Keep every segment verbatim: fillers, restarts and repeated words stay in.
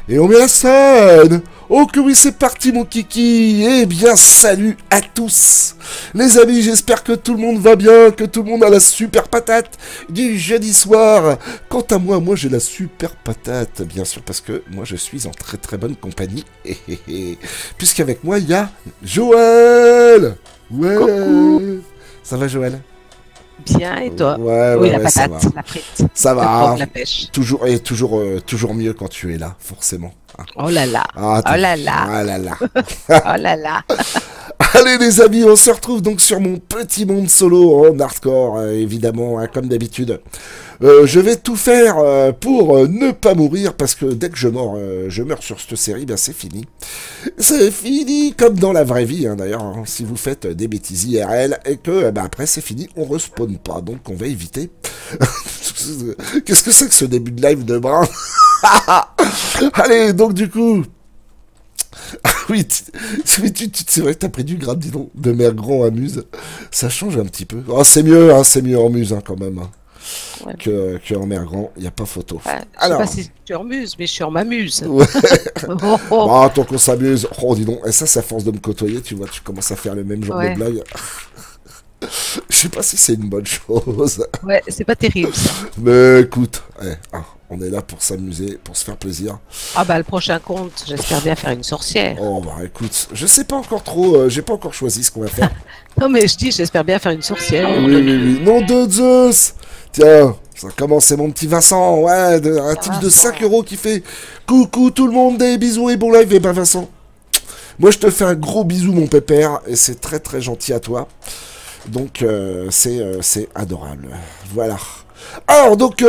Et on met la scène. Oh que oui, c'est parti mon kiki. Eh bien, salut à tous. Les amis, j'espère que tout le monde va bien, que tout le monde a la super patate du jeudi soir. Quant à moi, moi j'ai la super patate, bien sûr, parce que moi je suis en très très bonne compagnie. Puisqu'avec moi, il y a Joël. Ouais. Coucou. Ça va Joël? Bien, et toi? Ouais, Oui, ouais, la ouais, ça patate, va. la frite, Ça le va. frog, la pêche. Toujours, et toujours, euh, toujours mieux quand tu es là, forcément. Hein. Oh là là, Ah, oh là là, ah là là. oh là là. Allez les amis, on se retrouve donc sur mon petit monde solo en hardcore, euh, évidemment, hein, comme d'habitude. Euh, je vais tout faire euh, pour euh, ne pas mourir, parce que dès que je meurs, euh, je meurs sur cette série, ben c'est fini. C'est fini, comme dans la vraie vie, hein, d'ailleurs, hein, si vous faites des bêtises I R L, et que euh, ben, après c'est fini, on respawn pas, donc on va éviter. Qu'est-ce que c'est que ce début de live de brin? Allez, donc du coup... Ah oui, tu, tu, tu, c'est vrai que t'as pris du grade, dis donc, de mère grand à Muse. Ça change un petit peu. Oh, c'est mieux, hein, c'est mieux en Muse hein, quand même, hein, Ouais. que, que en mère grand, il n'y a pas photo. Enfin, je Alors, sais pas si je suis en muse, mais je suis en m'amuse. ouais. Oh, oh. Bah, tant qu'on s'amuse, oh dis donc, et ça, c'est à force de me côtoyer, tu vois, tu commences à faire le même genre Ouais. de blague. Je sais pas si c'est une bonne chose. Ouais, c'est pas terrible ça. Mais écoute, eh, ah, on est là pour s'amuser, pour se faire plaisir. Ah bah le prochain compte, j'espère bien faire une sorcière. Oh bah écoute, je sais pas encore trop, euh, j'ai pas encore choisi ce qu'on va faire. Non mais je dis, j'espère bien faire une sorcière. Oui, oui, oui. Nom de Zeus! Tiens, ça commence, c'est mon petit Vincent, ouais, de- un type de Vincent. cinq euros qui fait coucou tout le monde, des bisous et bon live. Et ben Vincent, moi je te fais un gros bisou mon pépère, et c'est très très gentil à toi. Donc euh, c'est euh, c'est adorable. Voilà. Alors donc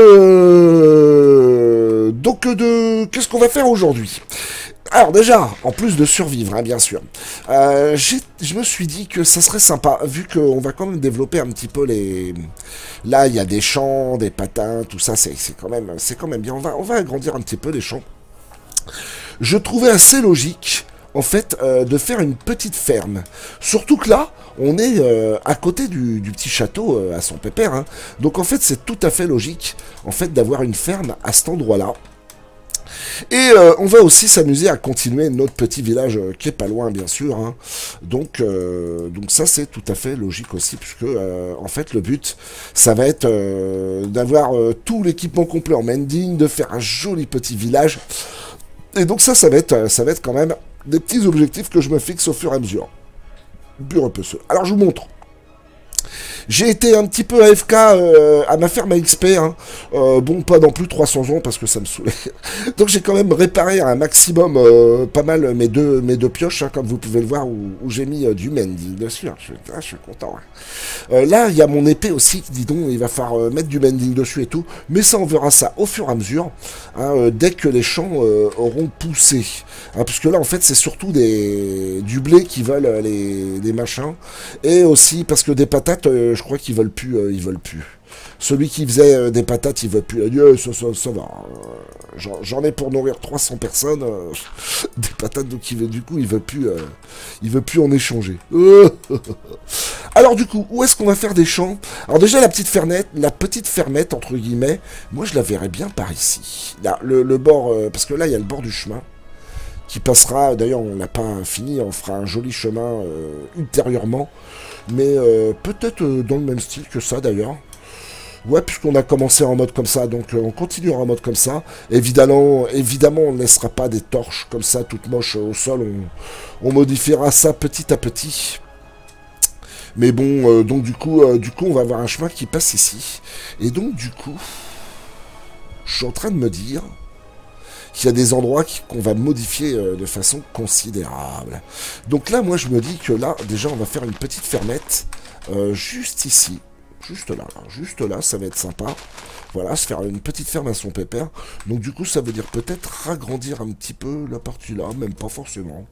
euh, donc euh, de qu'est-ce qu'on va faire aujourd'hui? Alors déjà, en plus de survivre, hein, bien sûr, euh, j'ai- je me suis dit que ça serait sympa, vu qu'on va quand même développer un petit peu les... Là, il y a des champs, des patins, tout ça, c'est c'est quand même, c'est quand même bien. On va, on va agrandir un petit peu les champs. Je trouvais assez logique, en fait, euh, de faire une petite ferme. Surtout que là, on est euh, à côté du, du petit château euh, à son pépère. Hein. Donc en fait, c'est tout à fait logique, en fait, d'avoir une ferme à cet endroit-là. Et euh, on va aussi s'amuser à continuer notre petit village euh, qui est pas loin bien sûr. Hein. Donc, euh, donc ça c'est tout à fait logique aussi puisque euh, en fait le but ça va être euh, d'avoir euh, tout l'équipement complet en mending, de faire un joli petit village. Et donc ça ça va être, ça va être quand même des petits objectifs que je me fixe au fur et à mesure. Pur et peu ceux. Alors je vous montre. J'ai été un petit peu A F K euh, à ma ferme à X P, hein. euh, bon pas non plus trois cents ans parce que ça me saoulait. Donc j'ai quand même réparé un maximum euh, pas mal mes deux, mes deux pioches, hein, comme vous pouvez le voir, où, où j'ai mis euh, du mending dessus, hein. je, ah, je suis content. Hein. Euh, là il y a mon épée aussi, dis donc, il va falloir euh, mettre du mending dessus et tout, mais ça on verra ça au fur et à mesure, hein, euh, dès que les champs euh, auront poussé. Hein, puisque là en fait c'est surtout des, du blé qui veulent euh, les, les machins, et aussi parce que des patates, euh, je crois qu'ils veulent plus, euh, ils veulent plus. Celui qui faisait euh, des patates, il veut plus. Adieu, ça, ça, ça va. Euh, J'en ai pour nourrir trois cents personnes. Euh, des patates, donc il veut, du coup, il veut plus, euh, il veut plus en échanger. Alors du coup, où est-ce qu'on va faire des champs? Alors déjà la petite fermette, la petite fermette entre guillemets. Moi, je la verrais bien par ici. Là, le, le bord, euh, parce que là, il y a le bord du chemin qui passera. D'ailleurs, on l'a pas fini. On fera un joli chemin euh, ultérieurement. Mais euh, peut-être euh, dans le même style que ça d'ailleurs. Ouais, puisqu'on a commencé en mode comme ça, donc euh, on continuera en mode comme ça. Évidemment, évidemment, on ne laissera pas des torches comme ça, toutes moches euh, au sol. On, on modifiera ça petit à petit. Mais bon, euh, donc du coup, euh, du coup, on va avoir un chemin qui passe ici. Et donc du coup, je suis en train de me dire qu'il y a des endroits qu'on va modifier euh, de façon considérable. Donc là, moi, je me dis que là, déjà, on va faire une petite fermette euh, juste ici. Juste là, là, juste là, ça va être sympa. Voilà, se faire une petite ferme à son pépère. Donc du coup, ça veut dire peut-être agrandir un petit peu la partie là, même pas forcément.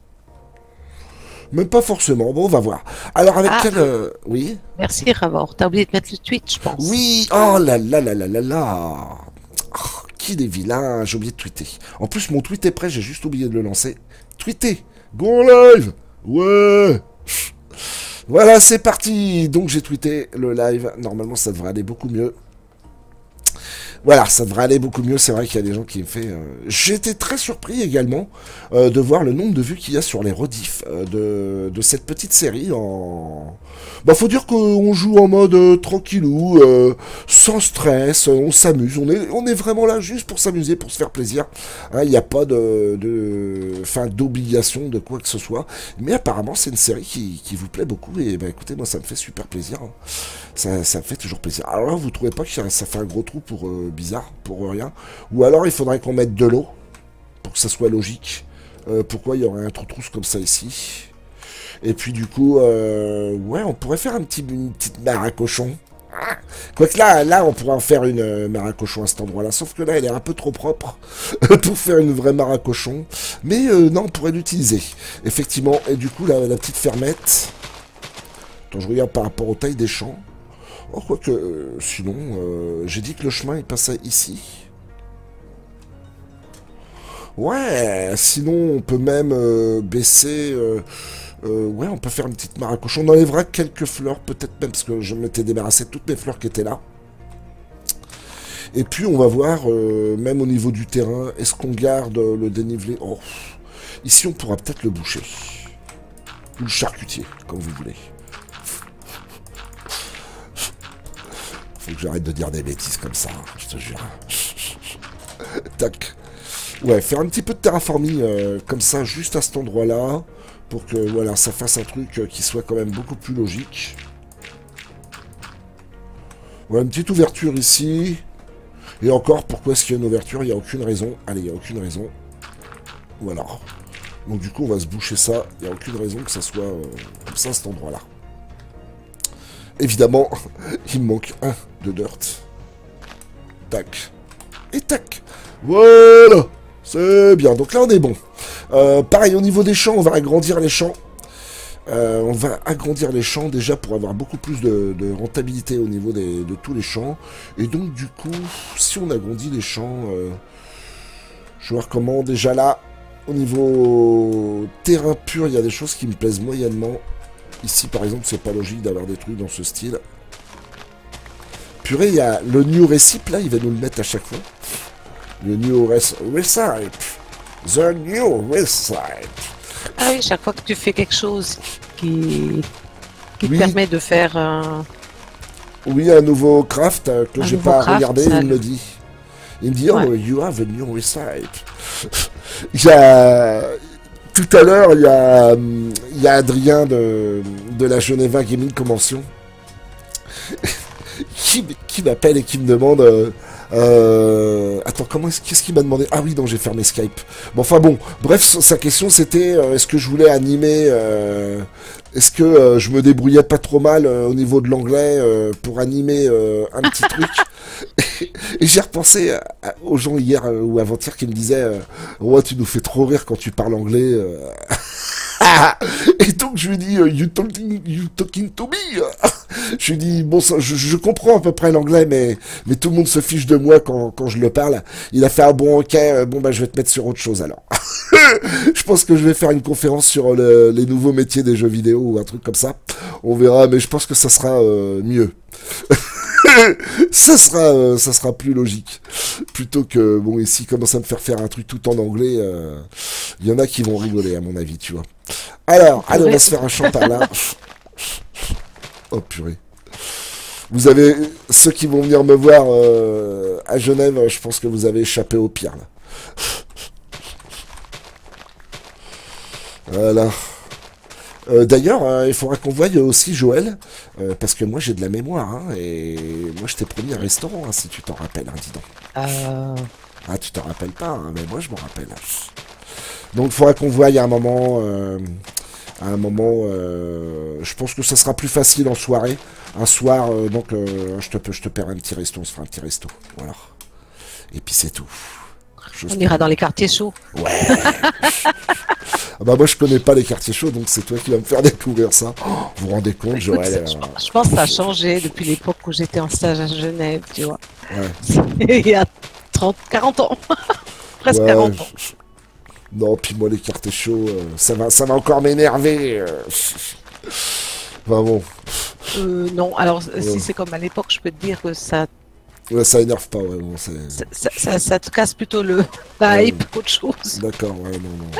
Même pas forcément, bon, on va voir. Alors, avec Ah, quel... euh, oui. merci Ravor, t'as oublié de mettre le tweet, je pense. Oui, oh là là là là là là. Oh, qu'il est vilain, j'ai oublié de tweeter. En plus, mon tweet est prêt, j'ai juste oublié de le lancer. Tweeter, go en live. Ouais. Voilà, c'est parti. Donc j'ai tweeté le live. Normalement, ça devrait aller beaucoup mieux. Voilà, ça devrait aller beaucoup mieux. C'est vrai qu'il y a des gens qui me fait. Euh... J'ai été très surpris également euh, de voir le nombre de vues qu'il y a sur les rediffs euh, de, de cette petite série. En... Bah, faut dire qu'on joue en mode euh, tranquillou, euh, sans stress, on s'amuse. On est, on est vraiment là juste pour s'amuser, pour se faire plaisir. Il n'y a pas de, de, enfin, d'obligation de quoi que ce soit. Mais apparemment, c'est une série qui, qui vous plaît beaucoup. Et bah, écoutez, moi, ça me fait super plaisir. Hein. Ça, ça me fait toujours plaisir. Alors là, vous trouvez pas que ça fait un gros trou pour euh, bizarre, pour rien? Ou alors il faudrait qu'on mette de l'eau pour que ça soit logique. Euh, pourquoi il y aurait un trou trousse comme ça ici? Et puis du coup, euh, ouais, on pourrait faire un petit, une petite mare à cochon. Ah, quoique là, là, on pourrait en faire une euh, mare à cochon à cet endroit-là. Sauf que là, elle est un peu trop propre pour faire une vraie mare à cochon. Mais euh, non, on pourrait l'utiliser. Effectivement. Et du coup, la, la petite fermette. Attends, je regarde par rapport aux tailles des champs. Oh, quoique, euh, sinon, euh, j'ai dit que le chemin, il passait ici. Ouais, sinon, on peut même euh, baisser... Euh, euh, ouais, on peut faire une petite mare à cochon. On enlèvera quelques fleurs, peut-être même, parce que je m'étais débarrassé de toutes mes fleurs qui étaient là. Et puis, on va voir, euh, même au niveau du terrain, est-ce qu'on garde le dénivelé? Oh, ici, on pourra peut-être le boucher. Ou le charcutier, comme vous voulez. Faut que j'arrête de dire des bêtises comme ça, hein, je te jure. Tac. Ouais, faire un petit peu de terraforming euh, comme ça, juste à cet endroit-là, pour que voilà, ça fasse un truc euh, qui soit quand même beaucoup plus logique. Voilà, une petite ouverture ici. Et encore, pourquoi est-ce qu'il y a une ouverture? Il n'y a aucune raison. Allez, il n'y a aucune raison. Voilà. Donc du coup, on va se boucher ça. Il n'y a aucune raison que ça soit euh, comme ça à cet endroit-là. Évidemment, il me manque un de dirt. Tac. Et tac. Voilà. C'est bien. Donc là, on est bon. Euh, pareil, au niveau des champs, on va agrandir les champs. Euh, on va agrandir les champs déjà pour avoir beaucoup plus de, de rentabilité au niveau des, de tous les champs. Et donc, du coup, si on agrandit les champs, euh, je vais voir comment. Déjà là, au niveau terrain pur, il y a des choses qui me plaisent moyennement. Ici, par exemple, c'est pas logique d'avoir des trucs dans ce style. Purée, il y a le new recipe, là, il va nous le mettre à chaque fois. Le new recipe. The new recipe. Ah oui, chaque fois que tu fais quelque chose qui, qui Oui. te permet de faire un... Oui, un nouveau craft euh, que Un j'ai nouveau pas craft, regardé, ça- il me le dit. Il me dit, Ouais. oh, you have a new recipe. Il y a... Tout à l'heure, il y a, hum, il y a Adrien de, de la Geneva Gaming Convention qui, qui m'appelle et qui me demande... Euh, euh, attends, comment est-ce qu'est-ce qu'il m'a demandé? Ah oui, donc j'ai fermé Skype. Bon, enfin bon, bref, sa question c'était euh, est-ce que je voulais animer... Euh, est-ce que euh, je me débrouillais pas trop mal euh, au niveau de l'anglais euh, pour animer euh, un petit truc? Et j'ai repensé à- à- aux gens hier euh, ou avant-hier qui me disaient euh, ouais, tu nous fais trop rire quand tu parles anglais. euh. Et donc je lui dis euh, you, talking, you talking to me? Je lui dis bon, ça, je, je comprends à peu près l'anglais, mais mais tout le monde se fiche de moi quand, quand je le parle. Il a fait un bon ok, euh, bon bah je vais te mettre sur autre chose alors. Je pense que je vais faire une conférence sur le- les nouveaux métiers des jeux vidéo ou un truc comme ça. On verra, mais je pense que ça sera euh, mieux. ça sera euh, ça sera plus logique. Plutôt que, bon, ici, commence à me faire faire un truc tout en anglais, euh, il y en a qui vont rigoler, à mon avis, tu vois. Alors, allez, on va se faire un chant par là. Oh, purée. Vous avez, ceux qui vont venir me voir euh, à Genève, je pense que vous avez échappé au pire, là. Voilà. Euh, D'ailleurs, euh, il faudra qu'on voie aussi Joël, euh, parce que moi j'ai de la mémoire, hein, et moi je t'ai promis un restaurant, hein, si tu t'en rappelles, hein, dis donc. Euh, Ah, tu t'en rappelles pas, hein, mais moi je m'en rappelle. Donc il faudra qu'on voie à un moment, euh, à un moment, euh, je pense que ça sera plus facile en soirée. Un soir, euh, donc euh, je te je te paierai un petit resto, on se fera un petit resto, voilà. Et puis c'est tout. Chose on ira dans les quartiers chauds. Ouais. Ah bah moi je connais pas les quartiers chauds, donc c'est toi qui vas me faire découvrir ça. Oh, vous vous rendez compte, Écoute, Joël? je, euh, je pense que ça a changé depuis l'époque où j'étais en stage à Genève, tu vois. Ouais. Il y a trente, quarante ans. Presque Ouais, quarante ans. je- Non, puis moi les quartiers chauds, euh, ça va, ça va encore m'énerver. euh. Enfin bon. Euh, non, alors Ouais. si c'est comme à l'époque, je peux te dire que ça Ouais, ça énerve pas, ouais, bon, c'est... Ça, ça, ça, ça te casse plutôt le la Ouais. hype qu'autre chose. D'accord, ouais, non, non.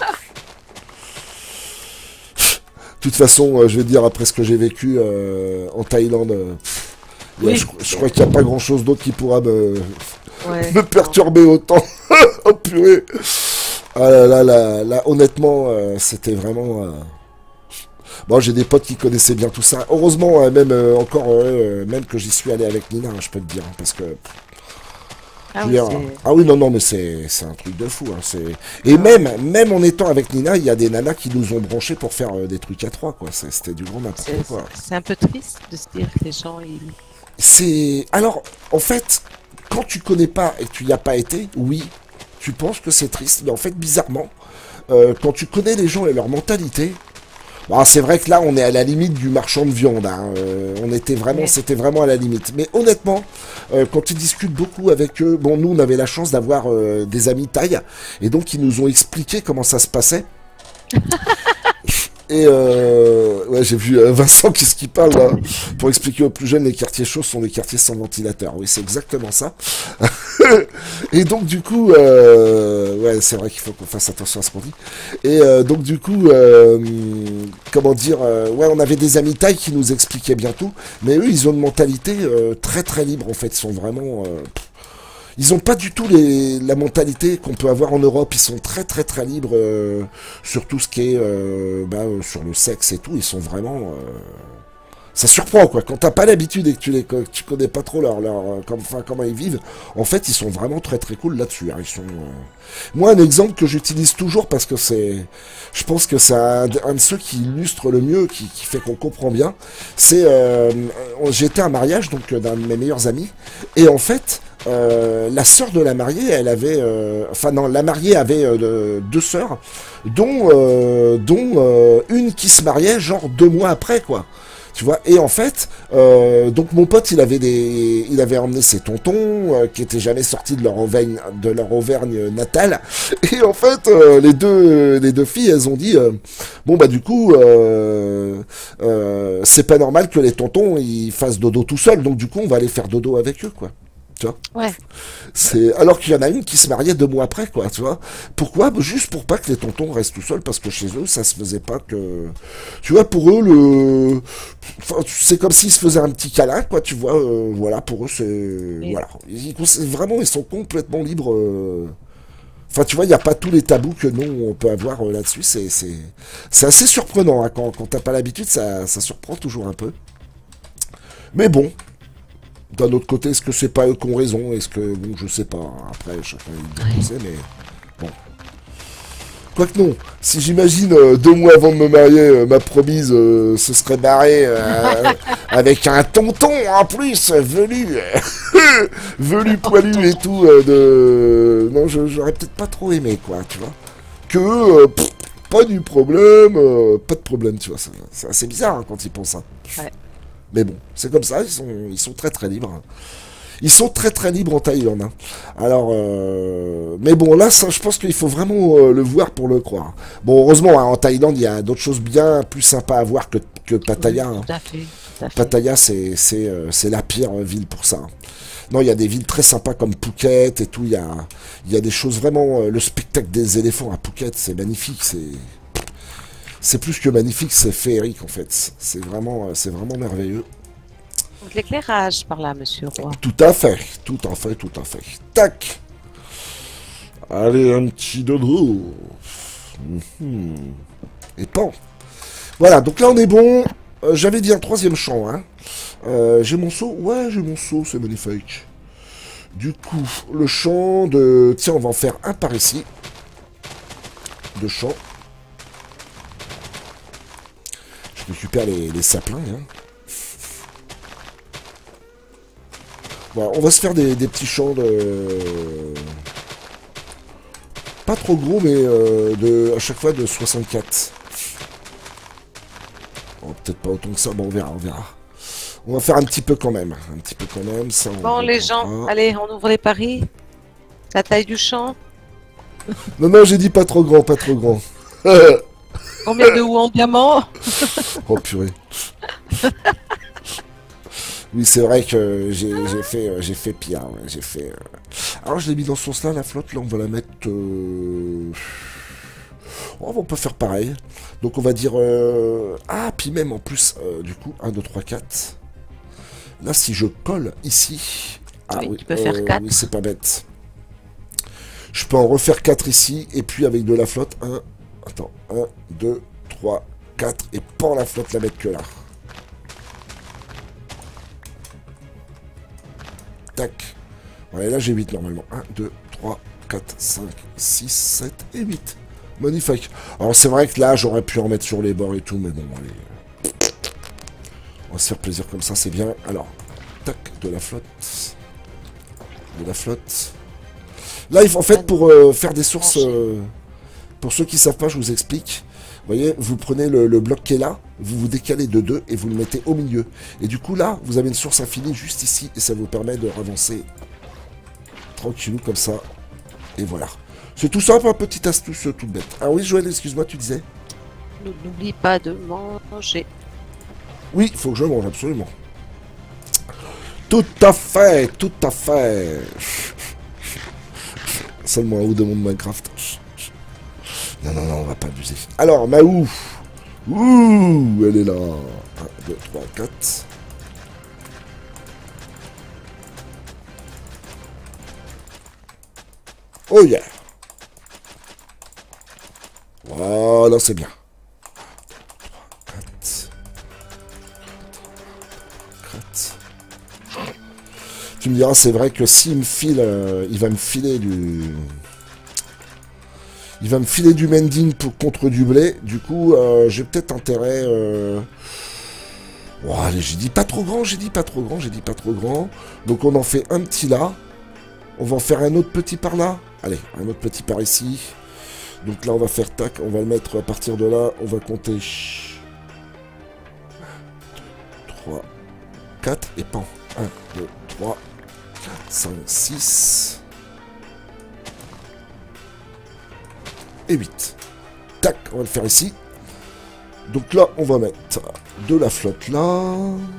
De toute façon, euh, je vais te dire, après ce que j'ai vécu euh, en Thaïlande, euh, Oui. ouais, je, je crois qu'il n'y a pas grand-chose d'autre qui pourra me, Ouais. me perturber autant. Oh purée. Ah là là, là, là, honnêtement, euh, c'était vraiment... euh, Bon, j'ai des potes qui connaissaient bien tout ça. Heureusement, euh, même euh, encore, euh, même que j'y suis allé avec Nina, hein, je peux te dire, hein, parce que... Ah je veux oui, dire, c'est- ah oui, non, non, mais c'est c'est un truc de fou. Hein, c'est... Et même, même en étant avec Nina, il y a des nanas qui nous ont branchés pour faire euh, des trucs à trois, quoi. C'est- C'était du grand n'importe c'est quoi. c'est un peu triste de se dire que les gens, ils... C'est... Alors, en fait, quand tu connais pas et que tu n'y as pas été, oui, tu penses que c'est triste. Mais en fait, bizarrement, euh, quand tu connais les gens et leur mentalité... Bon, c'est vrai que là, on est à la limite du marchand de viande. Hein. Euh, on était vraiment, Ouais. c'était vraiment à la limite. Mais honnêtement, euh, quand tu discutes beaucoup avec eux, bon, nous, on avait la chance d'avoir euh, des amis thaïs, et donc ils nous ont expliqué comment ça se passait. Et euh, ouais, j'ai vu euh, Vincent qui ce qui parle là. Pour expliquer aux plus jeunes, les quartiers chauds sont des quartiers sans ventilateur. Oui, c'est exactement ça. Et donc du coup, euh, ouais, c'est vrai qu'il faut qu'on fasse attention à ce qu'on dit. Et euh, donc du coup, euh, comment dire, euh, ouais, on avait des amis thaïs qui nous expliquaient bien tout, mais eux, ils ont une mentalité euh, très très libre en fait. Ils sont vraiment, euh, ils ont pas du tout les, la mentalité qu'on peut avoir en Europe. Ils sont très très très libres euh, sur tout ce qui est, euh, bah, euh, sur le sexe et tout. Ils sont vraiment, euh, ça surprend quoi. Quand t'as pas l'habitude et que tu les, que tu connais pas trop leur, leur, euh, comme, enfin, comment ils vivent, en fait, ils sont vraiment très très cool là-dessus. Hein. Ils sont, euh... Moi, un exemple que j'utilise toujours parce que c'est, je pense que c'est un, un de ceux qui illustre le mieux, qui, qui fait qu'on comprend bien. C'est, euh, j'étais à un mariage donc d'un de mes meilleurs amis, et en fait. Euh, la sœur de la mariée, elle avait, euh, enfin non, la mariée avait euh, deux sœurs, dont, euh, dont euh, une qui se mariait genre deux mois après, quoi. Tu vois, et en fait, euh, donc mon pote, il avait des, il avait emmené ses tontons euh, qui étaient jamais sortis de leur Auvergne, de leur Auvergne natale. Et en fait, euh, les deux, les deux filles, elles ont dit, euh, bon bah du coup, euh, euh, c'est pas normal que les tontons ils fassent dodo tout seuls, donc du coup, on va aller faire dodo avec eux, quoi. Tu vois, Ouais. c'est alors qu'il y en a une qui se mariait deux mois après, quoi, tu vois. Pourquoi? Juste pour pas que les tontons restent tout seuls, parce que chez eux, ça se faisait pas que... Tu vois, pour eux, le... Enfin, c'est comme s'ils se faisaient un petit câlin, quoi, tu vois. Euh, voilà, pour eux, c'est... Et- Voilà. Ils, vraiment, ils sont complètement libres... euh. Enfin, tu vois, il n'y a pas tous les tabous que nous, on peut avoir euh, là-dessus. C'est c'est- c'est assez surprenant, hein. Quand, quand t'as pas l'habitude, ça, ça surprend toujours un peu. Mais bon... D'un autre côté, est-ce que c'est pas eux qui ont raison? Est-ce que, bon, je sais pas. Après, chacun il sait, mais bon. Quoique non, si j'imagine euh, deux mois avant de me marier, euh, ma promise euh, se serait barrée euh, avec un tonton en plus, velu, velu poilu et tout, euh, de... Non, je- j'aurais peut-être pas trop aimé, quoi, tu vois. Que eux, euh, pff, pas du problème, euh, pas de problème, tu vois. C'est c'est assez bizarre hein, quand ils pensent ça. Ouais. Mais bon, c'est comme ça, ils sont, ils sont très très libres. Ils sont très très libres en Thaïlande. Hein. Alors, euh... mais bon, là, ça, je pense qu'il faut vraiment euh, le voir pour le croire. Bon, heureusement, hein, en Thaïlande, il y a d'autres choses bien plus sympas à voir que, que Pattaya. Oui, Hein. tout à fait. Tout à fait. Pattaya, c'est c'est euh, c'est la pire euh, ville pour ça. Hein. Non, il y a des villes très sympas comme Phuket et tout. Il y a, il y a des choses vraiment... Euh, le spectacle des éléphants à Phuket, c'est magnifique. C'est... C'est plus que magnifique, c'est féerique en fait. C'est vraiment, c'est vraiment merveilleux. Donc, l'éclairage par là, monsieur Roy. Tout à fait, tout à fait, tout à fait. Tac. Allez, un petit dodo. Mhm. Et pan. Voilà, donc là on est bon. Euh, J'avais dit un troisième champ. Hein. Euh, j'ai mon seau. Ouais, j'ai mon seau, c'est magnifique. Du coup, le champ de... Tiens, on va en faire un par ici. Deux champs. Je récupère les, les saplins. Hein. Voilà, on va se faire des, des petits champs de... Pas trop gros, mais euh, de, à chaque fois de soixante-quatre. Oh, peut-être pas autant que ça, bon on verra, on verra. On va faire un petit peu quand même. Un petit peu quand même. Ça, on Bon, les reprendra. gens, allez, on ouvre les paris. La taille du champ. Non, non, j'ai dit pas trop grand, pas trop grand. Combien de houes en diamant? Oh purée. Oui, c'est vrai que j'ai j'ai fait, euh, j'ai fait pire. Ouais, j'ai fait. euh. Alors, je l'ai mis dans ce sens-là, la flotte. Là, on va la mettre. euh, Oh, on peut faire pareil. Donc, on va dire. euh, Ah, puis même en plus, euh, du coup, un, deux, trois, quatre. Là, si je colle ici. Ah Oui, oui, tu peux faire euh, quatre. oui, c'est pas bête. Je peux en refaire quatre ici. Et puis, avec de la flotte, un. Attends, un, deux, trois, quatre. Et pas la flotte la mettre que là. Tac. Ouais, là j'ai huit normalement. un, deux, trois, quatre, cinq, six, sept et huit. Magnifique. Alors c'est vrai que là j'aurais pu en mettre sur les bords et tout, mais bon, allez. On va se faire plaisir comme ça, c'est bien. Alors, tac, de la flotte. De la flotte. Là, il faut, en fait, pour euh, faire des sources... euh, pour ceux qui savent pas, je vous explique. Vous voyez, vous prenez le, le bloc qui est là, vous vous décalez de deux et vous le mettez au milieu. Et du coup, là, vous avez une source infinie juste ici et ça vous permet de avancer tranquillou comme ça. Et voilà. C'est tout simple, une petite astuce toute bête. Ah oui, Joël, excuse-moi, tu disais? N'oublie pas de manger. Oui, il faut que je mange, absolument. Tout à fait, tout à fait. Seulement un ou deux mondes Minecraft. Non, non, non, on va pas abuser. Alors, Maou. Ouh, elle est là. un, deux, trois, quatre. Oh yeah. Voilà, c'est bien. quatre. quatre. Tu me diras, c'est vrai que s'il me file, euh, il va me filer du... Il va me filer du mending pour, contre du blé. Du coup, euh, j'ai peut-être intérêt... Euh... Oh, allez, j'ai dit pas trop grand, j'ai dit pas trop grand, j'ai dit pas trop grand. Donc on en fait un petit là. On va en faire un autre petit par là. Allez, un autre petit par ici. Donc là, on va faire tac. On va le mettre à partir de là. On va compter... trois, quatre et pan. un, deux, trois, quatre, cinq, six... et huit. Tac, on va le faire ici. Donc là, on va mettre de la flotte là.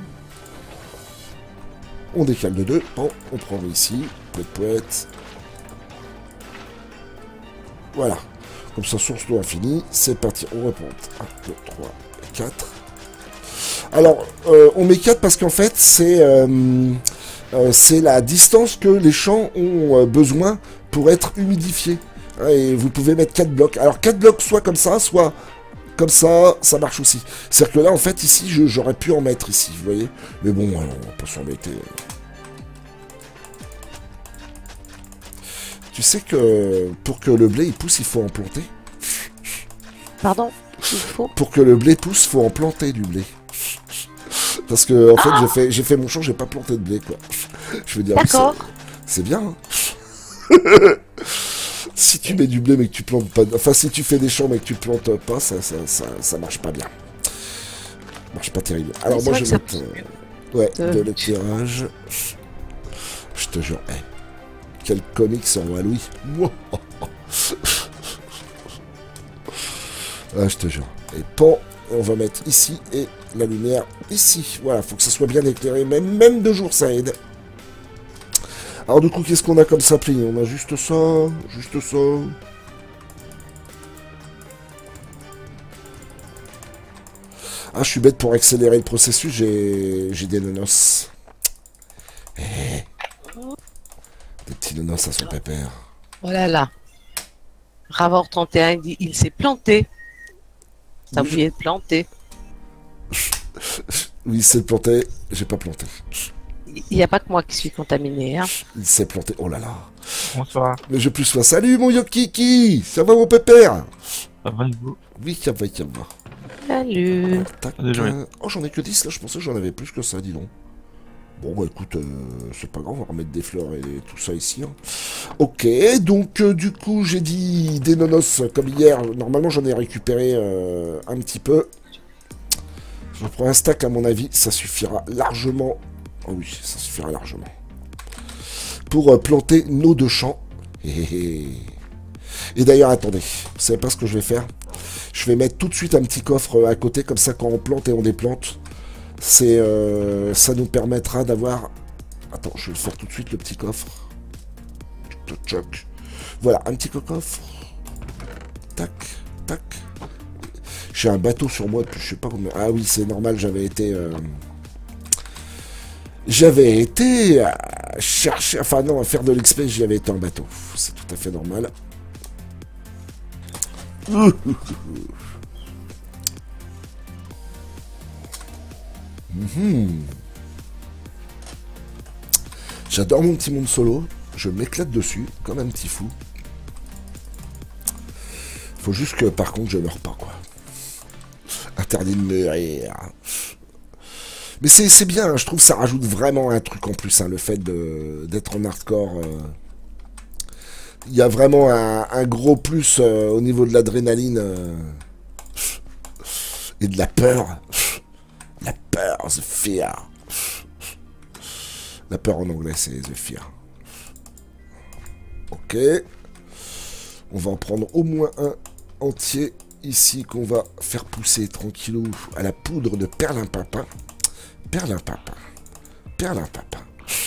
On décale de deux. Bon, on prend ici. Poète, poète. Voilà. Comme ça, source d'eau infinie. C'est parti. On reprend. un, deux, trois, quatre. Alors, euh, on met quatre parce qu'en fait, c'est euh, euh, c'est la distance que les champs ont euh, besoin pour être humidifiés. Et vous pouvez mettre quatre blocs. Alors quatre blocs soit comme ça, soit comme ça, ça marche aussi. C'est-à-dire que là, en fait, ici, j'aurais pu en mettre ici, vous voyez. Mais bon, on va pas s'embêter. Tu sais que pour que le blé il pousse, il faut en planter. Pardon, il faut. Pour que le blé pousse, il faut en planter du blé. Parce que, en fait, Ah j'ai fait, j'ai fait mon champ, j'ai pas planté de blé, quoi. Je veux dire, d'accord. c'est bien, hein. Si tu mets du blé mais que tu plantes pas... Enfin, si tu fais des champs mais que tu plantes pas, ça, ça, ça, ça marche pas bien. Ça marche pas terrible. Alors moi, je vais mettre... Euh, ouais, Euh, de l'éclairage. Je te jure. Hey, quel comics en roi Louis. Ah, je te jure. Et pan, on va mettre ici et la lumière ici. Voilà, faut que ça soit bien éclairé. Même, même de jour, ça aide. Alors du coup, qu'est-ce qu'on a comme sapling? On a juste ça, juste ça. Ah, je suis bête pour accélérer le processus, j'ai j'ai des nonos. Eh, des petits nonos à son pépère. Oh là là. Ravor trente et un dit il s'est planté. T'as Oui, oublié de planter. Oui, il s'est planté, j'ai pas planté. Il n'y a pas que moi qui suis contaminé, hein. Il s'est planté, oh là là. Bonsoir. Mais je plus sois. Salut mon Yokiki, ça va mon pépère? Ça va et vous? Oui, ça va, ça va. Salut. Tac. Allez, jouer. euh, Oh, j'en ai que dix là, je pensais que j'en avais plus que ça, dis donc. Bon, bah écoute, euh, c'est pas grave, on va remettre des fleurs et tout ça ici. Hein. Ok, donc euh, du coup, j'ai dit des nonos comme hier. Normalement, j'en ai récupéré euh, un petit peu. Je prends un stack, à mon avis, ça suffira largement. Oh oui, ça suffira largement. Pour euh, planter nos deux champs. Et, et d'ailleurs, attendez, vous savez pas ce que je vais faire? Je vais mettre tout de suite un petit coffre à côté, comme ça, quand on plante et on déplante, C'est, euh, ça nous permettra d'avoir... Attends, je vais le faire tout de suite, le petit coffre. Tchoc. Voilà, un petit coffre. Tac, tac. J'ai un bateau sur moi depuis je sais pas combien... Ah oui, c'est normal, j'avais été... Euh... J'avais été à chercher... Enfin non, à faire de l'exp, j'y avais été en bateau. C'est tout à fait normal. Mmh. J'adore mon petit monde solo. Je m'éclate dessus, comme un petit fou. Faut juste que, par contre, je meurs pas, quoi. Interdit de mourir. Mais c'est bien, hein, je trouve que ça rajoute vraiment un truc en plus, hein, le fait d'être en hardcore. Il euh, y a vraiment un, un gros plus euh, au niveau de l'adrénaline euh, et de la peur. La peur, the fear. La peur en anglais, c'est the fear. Ok. On va en prendre au moins un entier ici qu'on va faire pousser tranquillou à la poudre de perlimpinpin. Perlimpinpin. Perlimpinpin.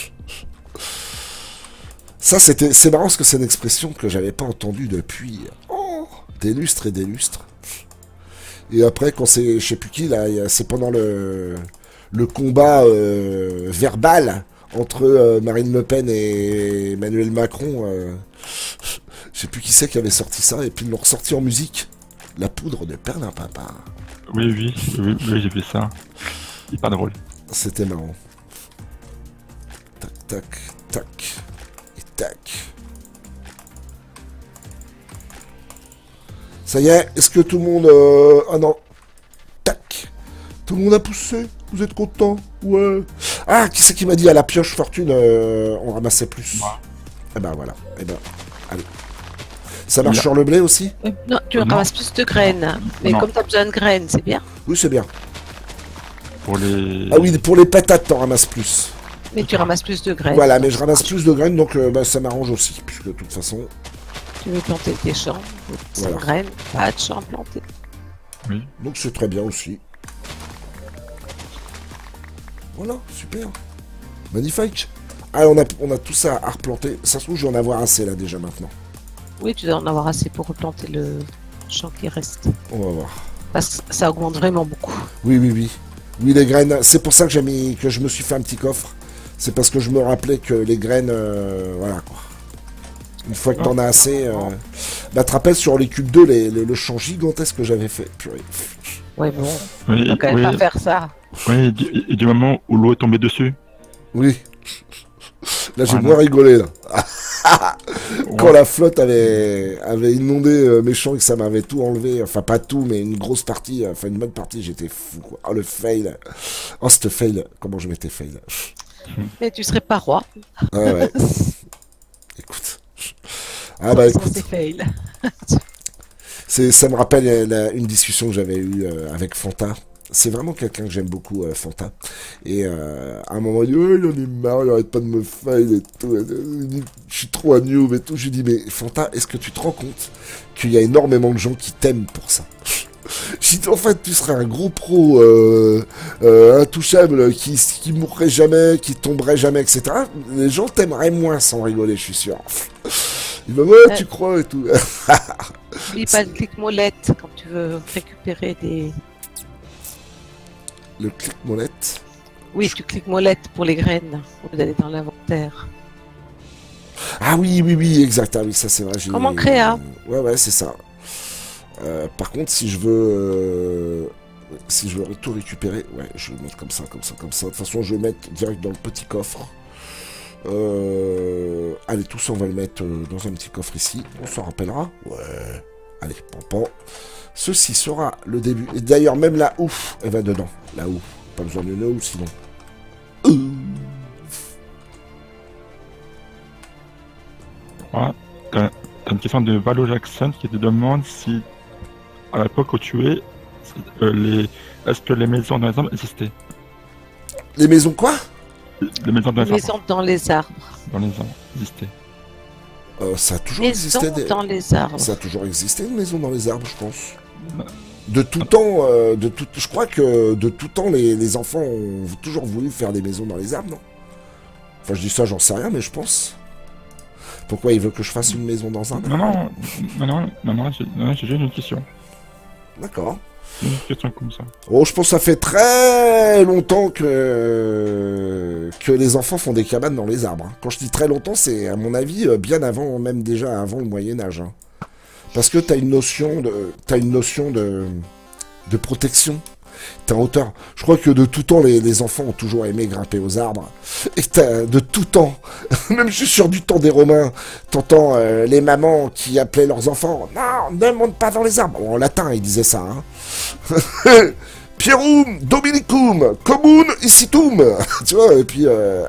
Ça, c'était, c'est marrant parce que c'est une expression que j'avais pas entendue depuis oh, des lustres et des lustres. Et après, quand c'est, je sais plus qui, là, c'est pendant le, le combat euh, verbal entre euh, Marine Le Pen et Emmanuel Macron. Euh, je sais plus qui c'est qui avait sorti ça, et puis ils l'ont ressorti en musique. La poudre de perlimpinpin. Oui, oui, oui, oui j'ai vu ça. Hyper drôle. C'était marrant. Tac, tac, tac. Et tac. Ça y est, est-ce que tout le monde... Euh... Ah non. Tac. Tout le monde a poussé. Vous êtes content? Ouais. Ah, qui c'est qui m'a dit à la pioche fortune, euh, on ramassait plus? Ouais. Eh ben voilà. Eh ben, allez. Ça marche sur le blé aussi? Non, tu non. ramasses plus de graines. Mais non. Comme tu as besoin de graines, c'est bien. Oui, c'est bien. Pour les... Ah oui, pour les patates, t'en ramasses plus. Mais tu ramasses plus de graines. Voilà, mais je ramasse plus de graines, donc euh, bah, ça m'arrange aussi, puisque de toute façon... Tu veux planter tes champs, sans voilà. graines, pas de champs plantés. Oui. Donc c'est très bien aussi. Voilà, super. Magnifique. Ah, on a, on a tout ça à replanter. Ça se trouve, je vais en avoir assez là déjà maintenant. Oui, tu dois en avoir assez pour replanter le champ qui reste. On va voir. Parce que ça augmente vraiment beaucoup. Oui, oui, oui. Oui, les graines, c'est pour ça que j'ai mis, que je me suis fait un petit coffre. C'est parce que je me rappelais que les graines, euh, voilà quoi. Une fois que t'en as assez, euh... bah te rappelles sur les cubes deux, les, les, le champ gigantesque que j'avais fait. Purée. Ouais bon, oui, on va quand même oui. pas faire ça. Oui, du, du moment où l'eau est tombée dessus. Oui. Là j'ai voilà. moins rigolé là. Quand ouais. la flotte avait, avait inondé euh, mes champs et que ça m'avait tout enlevé, enfin pas tout, mais une grosse partie, enfin une bonne partie, j'étais fou quoi. Oh le fail. Oh ce fail, comment je m'étais fail. Mais tu serais pas roi. Ah ouais. Écoute. Ah bah écoute. C'est fail. C'est, ça me rappelle la, une discussion que j'avais eue euh, avec Fanta. C'est vraiment quelqu'un que j'aime beaucoup, euh, Fanta. Et euh, à un moment, il dit oh, il en est marre, il arrête pas de me fail et tout. Il dit, je suis trop un noob et tout. Je lui dis mais Fanta, est-ce que tu te rends compte qu'il y a énormément de gens qui t'aiment pour ça? Je dis en fait, tu serais un gros pro euh, euh, intouchable qui, qui mourrait jamais, qui tomberait jamais, et cetera. Les gens t'aimeraient moins sans rigoler, je suis sûr. Il va, ouais, ouais, tu crois et tout. N'oublie pas le clic-molette quand tu veux récupérer des... Le clic-molette? Oui, tu cliques molette pour les graines, au lieu d'aller dans l'inventaire. Ah oui, oui, oui, exact. Ah oui, ça c'est vrai. Comme en créa. Ouais, ouais, c'est ça. Euh, par contre, si je veux... Euh... Si je veux tout récupérer... Ouais, je vais le mettre comme ça, comme ça, comme ça. De toute façon, je vais le mettre direct dans le petit coffre. Euh... Allez, tout ça, on va le mettre dans un petit coffre ici. On s'en rappellera. Ouais. Allez, pampan. Ceci sera le début. Et d'ailleurs, même la ouf, elle va dedans. La ouf. Pas besoin de no sinon. Voilà. T'as une question de Valo Jackson qui te demande si, à l'époque où tu es, euh, les... est-ce que les maisons dans les arbres existaient? Les maisons quoi? Les maisons dans les, les maisons arbres. dans les arbres. Dans les arbres, existaient. Euh, ça a toujours maison existé. Des... dans les arbres. Ça a toujours existé une maison dans les arbres, je pense. De tout temps, euh, de tout, je crois que de tout temps, les, les enfants ont toujours voulu faire des maisons dans les arbres, non? Enfin, je dis ça, j'en sais rien, mais je pense. Pourquoi il veut que je fasse une maison dans un arbre? Non, non, non, non, non, non, j'ai non, j'ai juste une question. D'accord. Une question comme ça. Oh, je pense que ça fait très longtemps que que les enfants font des cabanes dans les arbres. Hein. Quand je dis très longtemps, c'est à mon avis bien avant, même déjà avant le Moyen Âge. Hein. Parce que t'as une notion de, t'as une notion de de protection. T'es en hauteur. Je crois que de tout temps, les, les enfants ont toujours aimé grimper aux arbres. Et t'as de tout temps, même je suis sûr du temps des Romains, t'entends euh, les mamans qui appelaient leurs enfants. Non, ne monte pas dans les arbres. Bon, en latin, ils disaient ça. Hein. Pierum, Dominicum, Commun, Icitum. Tu vois, et puis... Euh...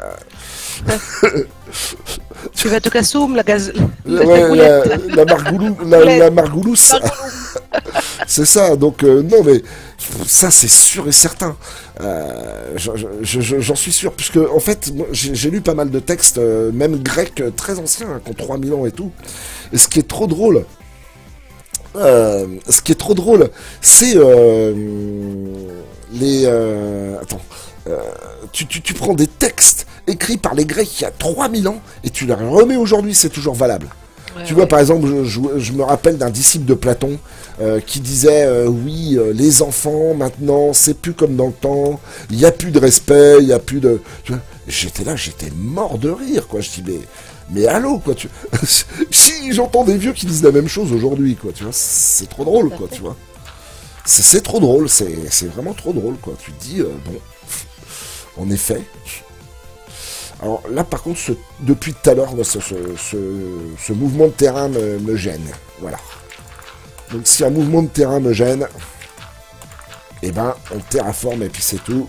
Tu vas te cassoum, la gaz... La, ouais, la, la, margoulou, la, la margoulous. C'est ça, donc euh, non mais ça c'est sûr et certain. Euh, J'en je, je, je, suis sûr, puisque en fait j'ai lu pas mal de textes, euh, même grecs euh, très anciens, hein, qui ont trois mille ans et tout. Et ce qui est trop drôle, euh, ce qui est trop drôle, c'est euh, les... Euh, attends, euh, tu, tu, tu prends des textes écrits par les Grecs il y a trois mille ans et tu les remets aujourd'hui, c'est toujours valable. Ouais, tu vois, ouais. Par exemple, je, je, je me rappelle d'un disciple de Platon euh, qui disait euh, oui, euh, les enfants, maintenant, c'est plus comme dans le temps, il n'y a plus de respect, il n'y a plus de... J'étais là, j'étais mort de rire, quoi. Je dis, mais, mais allô, quoi. Tu... si j'entends des vieux qui disent la même chose aujourd'hui, quoi, tu vois, c'est trop drôle, quoi, tu vois. C'est trop drôle, c'est vraiment trop drôle, quoi. Tu te dis, euh, bon, en effet... Alors là, par contre, ce, depuis tout à l'heure, ce, ce, ce, ce mouvement de terrain me, me gêne. Voilà. Donc si un mouvement de terrain me gêne, eh ben, on terraforme et puis c'est tout.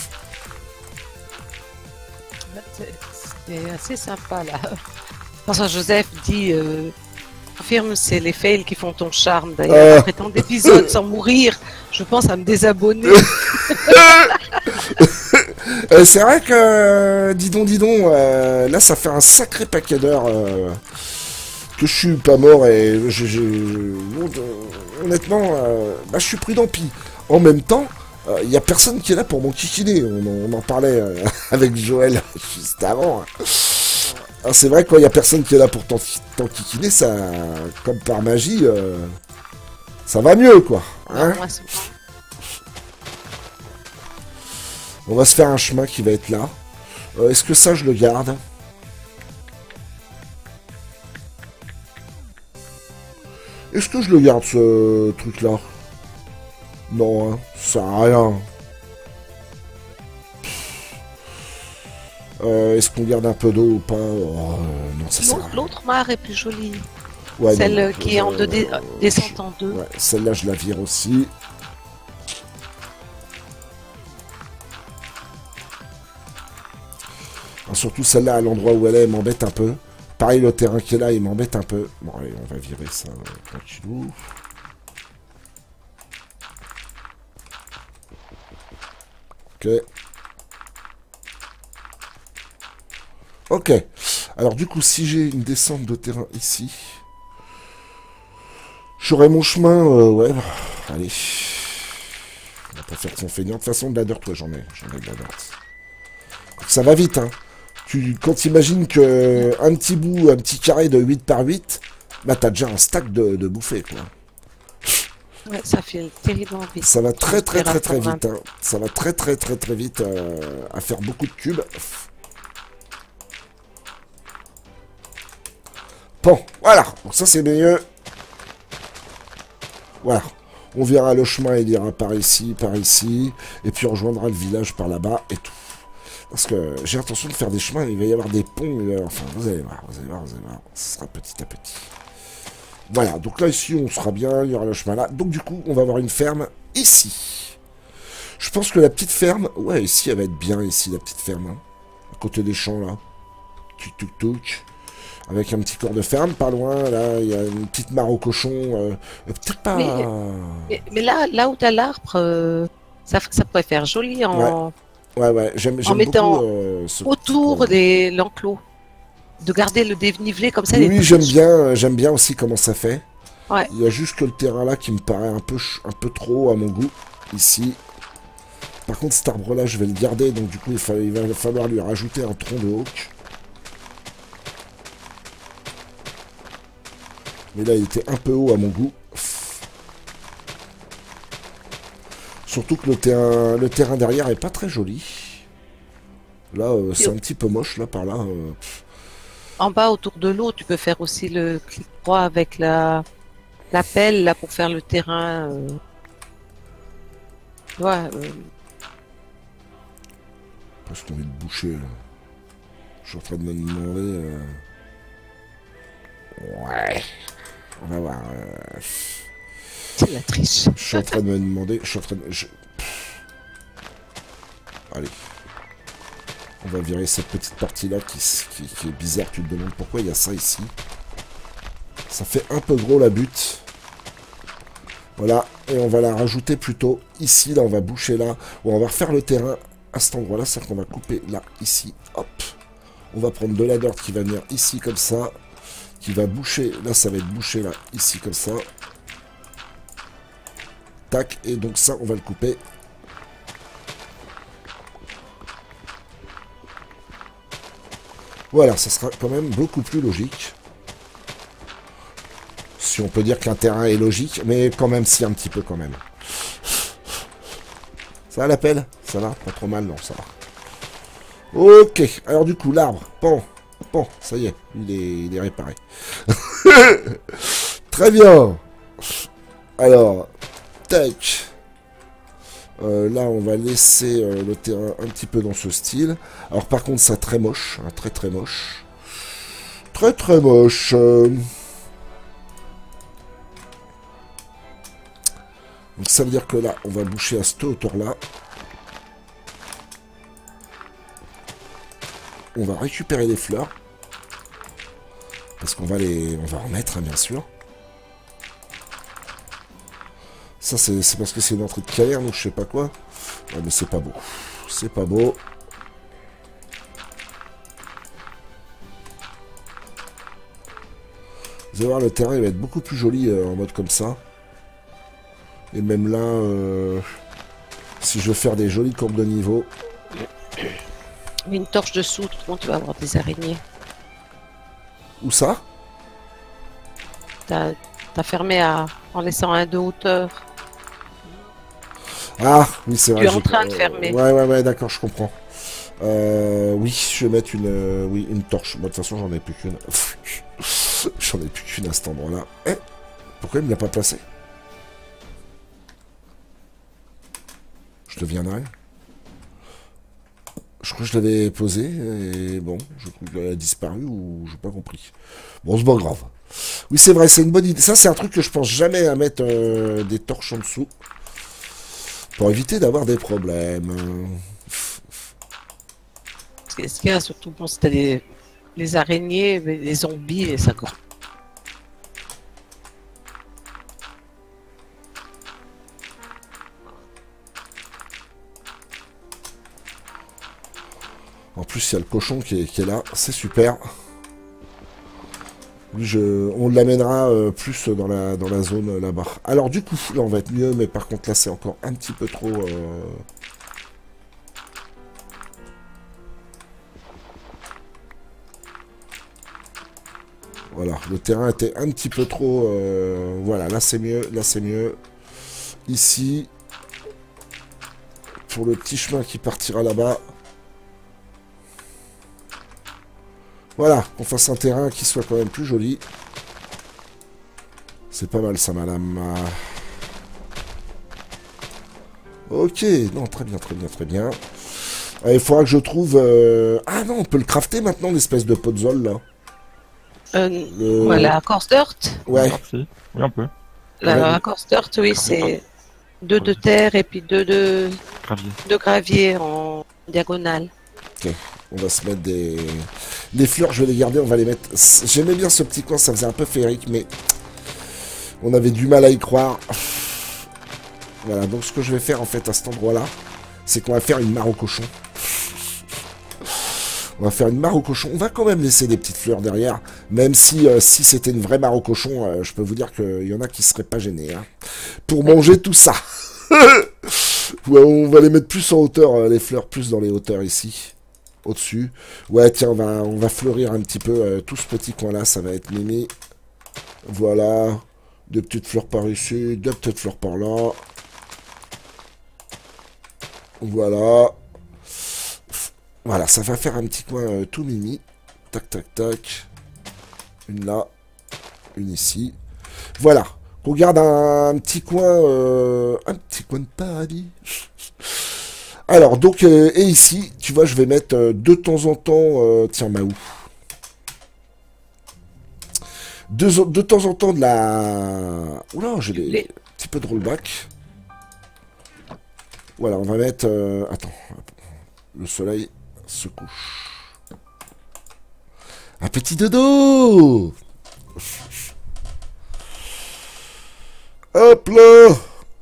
C'est assez sympa, là. François Joseph dit... Euh... Confirme, c'est les fails qui font ton charme. D'ailleurs, euh... après tant d'épisodes sans mourir, je pense à me désabonner. euh, c'est vrai que, dis donc, dis donc, euh, là, ça fait un sacré paquet d'heures euh, que je suis pas mort et je, je, je, honnêtement, euh, bah, je suis prudent. Puis, en même temps, il euh, n'y a personne qui est là pour m'enquiquiner. On, on en parlait euh, avec Joël juste avant. Hein. C'est vrai, quand il n'y a personne qui est là pour t'enquiquiner, ça, comme par magie, euh, ça va mieux, quoi. Hein, on va se faire un chemin qui va être là. Euh, Est-ce que ça, je le garde? Est-ce que je le garde, ce truc-là? Non, hein, ça sert à rien. Euh, Est-ce qu'on garde un peu d'eau ou pas? Oh, euh, non, ça sert à rien. L'autre mare est plus jolie. Ouais, celle non, qui euh, est en deux dé... euh, descente en deux. Ouais, celle-là, je la vire aussi. Alors, surtout celle-là, à l'endroit où elle est, m'embête un peu. Pareil, le terrain qui est là, il m'embête un peu. Bon, allez, on va virer ça euh, tranquillou. Ok. Ok. Alors du coup, si j'ai une descente de terrain ici, j'aurai mon chemin, euh, ouais, bah, allez. On va pas faire son feignant. De toute façon, de la dirt, ouais, j'en ai. J'en ai de la dirt. Ça va vite, hein. Tu, quand tu imagines que un petit bout, un petit carré de huit par huit, bah t'as déjà un stack de, de bouffées, quoi. Ouais, ça fait terriblement vite. Ça va très très très très vite, hein. Ça va très très très très vite euh, à faire beaucoup de cubes. Bon, voilà, donc ça c'est mieux. Voilà, on verra le chemin, il ira par ici, par ici, et puis on rejoindra le village par là-bas et tout. Parce que j'ai l'intention de faire des chemins, il va y avoir des ponts, et, euh, enfin vous allez voir, vous allez voir, vous allez voir, ce sera petit à petit. Voilà, donc là ici on sera bien, il y aura le chemin là, donc du coup on va avoir une ferme ici. Je pense que la petite ferme, ouais ici elle va être bien ici la petite ferme, hein. À côté des champs là, tuk tuk tuk. Avec un petit corps de ferme, pas loin, là, il y a une petite mare au cochon, euh, peut-être pas... Mais, mais, mais là, là où t'as l'arbre, euh, ça, ça pourrait faire joli en... Ouais, ouais, ouais. j'aime en mettant beaucoup, euh, ce autour petit, de l'enclos. De garder le dénivelé comme ça. Oui, oui j'aime bien, j'aime bien aussi comment ça fait. Ouais. Il y a juste que le terrain là qui me paraît un peu, un peu trop à mon goût. Ici. Par contre, cet arbre-là, je vais le garder. Donc, du coup, il, fa il va falloir lui rajouter un tronc de hawk. Mais là, il était un peu haut à mon goût. Surtout que le terrain, le terrain derrière est pas très joli. Là, euh, c'est un petit peu moche, là, par là. Euh... En bas, autour de l'eau, tu peux faire aussi le clic droit avec la, la pelle, là, pour faire le terrain. Euh... Ouais. Euh... Parce qu'on envie de boucher, là. Je suis en train de me demander... Euh... Ouais. On va voir. Euh... C'est la triche. Je suis en train de me demander... Je suis en train de... Je... Allez. On va virer cette petite partie-là qui, qui, qui est bizarre. Tu te demandes pourquoi il y a ça ici. Ça fait un peu gros la butte. Voilà. Et on va la rajouter plutôt ici. Là, on va boucher là. Ou on va refaire le terrain à cet endroit-là. C'est-à-dire qu'on va couper là, ici. Hop. On va prendre de la dirt qui va venir ici comme ça. Qui va boucher. Là, ça va être bouché là, ici comme ça. Tac. Et donc ça, on va le couper. Voilà, ça sera quand même beaucoup plus logique. Si on peut dire qu'un terrain est logique, mais quand même, si, un petit peu quand même. Ça va l'appel? Ça va? Pas trop mal, non, ça va. Ok, alors du coup, l'arbre, bon, bon, ça y est, il est, il est réparé. Très bien. Alors, tac. Euh, là, on va laisser euh, le terrain un petit peu dans ce style. Alors, par contre, ça très moche. Hein, très, très moche. Très, très moche. Euh... Donc, ça veut dire que là, on va boucher à cette hauteur-là. On va récupérer les fleurs. Parce qu'on va les... On va en mettre, hein, bien sûr. Ça, c'est parce que c'est une entrée de caverne ou je sais pas quoi. Ouais, mais c'est pas beau. C'est pas beau. Vous allez voir, le terrain il va être beaucoup plus joli euh, en mode comme ça. Et même là, euh, si je veux faire des jolies courbes de niveau. Une torche dessous, tout le monde, tu vas avoir des araignées. Où ça? T'as fermé à, en laissant un de hauteur. Ah, oui, c'est vrai. Tu es en train de fermer. Ouais, ouais, ouais, d'accord, je comprends. Euh, oui, je vais mettre une, euh, oui, une torche. Moi, de toute façon, j'en ai plus qu'une. J'en ai plus qu'une à cet endroit-là. Eh, pourquoi il ne l'a pas placé? Je deviendrai. Je crois que je l'avais posé, et bon, je crois qu'elle a disparu, ou j'ai pas compris. Bon, c'est pas grave. Oui, c'est vrai, c'est une bonne idée. Ça, c'est un truc que je pense jamais à mettre euh, des torches en dessous. Pour éviter d'avoir des problèmes. Ce qu'il y a surtout, bon, c'était les, les araignées, les zombies, et ça quoi. En plus, il y a le cochon qui est, qui est là. C'est super. Lui, je, on l'amènera euh, plus dans la, dans la zone euh, là-bas. Alors, du coup, là, on va être mieux. Mais par contre, là, c'est encore un petit peu trop... Euh... Voilà, le terrain était un petit peu trop... Euh... Voilà, là, c'est mieux. Là, c'est mieux. Ici, pour le petit chemin qui partira là-bas... Voilà, qu'on fasse un terrain qui soit quand même plus joli. C'est pas mal ça, madame. Ok, non, très bien, très bien, très bien. Ah, il faudra que je trouve... Euh... Ah non, on peut le crafter maintenant, l'espèce de podzol, là. Euh, le... Voilà, Corse Dirt. Ouais. Oui, un peu. La ouais. Corse Dirt, oui, c'est deux de terre et puis deux de gravier, de gravier en diagonale. Ok. On va se mettre des... Les fleurs, je vais les garder, on va les mettre... J'aimais bien ce petit coin, ça faisait un peu féerique, mais... On avait du mal à y croire. Voilà, donc ce que je vais faire, en fait, à cet endroit-là, c'est qu'on va faire une mare au cochon. On va faire une mare au cochon. On va quand même laisser des petites fleurs derrière. Même si, euh, si c'était une vraie mare au cochon, euh, je peux vous dire qu'il y en a qui seraient pas gênés. Hein, pour manger tout ça. Ouais, on va les mettre plus en hauteur, euh, les fleurs plus dans les hauteurs ici. Au-dessus. Ouais, tiens, on va, on va fleurir un petit peu euh, tout ce petit coin-là. Ça va être mimi. Voilà. Deux petites fleurs par ici. Deux petites fleurs par là. Voilà. Voilà, ça va faire un petit coin euh, tout mimi. Tac, tac, tac. Une là. Une ici. Voilà. On garde un, un petit coin... Euh, un petit coin de paradis. Alors, donc, euh, et ici, tu vois, je vais mettre euh, de temps en temps... Euh, tiens, Maou. De, de temps en temps de la... Oula, j'ai des... Les... un petit peu de rollback. Voilà, on va mettre... Euh, attends. Le soleil se couche. Un petit dodo. Hop là.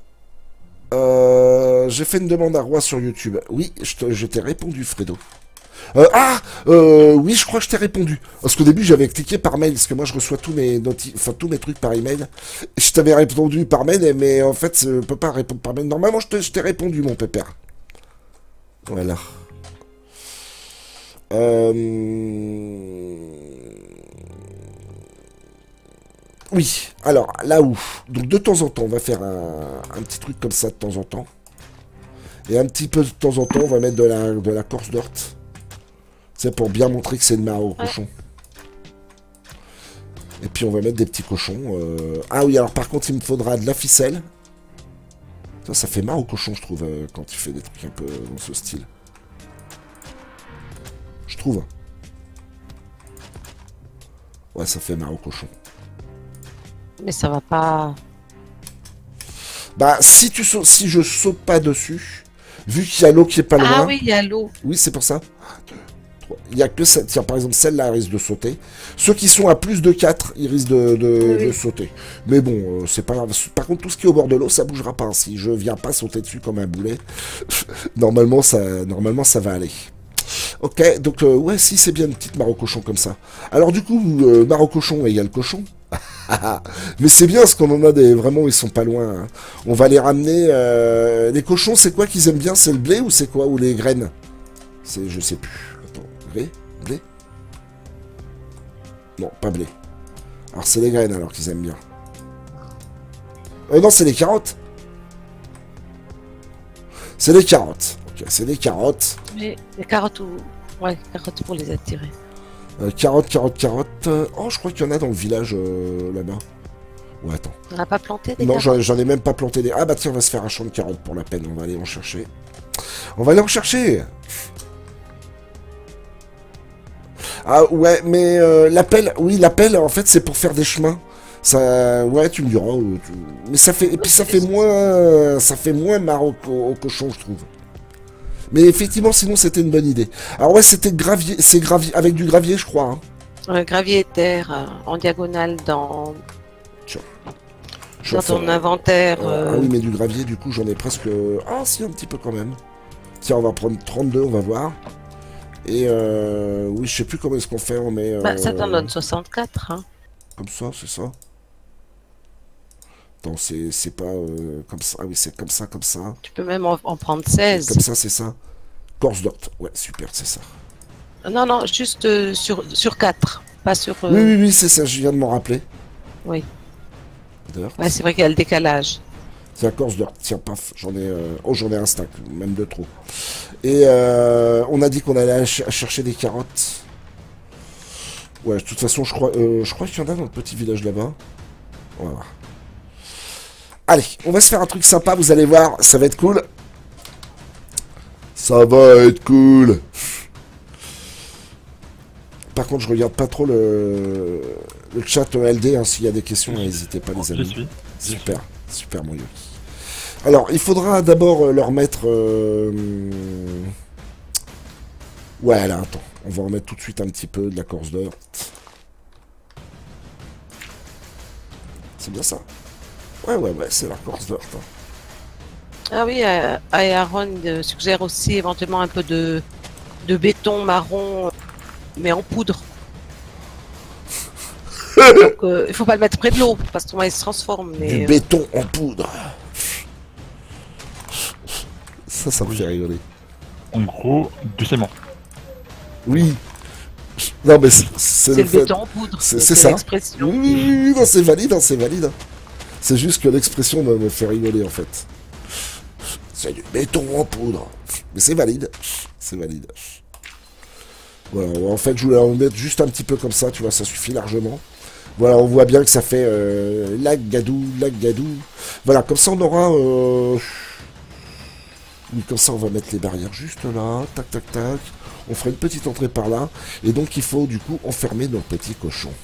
euh, J'ai fait une demande à Roi sur YouTube. Oui, je, te, je t'ai répondu, Fredo. Euh, ah euh, Oui, je crois que je t'ai répondu. Parce qu'au début, j'avais cliqué par mail, parce que moi, je reçois tous mes, noti enfin, tous mes trucs par email. Je t'avais répondu par mail, mais en fait, je peux pas répondre par mail. Normalement, je t'ai répondu, mon pépère. Voilà. Euh... Oui, alors, là où... Donc, de temps en temps, on va faire un, un petit truc comme ça de temps en temps. Et un petit peu de temps en temps, on va mettre de la, de la course d'ort. C'est pour bien montrer que c'est une mare au cochon. Et puis, on va mettre des petits cochons. Euh... Ah oui, alors, par contre, il me faudra de la ficelle. Ça, ça fait marre au cochon, je trouve, euh, quand tu fais des trucs un peu dans ce style. Je trouve. Ouais, ça fait marre au cochon. Mais ça va pas... Bah, si tu sautes, si je saute pas dessus, vu qu'il y a l'eau qui est pas loin... Ah oui, il y a l'eau. Oui, c'est pour ça. Il y a que celle... Tiens, par exemple, celle-là risque de sauter. Ceux qui sont à plus de quatre, ils risquent de, de, oui. de sauter. Mais bon, euh, c'est pas grave. Par contre, tout ce qui est au bord de l'eau, ça bougera pas. Si je viens pas sauter dessus comme un boulet, normalement, ça, normalement, ça va aller. Ok, donc, euh, ouais, si, c'est bien une petite mare au cochon comme ça. Alors, du coup, euh, mare au cochon égale cochon. Mais c'est bien, parce qu'on en a des... Vraiment, ils sont pas loin. Hein. On va les ramener... Euh... Les cochons, c'est quoi qu'ils aiment bien? C'est le blé ou c'est quoi? Ou les graines? C'est... Je sais plus. Attends, blé? Blé? Non, pas blé. Alors, c'est les graines, alors, qu'ils aiment bien. Euh, non, c'est les carottes. C'est les carottes. Ok, c'est les carottes. Mais les carottes ou... Ouais, carottes pour les attirer. Euh, carottes, carottes, carottes. Oh, je crois qu'il y en a dans le village, euh, là-bas. Ouais, attends. On n'a pas planté des Non, carottes? j'en ai même pas planté des... Ah bah tiens, on va se faire un champ de carottes pour la peine. On va aller en chercher. On va aller en chercher. Ah ouais, mais euh, l'appel... Oui, l'appel, en fait, c'est pour faire des chemins. Ça... Ouais, tu me diras. Euh, tu... Mais ça fait... Et puis ça fait moins... Ça fait moins marre au, au cochon, je trouve. Mais effectivement, sinon, c'était une bonne idée. Alors ouais, c'était gravier... C'est gravier... Avec du gravier, je crois. Hein. Un gravier et terre euh, en diagonale dans... Tiens. Dans ton faire... inventaire. Euh... Ah oui, mais du gravier, du coup, j'en ai presque... Ah si, un petit peu quand même. Tiens, on va prendre trente-deux, on va voir. Et euh... oui, je sais plus comment est-ce qu'on fait, on met... Bah, ça t'en euh... donne soixante-quatre, hein. Comme ça, c'est ça. Attends, c'est pas euh, comme ça. Ah oui, c'est comme ça, comme ça. Tu peux même en, en prendre seize. Comme ça, c'est ça. Corse d'Ort. Ouais, super, c'est ça. Non, non, juste euh, sur, sur quatre. Pas sur... Euh... Oui, oui, oui, c'est ça, je viens de m'en rappeler. Oui. Ouais, c'est vrai qu'il y a le décalage. C'est la Corse d'Ort. Tiens, paf, j'en ai... Euh... Oh, j'en ai un stack, même deux trop. Et euh, on a dit qu'on allait ch chercher des carottes. Ouais, de toute façon, je crois, euh, je crois qu'il y en a dans le petit village là-bas. Voilà. Allez, on va se faire un truc sympa, vous allez voir, ça va être cool. Ça va être cool. Par contre, je regarde pas trop le, le chat L D, hein, s'il y a des questions, n'hésitez pas les amis. Je suis. Super, super mon Yoki. Alors, il faudra d'abord leur mettre... Euh... Ouais, là, attends. On va en mettre tout de suite un petit peu de la Corse d'Ort. C'est bien ça. Ouais, ouais, ouais, c'est la Corse d'Ort. Hein. Ah oui, euh, Aaron euh, suggère aussi éventuellement un peu de, de béton marron mais en poudre. Donc, euh, il faut pas le mettre près de l'eau, parce que il se transforme. Mais, Du euh, béton en poudre. Ça, ça me fait rigoler. En gros, du ciment. Oui. Non, mais c'est c'est le le fait. béton en poudre. C'est- donc c'est ça. l'expression. Oui, oui, oui, oui, non, c'est valide, hein, c'est valide. hein. C'est juste que l'expression me, me fait rigoler, en fait. C'est du béton en poudre. Mais c'est valide. C'est valide. Voilà, en fait, je voulais en mettre juste un petit peu comme ça, tu vois, ça suffit largement. Voilà, on voit bien que ça fait euh, lac gadou, lac gadou. Voilà, comme ça on aura... Euh... Oui, comme ça on va mettre les barrières juste là, tac, tac, tac. On fera une petite entrée par là. Et donc il faut du coup enfermer nos petits cochons.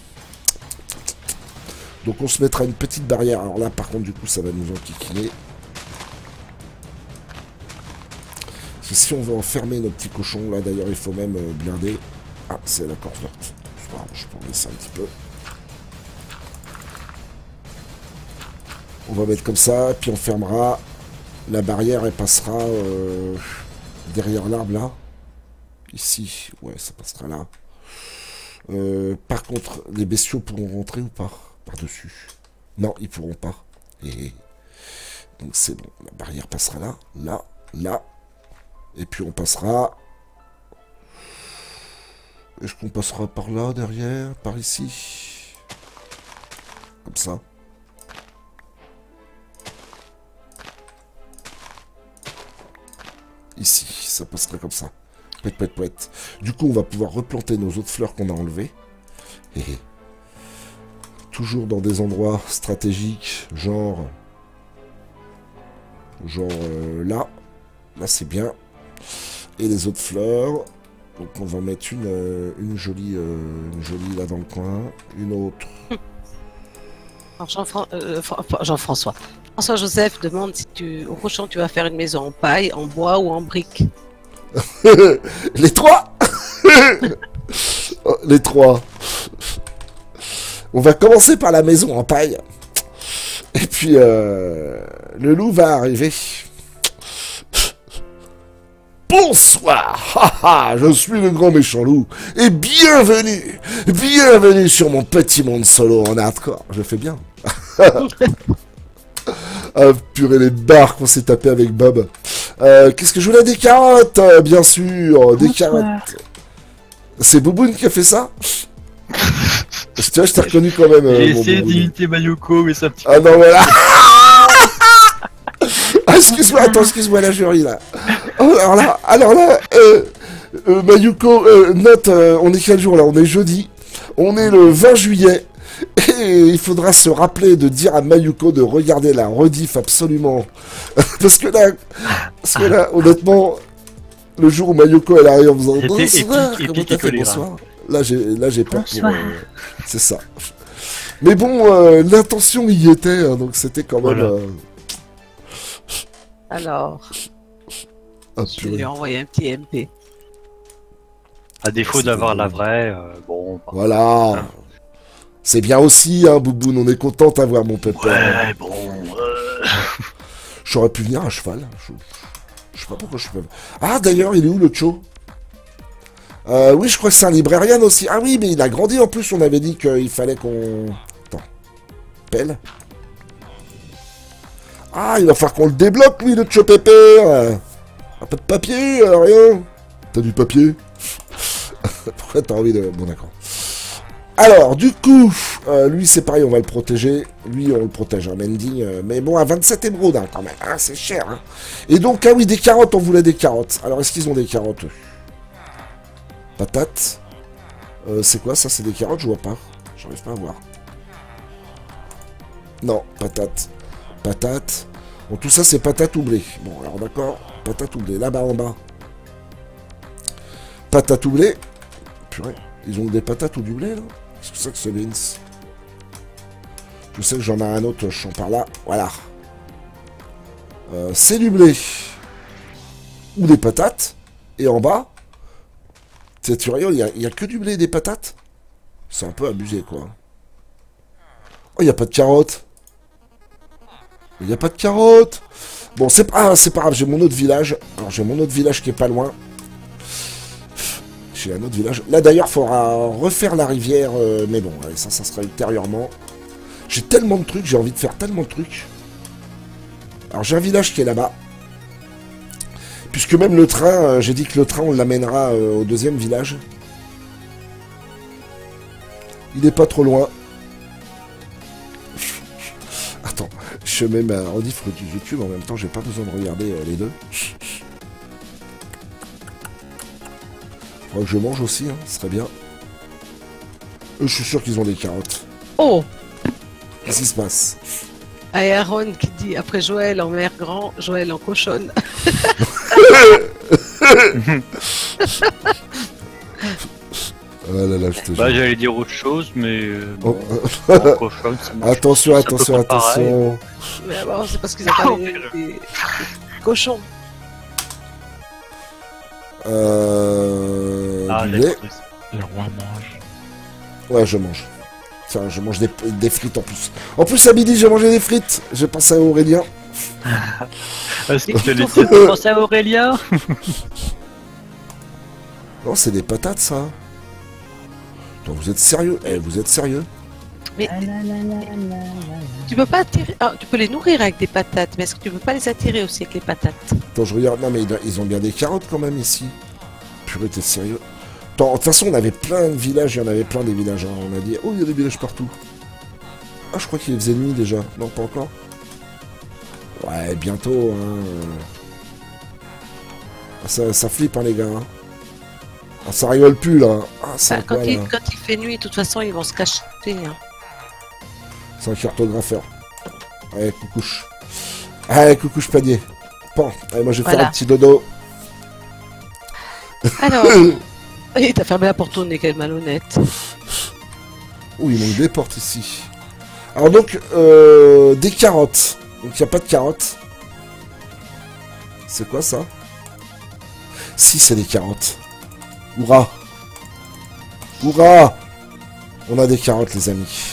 Donc on se mettra une petite barrière. Alors là, par contre, du coup, ça va nous enquiquiner. Parce que si on veut enfermer nos petits cochons, là d'ailleurs, il faut même euh, blinder. Ah, c'est la corde verte. C'est pas grave, je peux en laisser un petit peu. On va mettre comme ça, puis on fermera. La barrière, elle passera euh, derrière l'arbre là. Ici, ouais, ça passera là. Euh, par contre, les bestiaux pourront rentrer ou pas? Par-dessus. Non, ils pourront pas. Et donc c'est bon. La barrière passera là, là, là. Et puis on passera... Est-ce qu'on passera par là, derrière? Par ici? Comme ça. Ici, ça passerait comme ça. Pouet, pouet, pouet. Du coup, on va pouvoir replanter nos autres fleurs qu'on a enlevées. Et toujours dans des endroits stratégiques, genre... Genre euh, là. Là, c'est bien. Et les autres fleurs... Donc on va mettre une, euh, une, jolie, euh, une jolie là dans le coin. Une autre. Alors, Jean-Fran- euh, Fra- Fra- Jean-François. François-Joseph demande si tu, au prochain tu vas faire une maison en paille, en bois ou en briques. Les trois. Les trois. On va commencer par la maison en paille. Et puis, euh, le loup va arriver. Bonsoir, haha, je suis le grand méchant loup, et bienvenue, bienvenue sur mon petit monde solo en hardcore. Je fais bien. Ah, purée, les barres qu'on s'est tapé avec Bob. Euh, Qu'est-ce que je voulais? Des carottes, euh, bien sûr, des carottes. C'est Bouboune qui a fait ça? Tu vois, je t'ai reconnu quand même. euh, J'ai mon essayé Bouboune. d'imiter Mayuko, mais ça un petit Ah non, voilà. Ah, excuse-moi, attends, excuse-moi, la jury, là. Oh, alors là, alors là, euh, euh, Mayuko, euh, note, euh, on est quel jour, là? On est jeudi. On est le vingt juillet. Et il faudra se rappeler de dire à Mayuko de regarder la rediff absolument. Parce que là, parce que là, honnêtement, le jour où Mayuko, elle arrive en faisant C'était bonsoir, épique, comment épique t'as et fait, colère. bonsoir. Là, j'ai, là, j'ai peur pour... Bonsoir. euh, c'est ça. Mais bon, euh, l'intention y était, hein, donc c'était quand même... Voilà. euh, Alors, ah, je vais purée. lui envoyer un petit M P. À défaut C'était d'avoir la drôle. vraie, euh, bon. bah, Voilà. C'est bien aussi, hein, Bouboune, on est content d'avoir mon pépère. Ouais, bon. euh, J'aurais pu venir à cheval. Je, je sais pas pourquoi je suis pas... Ah, d'ailleurs, il est où le Cho? euh, Oui, je crois que c'est un librarian aussi. Ah oui, mais il a grandi en plus, on avait dit qu'il fallait qu'on... Attends. Pelle. Ah, il va falloir qu'on le débloque, lui, le Cho pépère. Ah, pas de papier, euh, rien. T'as du papier? Pourquoi t'as envie de... Bon, d'accord. Alors, du coup, euh, lui, c'est pareil, on va le protéger. Lui, on le protège, un mending. Euh, mais bon, à vingt-sept émeraudes, hein, quand même. Hein, c'est cher. Hein. Et donc, ah oui, des carottes, on voulait des carottes. Alors, est-ce qu'ils ont des carottes, eux? Patates. Euh, c'est quoi, ça? C'est des carottes? Je vois pas. J'arrive pas à voir. Non, patates. Patates. Bon, tout ça, c'est patates ou blé. Bon, alors, d'accord. Patates ou blé. Là-bas, en bas. Patates ou blé. Purée. Ils ont des patates ou du blé, là? Qu'est-ce que c'est que ce beans? Je sais que j'en ai un autre, je sens par là. Voilà. Euh, c'est du blé. Ou des patates. Et en bas, tu sais, tu regardes, il n'y a, a que du blé et des patates. C'est un peu abusé, quoi. Oh, il n'y a pas de carottes. Il n'y a pas de carottes. Bon, c'est pas, ah, c'est pas grave, j'ai mon autre village. Alors, j'ai mon autre village qui est pas loin. J'ai un autre village. Là d'ailleurs, il faudra refaire la rivière, euh, mais bon, allez, ça, ça sera ultérieurement. J'ai tellement de trucs, j'ai envie de faire tellement de trucs. Alors j'ai un village qui est là-bas. Puisque même le train, euh, j'ai dit que le train, on l'amènera euh, au deuxième village. Il n'est pas trop loin. Attends, je mets ma rediff du YouTube, en même temps, j'ai pas besoin de regarder euh, les deux. Faudra que je mange aussi, hein, ce serait bien. Eux, je suis sûr qu'ils ont des carottes. Oh! Qu'est-ce qui se passe? Ah, et Aaron qui dit après Joël en mère grand, Joël en cochonne. Ah là là, je te Bah, jure. j'allais dire autre chose, mais. Euh, Oh, bon, en cochonne, ça marche. attention, C'est à peu attention, près pareil. attention. Mais alors, c'est parce qu'ils ont pas des, des- des cochons. Euh... Ah, du la lait. tristesse. Les rois mangent. Ouais, je mange. Tiens, je mange des, des frites en plus. En plus, à midi, j'ai mangé des frites. J'ai pensé à Aurélien. Est-ce que tu allais dire de penser à Aurélien? Non, c'est des patates, ça. Attends, vous êtes sérieux? Eh, vous êtes sérieux? Mais tu peux pas attirer. Ah, tu peux les nourrir avec des patates, mais est-ce que tu peux pas les attirer aussi avec les patates? Attends, je regarde. Non, mais ils- ils ont bien des carottes quand même ici. Purée, t'es sérieux? Attends, de toute façon, on avait plein de villages. Il y en avait plein des villages. Hein. On a dit, oh, il y a des villages partout. Ah, je crois qu'il faisait nuit déjà. Non, pas encore. Ouais, bientôt. Hein. Ah, ça, ça flippe, hein, les gars. Hein. Ah, ça rigole plus, là. Ah, c'est Bah, quoi, quand, il, là? quand il fait nuit, de toute façon, ils vont se cacher. Hein. C'est un cartographeur. Allez, coucouche. Allez, coucouche panier. Bon, allez, moi je vais Voilà. faire un petit dodo. Alors, il t'a fermé la porte au nez, quelle malhonnête. Ouh, il manque des portes ici. Alors donc, euh, des carottes. Donc il n'y a pas de carottes. C'est quoi ça? Si, c'est des carottes. Hourra! Hourra! On a des carottes, les amis.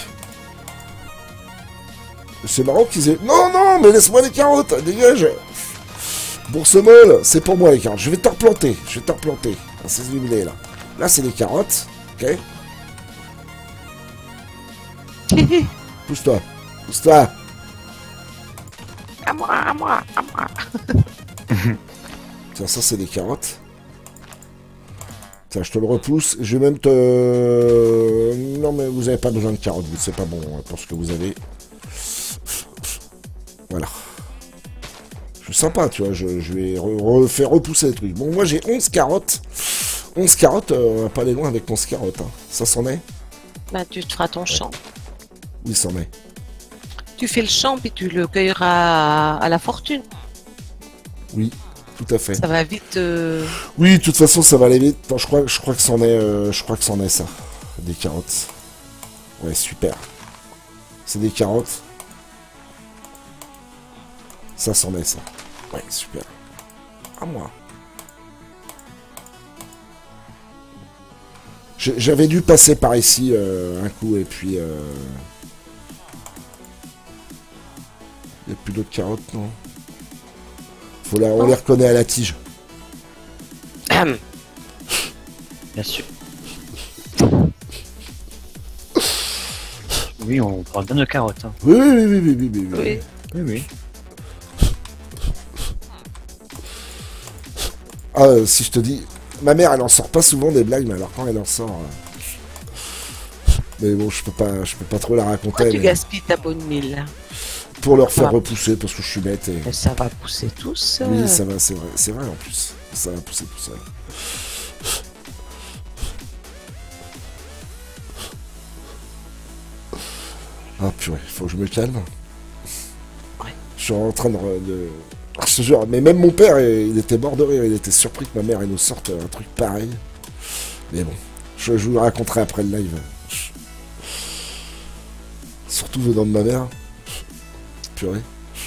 C'est marrant qu'ils aient... Non, non, mais laisse-moi les carottes, dégage! Bourse molle, c'est pour moi les carottes. Je vais te replanter, je vais te replanter. Ah, c'est illuminé là. Là, c'est des carottes, ok? Pousse-toi, pousse-toi. À moi, à moi, à moi. Tiens, ça, c'est des carottes. Tiens, je te le repousse. Je vais même te... Non, mais vous avez pas besoin de carottes. C'est pas bon hein, pour ce que vous avez. Voilà. Je suis sympa, tu vois. Je, je vais re- refaire repousser les trucs. Bon, moi, j'ai onze carottes. onze carottes, euh, on va pas aller loin avec onze carottes. Hein. Ça s'en est? Bah, tu te feras ton champ. Oui, ça s'en est. Tu fais le champ, puis tu le cueilleras à, à la fortune. Oui, tout à fait. Ça va vite. euh, Oui, de toute façon, ça va aller vite. Attends, je crois, je crois que c'en est, euh, je crois que c'en est ça. Des carottes. Ouais, super. C'est des carottes. Ça s'en est ça. Ouais, super. À moi. J'ai- J'avais dû passer par ici euh, un coup et puis. Euh... Il n'y a plus d'autres carottes, non? Faut la... On les reconnaît à la tige. Ahem. Bien sûr. Oui, on parle bien de carottes. Hein. Oui, oui, oui, oui, oui, oui, oui. Oui. Oui, oui. Ah, euh, si je te dis... Ma mère, elle en sort pas souvent des blagues, mais alors quand elle en sort... euh, Mais bon, je peux pas, je peux pas trop la raconter. Pourquoi tu mais gaspilles ta bonne mille? Pour leur faire Ah. repousser, parce que je suis bête et... Mais ça va pousser tous. euh. Oui, ça va, c'est vrai, c'est vrai en plus. Ça va pousser tout seul. Ah purée, faut que je me calme. Ouais. Je suis en train de... de... Ah, je te jure, mais même mon père, il était mort de rire, il était surpris que ma mère elle nous sorte un truc pareil. Mais bon, je, je vous le raconterai après le live. Surtout venant de ma mère. Purée.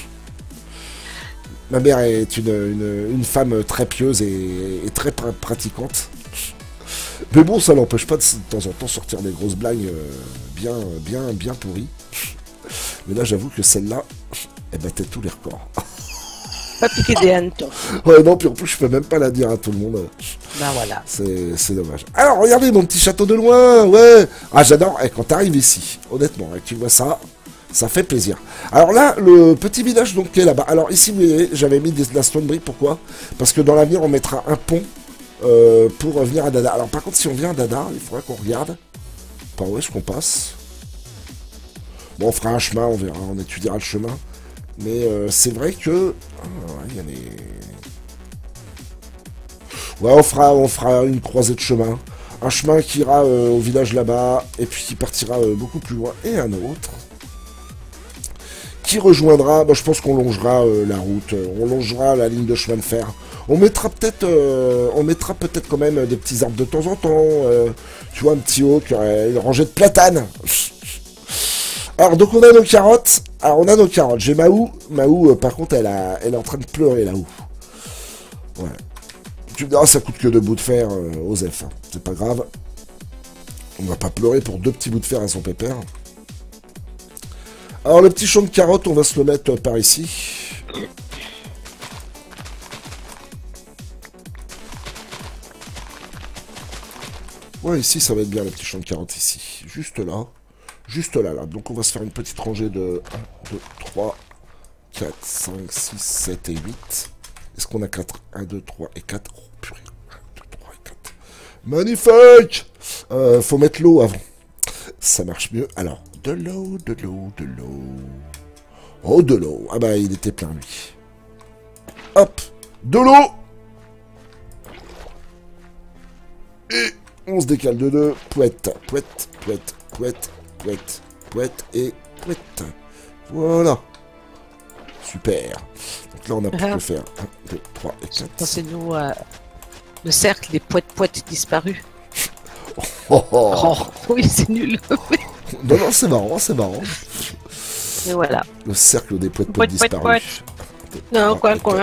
Ma mère est une, une, une femme très pieuse et, et très pra- pratiquante. Mais bon, ça l'empêche pas de, de temps en temps sortir des grosses blagues euh, bien, bien, bien pourries. Mais là, j'avoue que celle-là, elle battait tous les records. Pas piquer des hannetons. Ouais, non, puis en plus, je peux même pas la dire à tout le monde. Ben voilà. C'est dommage. Alors, regardez mon petit château de loin, ouais. Ah, j'adore, eh, quand t'arrives ici, honnêtement, et que tu vois ça, ça fait plaisir. Alors là, le petit village donc qui est là-bas. Alors ici, vous voyez, j'avais mis des, de la stone brick, pourquoi? Parce que dans l'avenir, on mettra un pont euh, pour venir à Dada. Alors par contre, si on vient à Dada, il faudra qu'on regarde par où est-ce qu'on passe. Bon, on fera un chemin, on verra, on étudiera le chemin. Mais euh, c'est vrai que... Ah, il y a les... Ouais, on fera, on fera une croisée de chemin. Un chemin qui ira euh, au village là-bas, et puis qui partira euh, beaucoup plus loin. Et un autre qui rejoindra, bah, je pense qu'on longera euh, la route, euh, on longera la ligne de chemin de fer. On mettra peut-être euh, on mettra peut-être quand même des petits arbres de temps en temps. Euh, tu vois, un petit hawk, euh, une rangée de platanes. Alors, donc on a nos carottes. Alors, on a nos carottes. J'ai Mahou. Mahou, euh, par contre, elle, a, elle est en train de pleurer là-haut. Ouais. Tu me diras, ça coûte que deux bouts de fer, euh, Osef. Hein. C'est pas grave. On va pas pleurer pour deux petits bouts de fer à son pépère. Alors, le petit champ de carottes, on va se le mettre euh, par ici. Ouais, ici, ça va être bien, le petit champ de carottes, ici. Juste là. Juste là, là. Donc, on va se faire une petite rangée de un, deux, trois, quatre, cinq, six, sept et huit. Est-ce qu'on a quatre? un, deux, trois et quatre. Oh, purée. un, deux, trois et quatre. Magnifique! euh, Faut mettre l'eau avant. Ça marche mieux. Alors, de l'eau, de l'eau, de l'eau. Oh, de l'eau. Ah bah, il était plein, lui. Hop. De l'eau. Et on se décale de deux. Pouette, pouette, pouette, pouette, pouette, pouette et pouette. Voilà. Super. Donc là, on a pu le faire. un, deux, trois et quatre. C'est nous euh, le cercle des poètes-poètes disparus. Oh, oh. Oh, oui, c'est nul. Non, non, c'est marrant, c'est marrant. Et voilà. Le cercle des poètes Poète, poète, disparus. Non, quoi, quoi.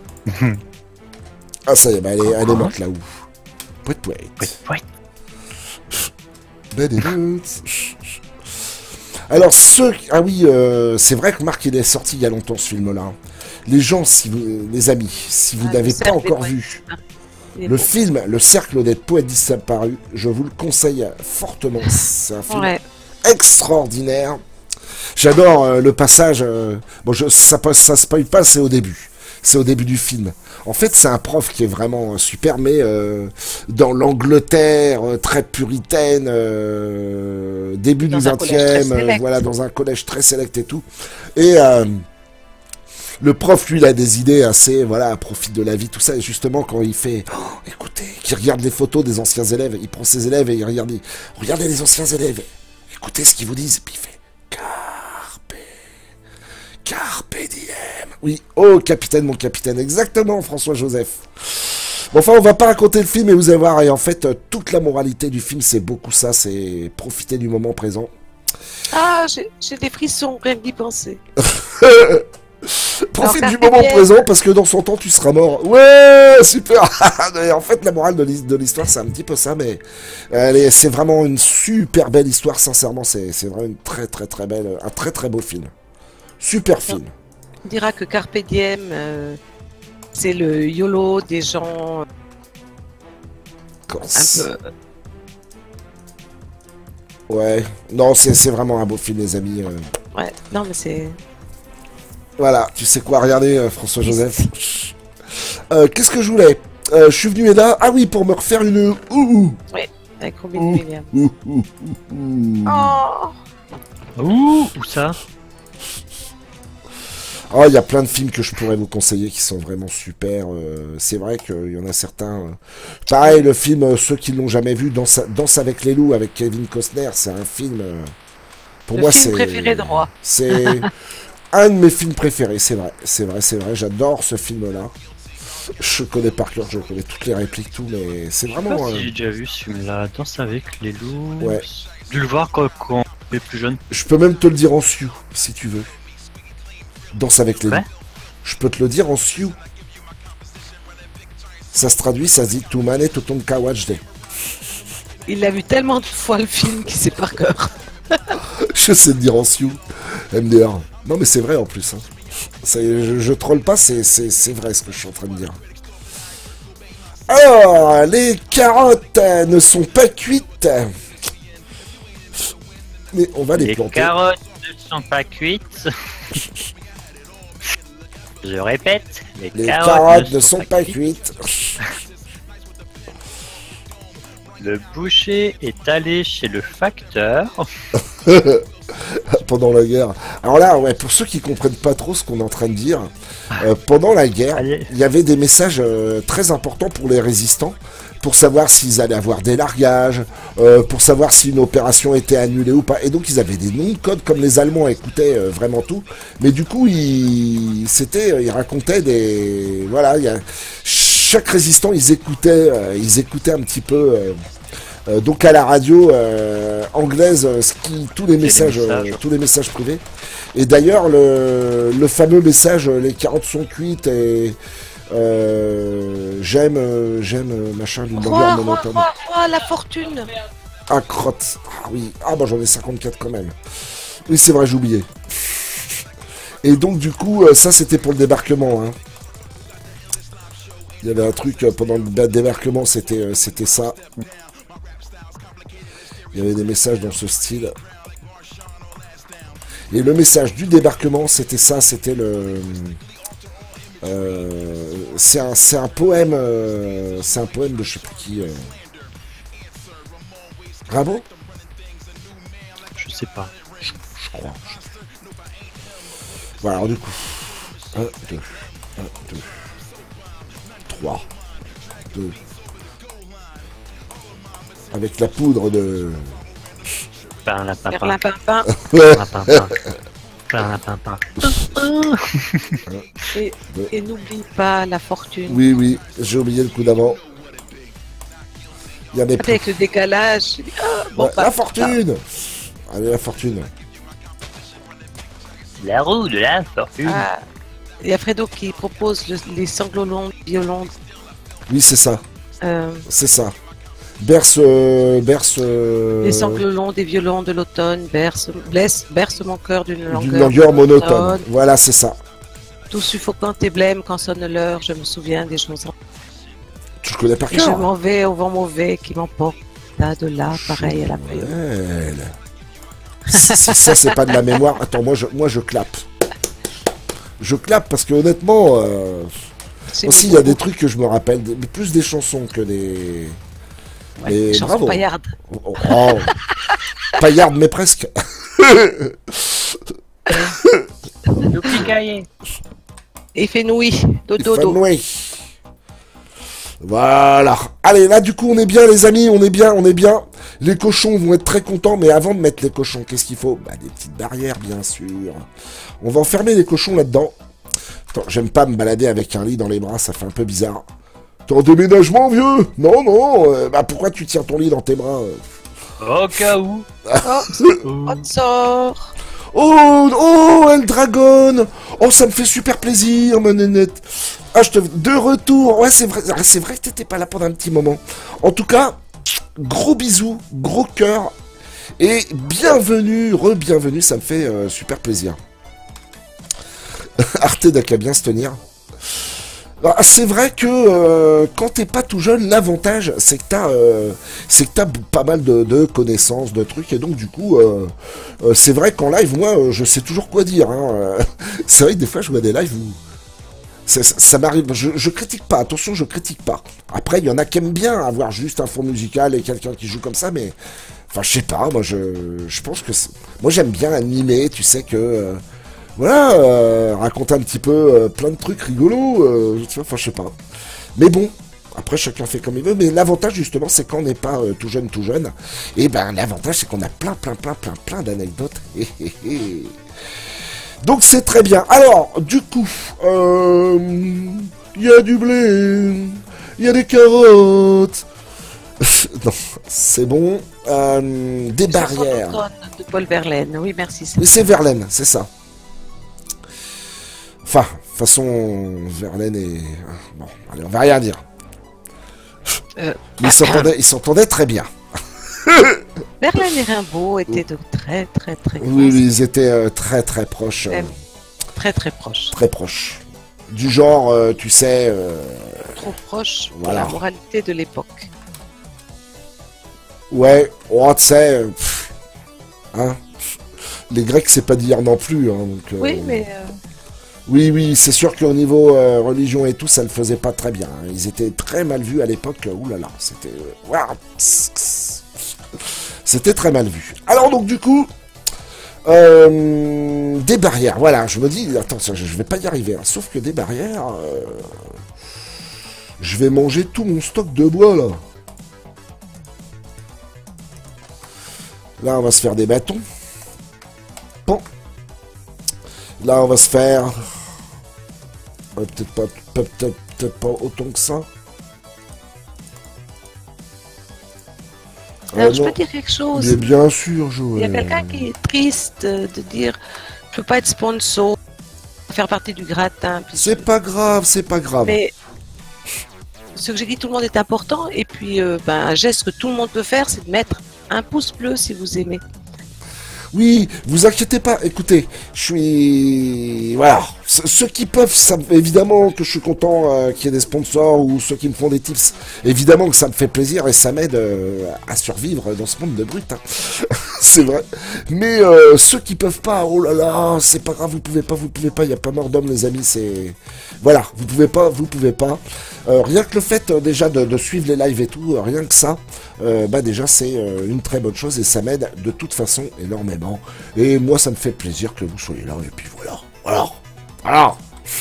Ah, ça y est, bah, elle, est, elle est morte là-haut. Poète, poète. Ouais. Alors, ceux... Ah oui, euh, c'est vrai que Marc, il est sorti il y a longtemps, ce film-là. Les gens, si vous... les amis, si vous Ah, n'avez le pas cercle encore des vu Il est le beau. film Le Cercle des Poètes Disparus, je vous le conseille fortement. C'est un film Ouais. extraordinaire. J'adore euh, le passage... euh, Bon, je... ça, ça spoil pas, c'est au début. C'est au début du film. En fait, c'est un prof qui est vraiment euh, super, mais euh, dans l'Angleterre euh, très puritaine, euh, début Dans du un collège très vingtième, euh, sélect. voilà, dans un collège très sélect et tout. Et euh, le prof, lui, il a des idées assez, voilà, profite de la vie, tout ça. Et justement, quand il fait, oh, écoutez, qu'il regarde les photos des anciens élèves, il prend ses élèves et il regarde, il, regardez les anciens élèves, écoutez ce qu'ils vous disent, et puis il fait, Carpe, Carpe diem. Oui, oh, capitaine, mon capitaine, exactement, François-Joseph. Bon, enfin, on va pas raconter le film, et vous allez voir, et en fait, euh, toute la moralité du film, c'est beaucoup ça, c'est profiter du moment présent. Ah, j'ai j'ai des frissons, rien que d'y penser. Profite Alors, du Carpe moment diem. présent parce que dans son temps tu seras mort. Ouais, super. Et en fait, la morale de l'his- de l'histoire, c'est un petit peu ça, mais elle est- c'est vraiment une super belle histoire. Sincèrement, c'est c'est vraiment une très très très belle, un très très beau film. Super film. On dira que Carpe Diem, euh, c'est le YOLO des gens euh, Quand un c'est- peu. Ouais. Non, c'est c'est vraiment un beau film, les amis. euh. Ouais, non, mais c'est. Voilà. Tu sais quoi regarder, euh, François-Joseph. Euh, Qu'est-ce que je voulais Euh, Je suis venu là. Ah oui, pour me refaire une. Ouh, Avec Robin Ouh. Williams. ouh, ouh, ouh, ouh. Oh Ouh, où ça? Oh, il y a plein de films que je pourrais vous conseiller qui sont vraiment super. euh, c'est vrai qu'il y en a certains. euh, Pareil, le film, euh, ceux qui l'ont jamais vu, Danse, Danse avec les loups avec Kevin Costner, c'est un film. euh, pour Le moi, film c'est. préféré de Roy. C'est un de mes films préférés, c'est vrai. C'est vrai, c'est vrai. J'adore ce film-là. Je connais par cœur, je connais toutes les répliques, tout, mais c'est Je sais vraiment. pas si euh, j'ai déjà vu ce film-là. Danse avec les loups. Ouais. J'ai dû le voir quand, quand on était plus jeune. Je peux même te le dire en sioux, si tu veux. Danse avec les Ouais. loups. Je peux te le dire en sioux. Ça se traduit, ça se dit Tumane Toton Kawajde. Il l'a vu tellement de fois le film qu'il sait par cœur. Je sais te dire en sioux. M D R. Non mais c'est vrai en plus. Hein. Ça, je, je troll pas, c'est c'est- c'est vrai ce que je suis en train de dire. Alors, les carottes euh, ne sont pas cuites. Mais on va les, Les planter. carottes ne sont pas cuites. Je répète, les, Les carottes, carottes ne sont pas cuites. Le boucher est allé chez le facteur. Pendant la guerre. Alors là, ouais, pour ceux qui comprennent pas trop ce qu'on est en train de dire, euh, pendant la guerre, Allez. il y avait des messages euh, très importants pour les résistants, pour savoir s'ils allaient avoir des largages, euh, pour savoir si une opération était annulée ou pas. Et donc ils avaient des noms de code, comme les Allemands écoutaient euh, vraiment tout. Mais du coup, ils, c'était, ils racontaient des, voilà, il y a... chaque résistant, ils écoutaient, euh, ils écoutaient un petit peu. Euh, Euh, donc à la radio euh, anglaise, euh, ce qui, tous les messages, les messages. euh, tous les messages privés. Et d'ailleurs le, le fameux message, euh, les carottes sont cuites et euh, j'aime, euh, j'aime euh, machin d'une Roi, longueur roi, monotone. roi, roi, la fortune. Ah crotte, ah oui, ah bah j'en ai cinquante-quatre quand même. Oui c'est vrai, j'ai oublié. Et donc du coup, euh, ça c'était pour le débarquement. Hein. Il y avait un truc euh, pendant le débarquement, c'était, euh, c'était ça. Il y avait des messages dans ce style. Et le message du débarquement, c'était ça, c'était le... Euh, c'est un, c'est un poème... Euh, c'est un poème de je sais plus qui... Euh... Rimbaud ? Je sais pas. Je crois. Voilà, alors du coup... un, deux, un, deux, trois, deux... Avec la poudre de... Pain, la papa. Perlin pimpin. Pain, papa. Pain, la papa. Et, et n'oublie pas la fortune. Oui, oui, j'ai oublié le coup d'avant. Il y en a plus. Avec le décalage. Ah, bon, Ouais, bah, la fortune. Allez, la fortune. La roue de la fortune. Ah, il y a Fredo qui propose le- les sanglots longs, violents. Oui, c'est ça. Euh, C'est ça. Berce... euh, berce... euh, Les sanglots longs des violons de l'automne berce, blesse, berce mon cœur d'une longueur, d'une longueur monotone. Voilà, c'est ça. Tout suffocant et blême quand sonne l'heure, je me souviens des choses. Tu le connais par Et je cœur. m'en vais au vent mauvais qui m'emporte là de là, pareil à la paix. Belle. Si si ça, c'est pas de la mémoire. Attends, moi, je, moi, je clappe. Je clappe parce que honnêtement, euh, C'est aussi, il y a des trucs que je me rappelle, des- plus des chansons que des... ouais, mais des chansons bravo. paillardes. Oh, oh. Paillarde, mais presque. Le petit cahier. Et fenouil, dodo, dodo. Fanway. Voilà. Allez, là, du coup, on est bien, les amis, on est bien, on est bien. Les cochons vont être très contents, mais avant de mettre les cochons, qu'est-ce qu'il faut? Bah, des petites barrières, bien sûr. On va enfermer les cochons là-dedans. Attends, j'aime pas me balader avec un lit dans les bras, ça fait un peu bizarre. T'es en déménagement, vieux? Non, non. euh, bah, pourquoi tu tiens ton lit dans tes bras? euh Au cas où. Oh, Oh. on sort. Oh, oh, El Dragon. Oh, ça me fait super plaisir, ma nénette. Ah, je te... De retour. Ouais, c'est vrai, ah, c'est vrai que t'étais pas là pendant un petit moment. En tout cas, gros bisous, gros cœur. Et bienvenue, re-bienvenue, ça me fait euh, super plaisir. Arte n'a qu'à bien se tenir. Alors, c'est vrai que euh, quand t'es pas tout jeune, l'avantage c'est que t'as euh, c'est que t'as b- pas mal de, de connaissances, de trucs, et donc du coup euh, euh, c'est vrai qu'en live, moi euh, je sais toujours quoi dire. Hein, euh. C'est vrai que des fois je vois des lives où ça, ça- ça m'arrive, je, je critique pas, attention, je critique pas. Après il y en a qui aiment bien avoir juste un fond musical et quelqu'un qui joue comme ça, mais enfin je sais pas, moi je, je pense que c'est- moi j'aime bien animer, tu sais que euh, voilà, euh, raconter un petit peu euh, plein de trucs rigolos, euh, tu vois, enfin je sais pas. Mais bon, après chacun fait comme il veut, mais l'avantage justement c'est qu'on n'est pas euh, tout jeune, tout jeune, et ben l'avantage c'est qu'on a plein, plein, plein, plein, plein d'anecdotes. Hé, hé, hé. Donc c'est très bien. Alors, du coup, euh, il y a du blé, il y a des carottes. Non, c'est bon. Euh, des barrières. De Paul Verlaine, oui merci. c'est- Mais c'est Verlaine, c'est ça. Enfin, de toute façon, Verlaine est... Bon, allez, on va rien dire. Euh, Mais ils s'entendaient, ils s'entendaient très bien. Verlaine et Rimbaud étaient de très très très Oui, grands- oui, ils étaient euh, très très proches. euh, Même très très proches. très proches. Du genre, euh, tu sais... euh, Trop proche Voilà. de la moralité de l'époque. Ouais, oh, tu sais... euh, pff, hein, les Grecs, c'est pas d'hier non plus. Hein, donc, euh, Oui, mais euh, Oui, oui, c'est sûr qu'au niveau euh, religion et tout, ça ne faisait pas très bien. Hein. Ils étaient très mal vus à l'époque. Ouh là là, c'était... euh, ouah, pss, pss. C'était très mal vu. Alors donc du coup... euh, des barrières, voilà, je me dis... Attends, ça, je je vais pas y arriver. Hein. Sauf que des barrières... euh, je vais manger tout mon stock de bois, là. Là, on va se faire des bâtons. Bon. Là, on va se faire... euh, peut-être pas, peut-être, peut-être pas autant que ça. alors Euh, je non. peux dire quelque chose. Mais bien sûr, Il Joël. y a quelqu'un qui est triste euh, de dire je peux pas être sponsor, faire partie du gratin. puis- C'est pas grave, c'est pas grave. Mais ce que j'ai dit, tout le monde est important. Et puis, euh, ben, un geste que tout le monde peut faire, c'est de mettre un pouce bleu si vous aimez. Oui, vous inquiétez pas, écoutez, je suis... Voilà, Ce- ceux qui peuvent, ça, évidemment que je suis content euh, qu'il y ait des sponsors ou ceux qui me font des tips, évidemment que ça me fait plaisir et ça m'aide euh, à survivre dans ce monde de brut, hein. C'est vrai. Mais euh, ceux qui peuvent pas, oh là là, c'est pas grave, vous pouvez pas, vous pouvez pas, il n'y a pas mort d'homme les amis, c'est... Voilà, vous pouvez pas, vous pouvez pas. Euh, rien que le fait euh, déjà de, de suivre les lives et tout, euh, rien que ça, euh, bah déjà c'est euh, une très bonne chose et ça m'aide de toute façon énormément. Et moi ça me fait plaisir que vous soyez là et puis voilà, voilà, voilà.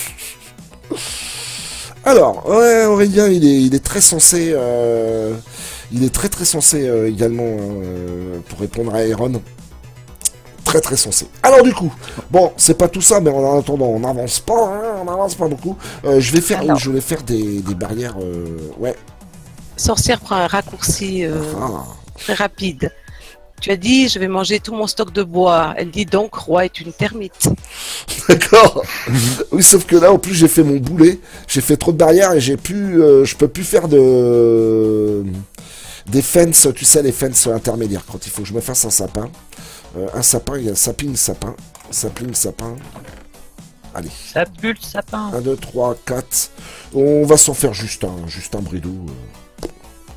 Alors, ouais, Aurélien il est, il est très sensé, euh, il est très très sensé euh, également euh, pour répondre à Aaron. Très très sensé. Alors du coup, bon, c'est pas tout ça, mais en attendant, on n'avance pas, hein, on n'avance pas beaucoup. Euh, je vais faire, Alors. je vais faire des, des barrières, euh, ouais. Sorcière prend un raccourci euh, Ah. très rapide. Tu as dit, je vais manger tout mon stock de bois. Elle dit donc, roi est une termite. D'accord. Oui, sauf que là, en plus, j'ai fait mon boulet, j'ai fait trop de barrières et j'ai pu, euh, je peux plus faire de des fences, tu sais, les fences intermédiaires. Quand il faut que je me fasse un sapin, euh, un sapin, il y a sapin, sapin, sapin, sapin. Allez. Ça pue le sapin. un, deux, trois, quatre. On va s'en faire juste un, juste un bridou. euh.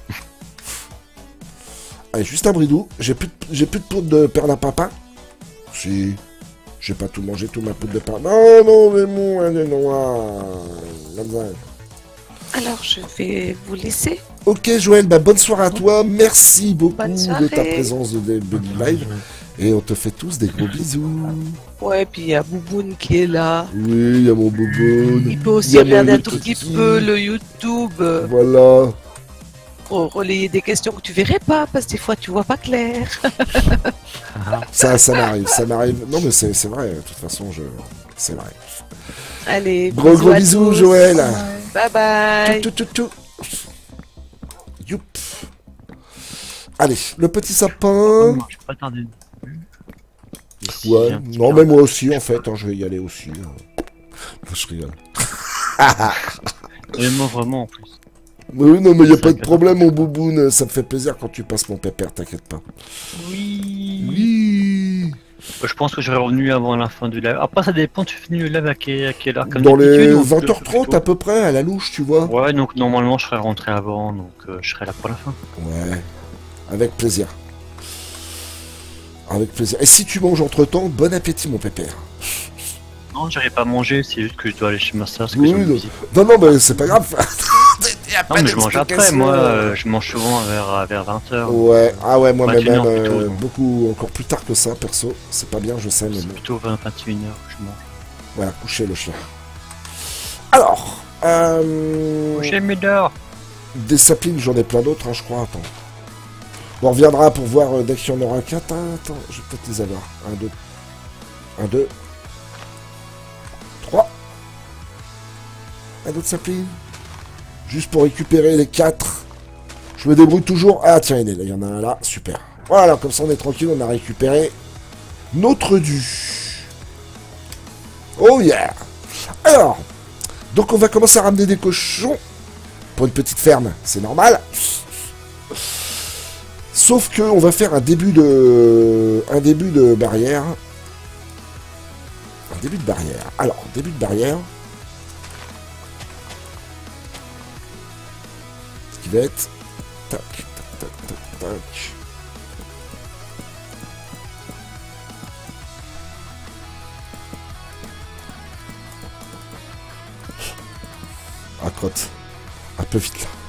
Allez, juste un bridou. J'ai plus, de- j'ai plus de poudre de perlimpinpin. Si. J'ai pas tout mangé, tout ma poudre de perlimpinpin. Non, non, mais mon, euh, non, ah, là, là. Alors, je vais vous laisser. Ok, Joël, bah, bonne soirée à toi. Merci beaucoup Bonne de ta soirée. présence de, de, de live. Et on te fait tous des gros bisous. Ouais, puis il y a Bouboune qui est là. Oui, il y a mon boboune. Il peut Il aussi y a regarder mon un tout petit kiki. peu le YouTube euh, Voilà. pour relayer des questions que tu verrais pas, parce que des fois tu vois pas clair. Ça, ça m'arrive, ça m'arrive. Non, mais c'est c'est vrai, de toute façon, je... c'est vrai. Allez, Gros, gros à bisous, tous. Joël. Bye bye. Tout, tout, tout, tout. Youp. Allez, le petit sapin. Je peux pas tarder. Ici, Ouais, un petit non, peu. mais moi aussi, en fait, hein, je vais y aller aussi. hein. Je rigole. Et moi vraiment en plus. Oui, non, mais y a C'est pas de que- problème, mon bouboune. Ça me fait plaisir quand tu passes mon pépère, t'inquiète pas. Oui. Oui. Je pense que je serai revenu avant la fin du live. Après ça dépend, tu finis le live à quelle, à quelle heure comme Dans d'habitude, les ou vingt plutôt- heures trente plutôt- à peu près, à la louche, tu vois. Ouais, donc normalement je serais rentré avant, donc euh, je serai là pour la fin. Ouais, avec plaisir. Avec plaisir. Et si tu manges entre-temps, bon appétit, mon pépère. Non, j'irai pas manger, c'est juste que je dois aller chez ma soeur parce que Oui, j'ai une non. visite. Non, non, mais c'est pas grave. Y a Non, pas mais je mange après, d'explication. moi euh, je mange souvent vers, vers vingt heures. Ouais, ah ouais, moi vingt et une même, heures plutôt, euh, donc. beaucoup, encore plus tard que ça, perso. C'est pas bien, je sais, mais C'est bon. plutôt vingt, vingt et une heures que je mange. Voilà, coucher le chien. Alors, euh... J'ai mes dehors. des saplings, j'en ai plein d'autres, hein, je crois. Attends. Bon, on reviendra pour voir euh, dès qu'il y en aura qu'un. Attends, attends, je vais peut-être les avoir. Un, deux. Un, deux. Trois. Un autre sapling. Juste pour récupérer les quatre. Je me débrouille toujours. Ah, tiens, il est là. Il y en a un là. Super. Voilà, comme ça on est tranquille. On a récupéré notre dû. Oh yeah. Alors, donc on va commencer à ramener des cochons. Pour une petite ferme, c'est normal. Sauf que on va faire un début de... Un début de barrière. Un début de barrière. Alors, début de barrière. qui va être... Tac, tac, tac, tac, tac. Ah, crotte. Un peu vite, là.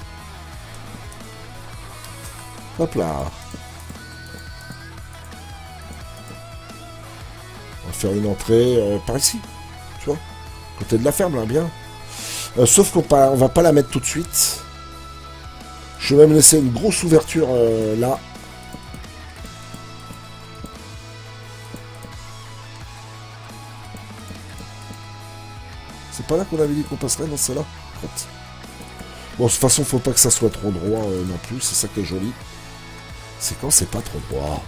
Hop là. On va faire une entrée euh, par ici. Tu vois, côté de la ferme, là, bien. Euh, sauf qu'on on va pas la mettre tout de suite. Je vais même laisser une grosse ouverture euh, là. C'est pas là qu'on avait dit qu'on passerait dans celle-là. Bon, de toute façon, faut pas que ça soit trop droit euh, non plus. C'est ça qui est joli. C'est quand c'est pas trop droit.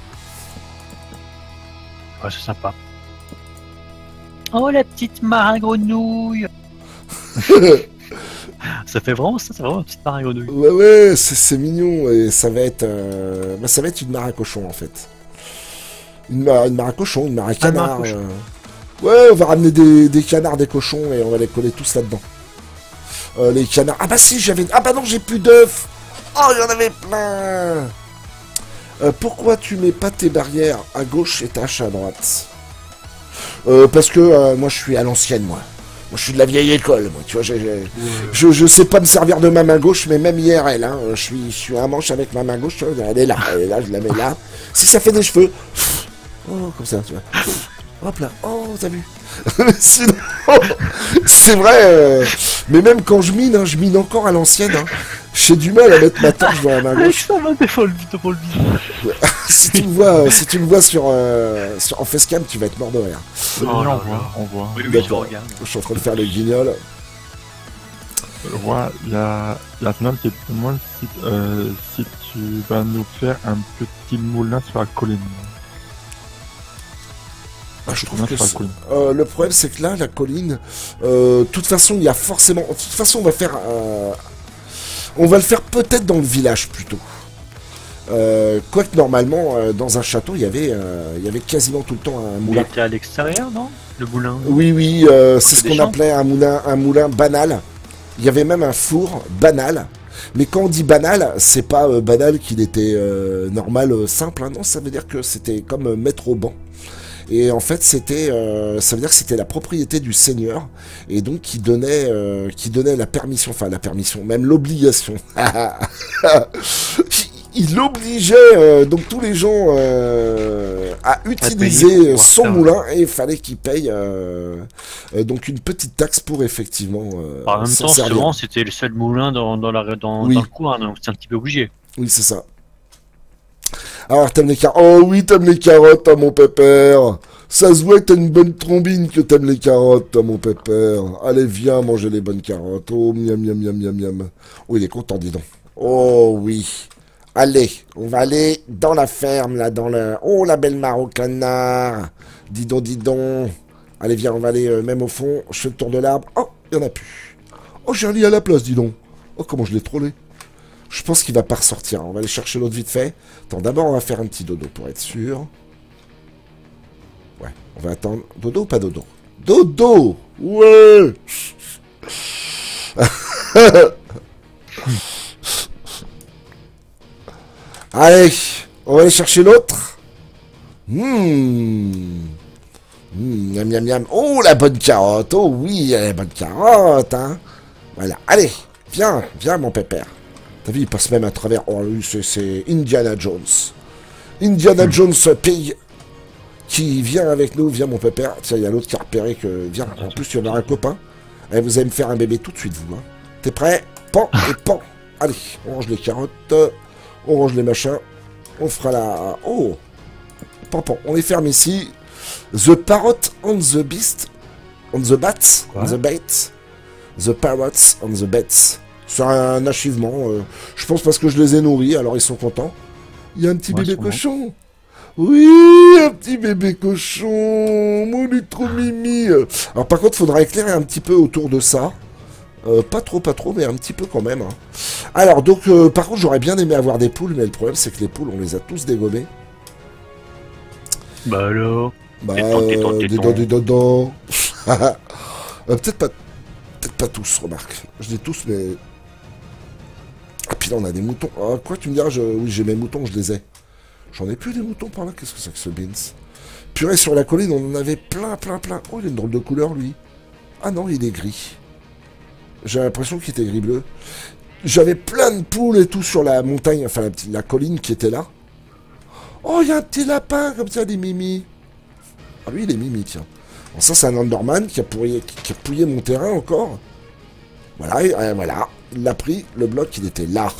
Ouais, c'est sympa. Oh, la petite maragrenouille. Ça fait vraiment ça, c'est vraiment une petite maragrenouille. Ouais, ouais, c'est mignon. Et ça va être... Euh... Bah, ça va être une mare à cochon, en fait. Une mare, une mare à cochon, une mare à canard. Euh... Ouais, on va ramener des, des canards, des cochons, et on va les coller tous là-dedans. Euh, les canards... Ah bah si, j'avais... Ah bah non, j'ai plus d'œufs. Oh, il y en avait plein. Euh, pourquoi tu mets pas tes barrières à gauche et ta hache à droite? euh, Parce que euh, moi je suis à l'ancienne, moi. Moi je suis de la vieille école, moi. Tu vois, j'ai, j'ai, ouais. je, je sais pas me servir de ma main gauche, mais même I R L, hein, je suis, je suis à manche avec ma main gauche, tu vois, elle est là, elle est là, je la mets là. Si ça fait des cheveux, oh, comme ça, tu vois. Hop là, oh, t'as vu. Sinon, c'est vrai, euh, mais même quand je mine, hein, je mine encore à l'ancienne, hein. J'ai du mal à mettre ma torche dans la main gauche. si tu me vois, si tu me vois sur, euh, sur en facecam, tu vas être mort de rire. Oh, on voit, on voit. Oui, oui, je regarde. Je suis en train de faire le guignol. Roi, il y a, y a Snan qui te demande si, euh, si tu vas nous faire un petit moulin sur la colline. Ah, je trouve que euh, le problème c'est que là, la colline, euh, de toute façon, il y a forcément... De toute façon, on va faire... Euh, on va le faire peut-être dans le village, plutôt. Euh, Quoique, normalement, euh, dans un château, il y avait, euh, il y avait quasiment tout le temps un moulin. Il était à l'extérieur, non? Le moulin? Oui, oui, euh, c'est ce qu'on appelait un moulin, un moulin banal. Il y avait même un four banal. Mais quand on dit banal, c'est pas euh, banal qu'il était euh, normal, euh, simple. Hein, non, ça veut dire que c'était comme euh, mettre au banc. Et en fait, c'était, euh, ça veut dire que c'était la propriété du seigneur, et donc qui donnait, euh, qui donnait la permission, enfin la permission, même l'obligation. Il obligeait euh, donc tous les gens euh, à utiliser à son ouais, moulin, et il fallait qu'ils payent euh, euh, donc une petite taxe pour effectivement. Euh, en même temps, souvent, c'était le seul moulin dans, dans, la, dans, oui. dans le coin, donc c'est un petit peu obligé. Oui, c'est ça. Alors, t'aimes les carottes? Oh oui, t'aimes les carottes, hein, mon pépère. Ça se voit que t'as une bonne trombine que t'aimes les carottes, hein, mon pépère. Allez, viens manger les bonnes carottes. Oh, miam, miam, miam, miam, miam. Oh, il est content, dis donc. Oh, oui. Allez, on va aller dans la ferme, là, dans le... Oh, la belle mare au canard. Dis donc, dis donc. Allez, viens, on va aller euh, même au fond. Je fais le tour de l'arbre. Oh, il y en a plus. Oh, j'ai un lit à la place, dis donc. Oh, comment je l'ai trollé. Je pense qu'il va pas ressortir. On va aller chercher l'autre vite fait. Attends, d'abord, on va faire un petit dodo pour être sûr. Ouais, on va attendre. Dodo ou pas dodo? Dodo! Ouais! Allez, on va aller chercher l'autre. Hum. Hum, miam, miam, miam. Oh, la bonne carotte. Oh oui, la bonne carotte, hein. Voilà, allez, viens, viens, mon pépère. T'as vu, il passe même à travers... Oh, lui, c'est Indiana Jones. Indiana mmh. Jones Pig qui vient avec nous. Viens, mon pépère. Tiens, il y a l'autre qui a repéré que... Viens, en plus, tu vas avoir un copain. Allez, vous allez me faire un bébé tout de suite, vous. Hein. T'es prêt? Pan et pan. Allez, on range les carottes. On range les machins. On fera la... Oh, pan, pan. On les ferme ici. The parrot on the beast. On the bats. On the bait. The parrots on the bats. C'est un achievement, euh, je pense parce que je les ai nourris, alors ils sont contents. Il y a un petit ouais, bébé cochon. Oui, un petit bébé cochon. Mon il est trop mimi. Alors par contre, il faudra éclairer un petit peu autour de ça. Euh, pas trop, pas trop, mais un petit peu quand même. Hein. Alors donc, euh, par contre, j'aurais bien aimé avoir des poules, mais le problème c'est que les poules, on les a tous dégommées. Bah alors. Bah, euh, des dents, des dents, des dents. euh, Peut-être pas, peut-être pas tous, remarque. Je dis tous, mais... Ah, puis puis là, on a des moutons. Ah, quoi, tu me diras, je... oui, j'ai mes moutons, je les ai. J'en ai plus des moutons par là. Qu'est-ce que c'est que ce beans? Purée, sur la colline, on en avait plein, plein, plein. Oh, il a une drôle de couleur, lui. Ah non, il est gris. J'ai l'impression qu'il était gris-bleu. J'avais plein de poules et tout sur la montagne, enfin la, petite, la colline qui était là. Oh, il y a un petit lapin comme ça, des mimi. Ah, lui, il est mimi, tiens. Bon, ça, c'est un Enderman qui a, pourri, qui, qui a pouillé mon terrain encore. Voilà, et, et voilà. Il a pris le bloc, il était là.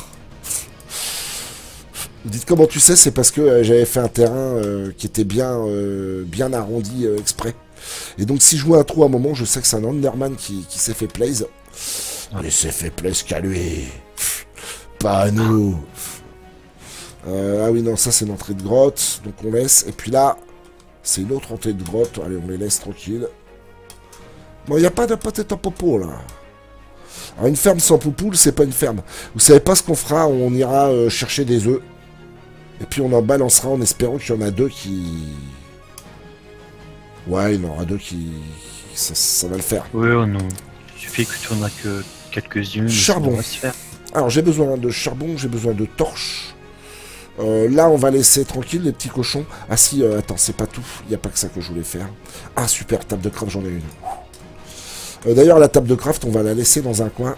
Dites comment tu sais, c'est parce que euh, j'avais fait un terrain euh, qui était bien, euh, bien arrondi euh, exprès. Et donc, si je vois un trou à un moment, je sais que c'est un Enderman qui, qui s'est fait plaise. Il s'est fait plaise qu'à lui. Pas à nous. Euh, ah oui, non, ça c'est une entrée de grotte. Donc on laisse. Et puis là, c'est une autre entrée de grotte. Allez, on les laisse tranquilles. Bon, il n'y a pas de peut-être en popo là. Alors une ferme sans poupoule, c'est pas une ferme. Vous savez pas ce qu'on fera? On ira euh, chercher des œufs. Et puis on en balancera en espérant qu'il y en a deux qui... Ouais, il y en aura deux qui... Ça, ça va le faire. Oui, oh non. Il suffit que tu en as que quelques-unes. Charbon. Alors j'ai besoin de charbon, j'ai besoin de torches. Euh, là, on va laisser tranquille les petits cochons. Ah si, euh, attends, c'est pas tout. Il n'y a pas que ça que je voulais faire. Ah super, table de craft, j'en ai une. Euh, D'ailleurs, la table de craft, on va la laisser dans un coin.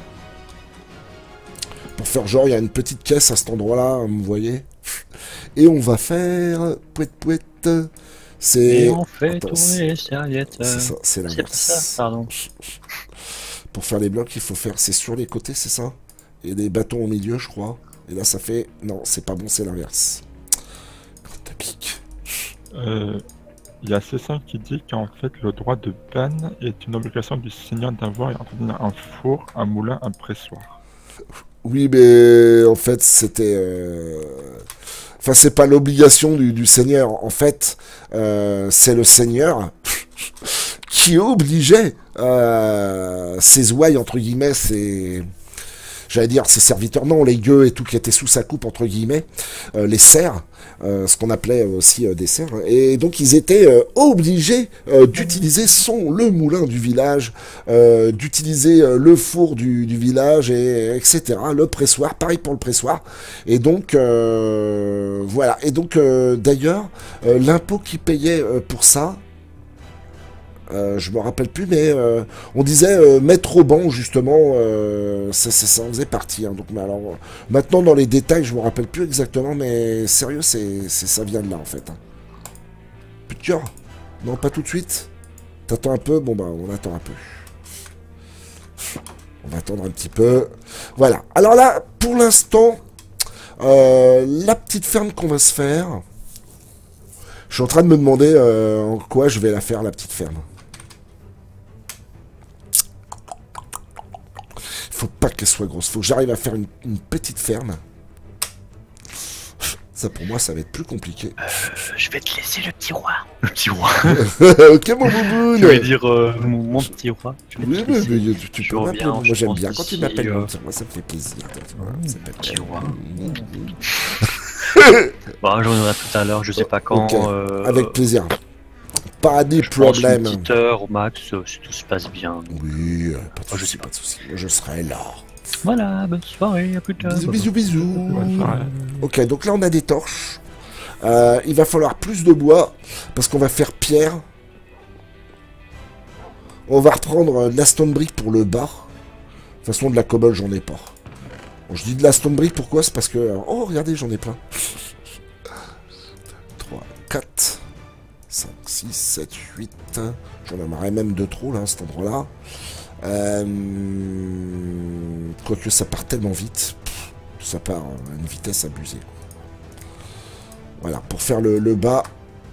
Pour faire genre, il y a une petite caisse à cet endroit-là, vous voyez. Et on va faire... Pouette, pouette. C'est... Et on fait tourner les serviettes. C'est ça, c'est la C'est ça, pardon. Pour faire les blocs, il faut faire... C'est sur les côtés, c'est ça? Et des bâtons au milieu, je crois. Et là, ça fait... Non, c'est pas bon, c'est l'inverse. Quand t'as pique. Euh, Il y a C cinq qui dit qu'en fait, le droit de ban est une obligation du seigneur d'avoir et entretenir un four, un moulin, un pressoir. Oui, mais en fait, c'était... Euh... Enfin, c'est pas l'obligation du, du seigneur. En fait, euh, c'est le seigneur qui obligeait euh, ses ouailles, entre guillemets, ses... J'allais dire ses serviteurs, non, les gueux et tout qui étaient sous sa coupe, entre guillemets, euh, les serfs, euh, ce qu'on appelait aussi euh, des serfs. Et donc, ils étaient euh, obligés euh, d'utiliser son, le moulin du village, euh, d'utiliser euh, le four du, du village, et, etc. Le pressoir, pareil pour le pressoir. Et donc, euh, voilà. Et donc, euh, d'ailleurs, euh, l'impôt qu'ils payaient euh, pour ça, Euh, je me rappelle plus, mais euh, on disait euh, mettre au banc, justement, euh, ça, ça, ça en faisait partie. Hein, donc, mais alors, euh, maintenant, dans les détails, je me rappelle plus exactement, mais sérieux, c'est, c'est, ça vient de là, en fait. Hein. Plus de cœur? Non, pas tout de suite? T'attends un peu? Bon, bah, on attend un peu. On va attendre un petit peu. Voilà. Alors là, pour l'instant, euh, la petite ferme qu'on va se faire, je suis en train de me demander euh, en quoi je vais la faire, la petite ferme. Faut pas qu'elle soit grosse. Faut que j'arrive à faire une, une petite ferme. Ça, pour moi, ça va être plus compliqué. Euh, je vais te laisser le petit roi. Le petit roi. Ok, mon bouboune. Je vais dire euh, mon, mon petit roi. Je vais Oui, te mais, laisser. mais tu, tu Je peux m'appeler. reviens, Moi, je j'aime pense bien quand tu d'ici, m'appelles euh, comme ça. Moi, ça me fait plaisir. Voilà, ça fait Petit plaisir. roi. Bon, j'en aurai tout à l'heure, je sais pas quand. Ok, euh, avec plaisir. Pas de je pense problème. une petite heure au max, euh, si tout se passe bien. Oui, euh, pas de Oh, je soucis, sais pas de soucis. Moi, je serai là. Voilà, bonne soirée, à plus tard. Bisous, bisous, bisous. Bonne soirée. Ok, donc là, on a des torches. Euh, il va falloir plus de bois, parce qu'on va faire pierre. On va reprendre euh, de la stone brick pour le bas. De toute façon, de la cobble, j'en ai pas. Bon, je dis de la stone brick, pourquoi? C'est parce que... euh, oh, regardez, j'en ai plein. trois, quatre, cinq, six, sept, huit. J'en aimerais même de trop, là, à cet endroit-là. Euh... Quoique ça part tellement vite. Pff, ça part à une vitesse abusée. Voilà, pour faire le, le bas.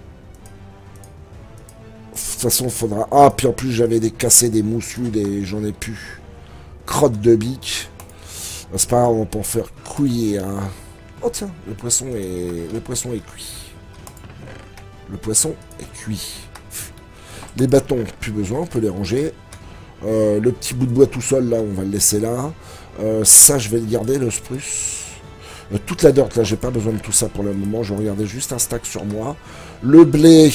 De toute façon, il faudra... Ah, puis en plus, j'avais des cassés, des moussus, des... j'en ai plus. Crotte de bique. C'est pas grave, on peut en faire couiller. Hein. Oh tiens, le poisson est... Le poisson est cuit. Le poisson est cuit. Les bâtons, plus besoin, on peut les ranger. Euh, le petit bout de bois tout seul, là, on va le laisser là. Euh, ça, je vais le garder, le spruce. Euh, toute la dirt, là, j'ai pas besoin de tout ça pour le moment. Je vais regarder juste un stack sur moi. Le blé.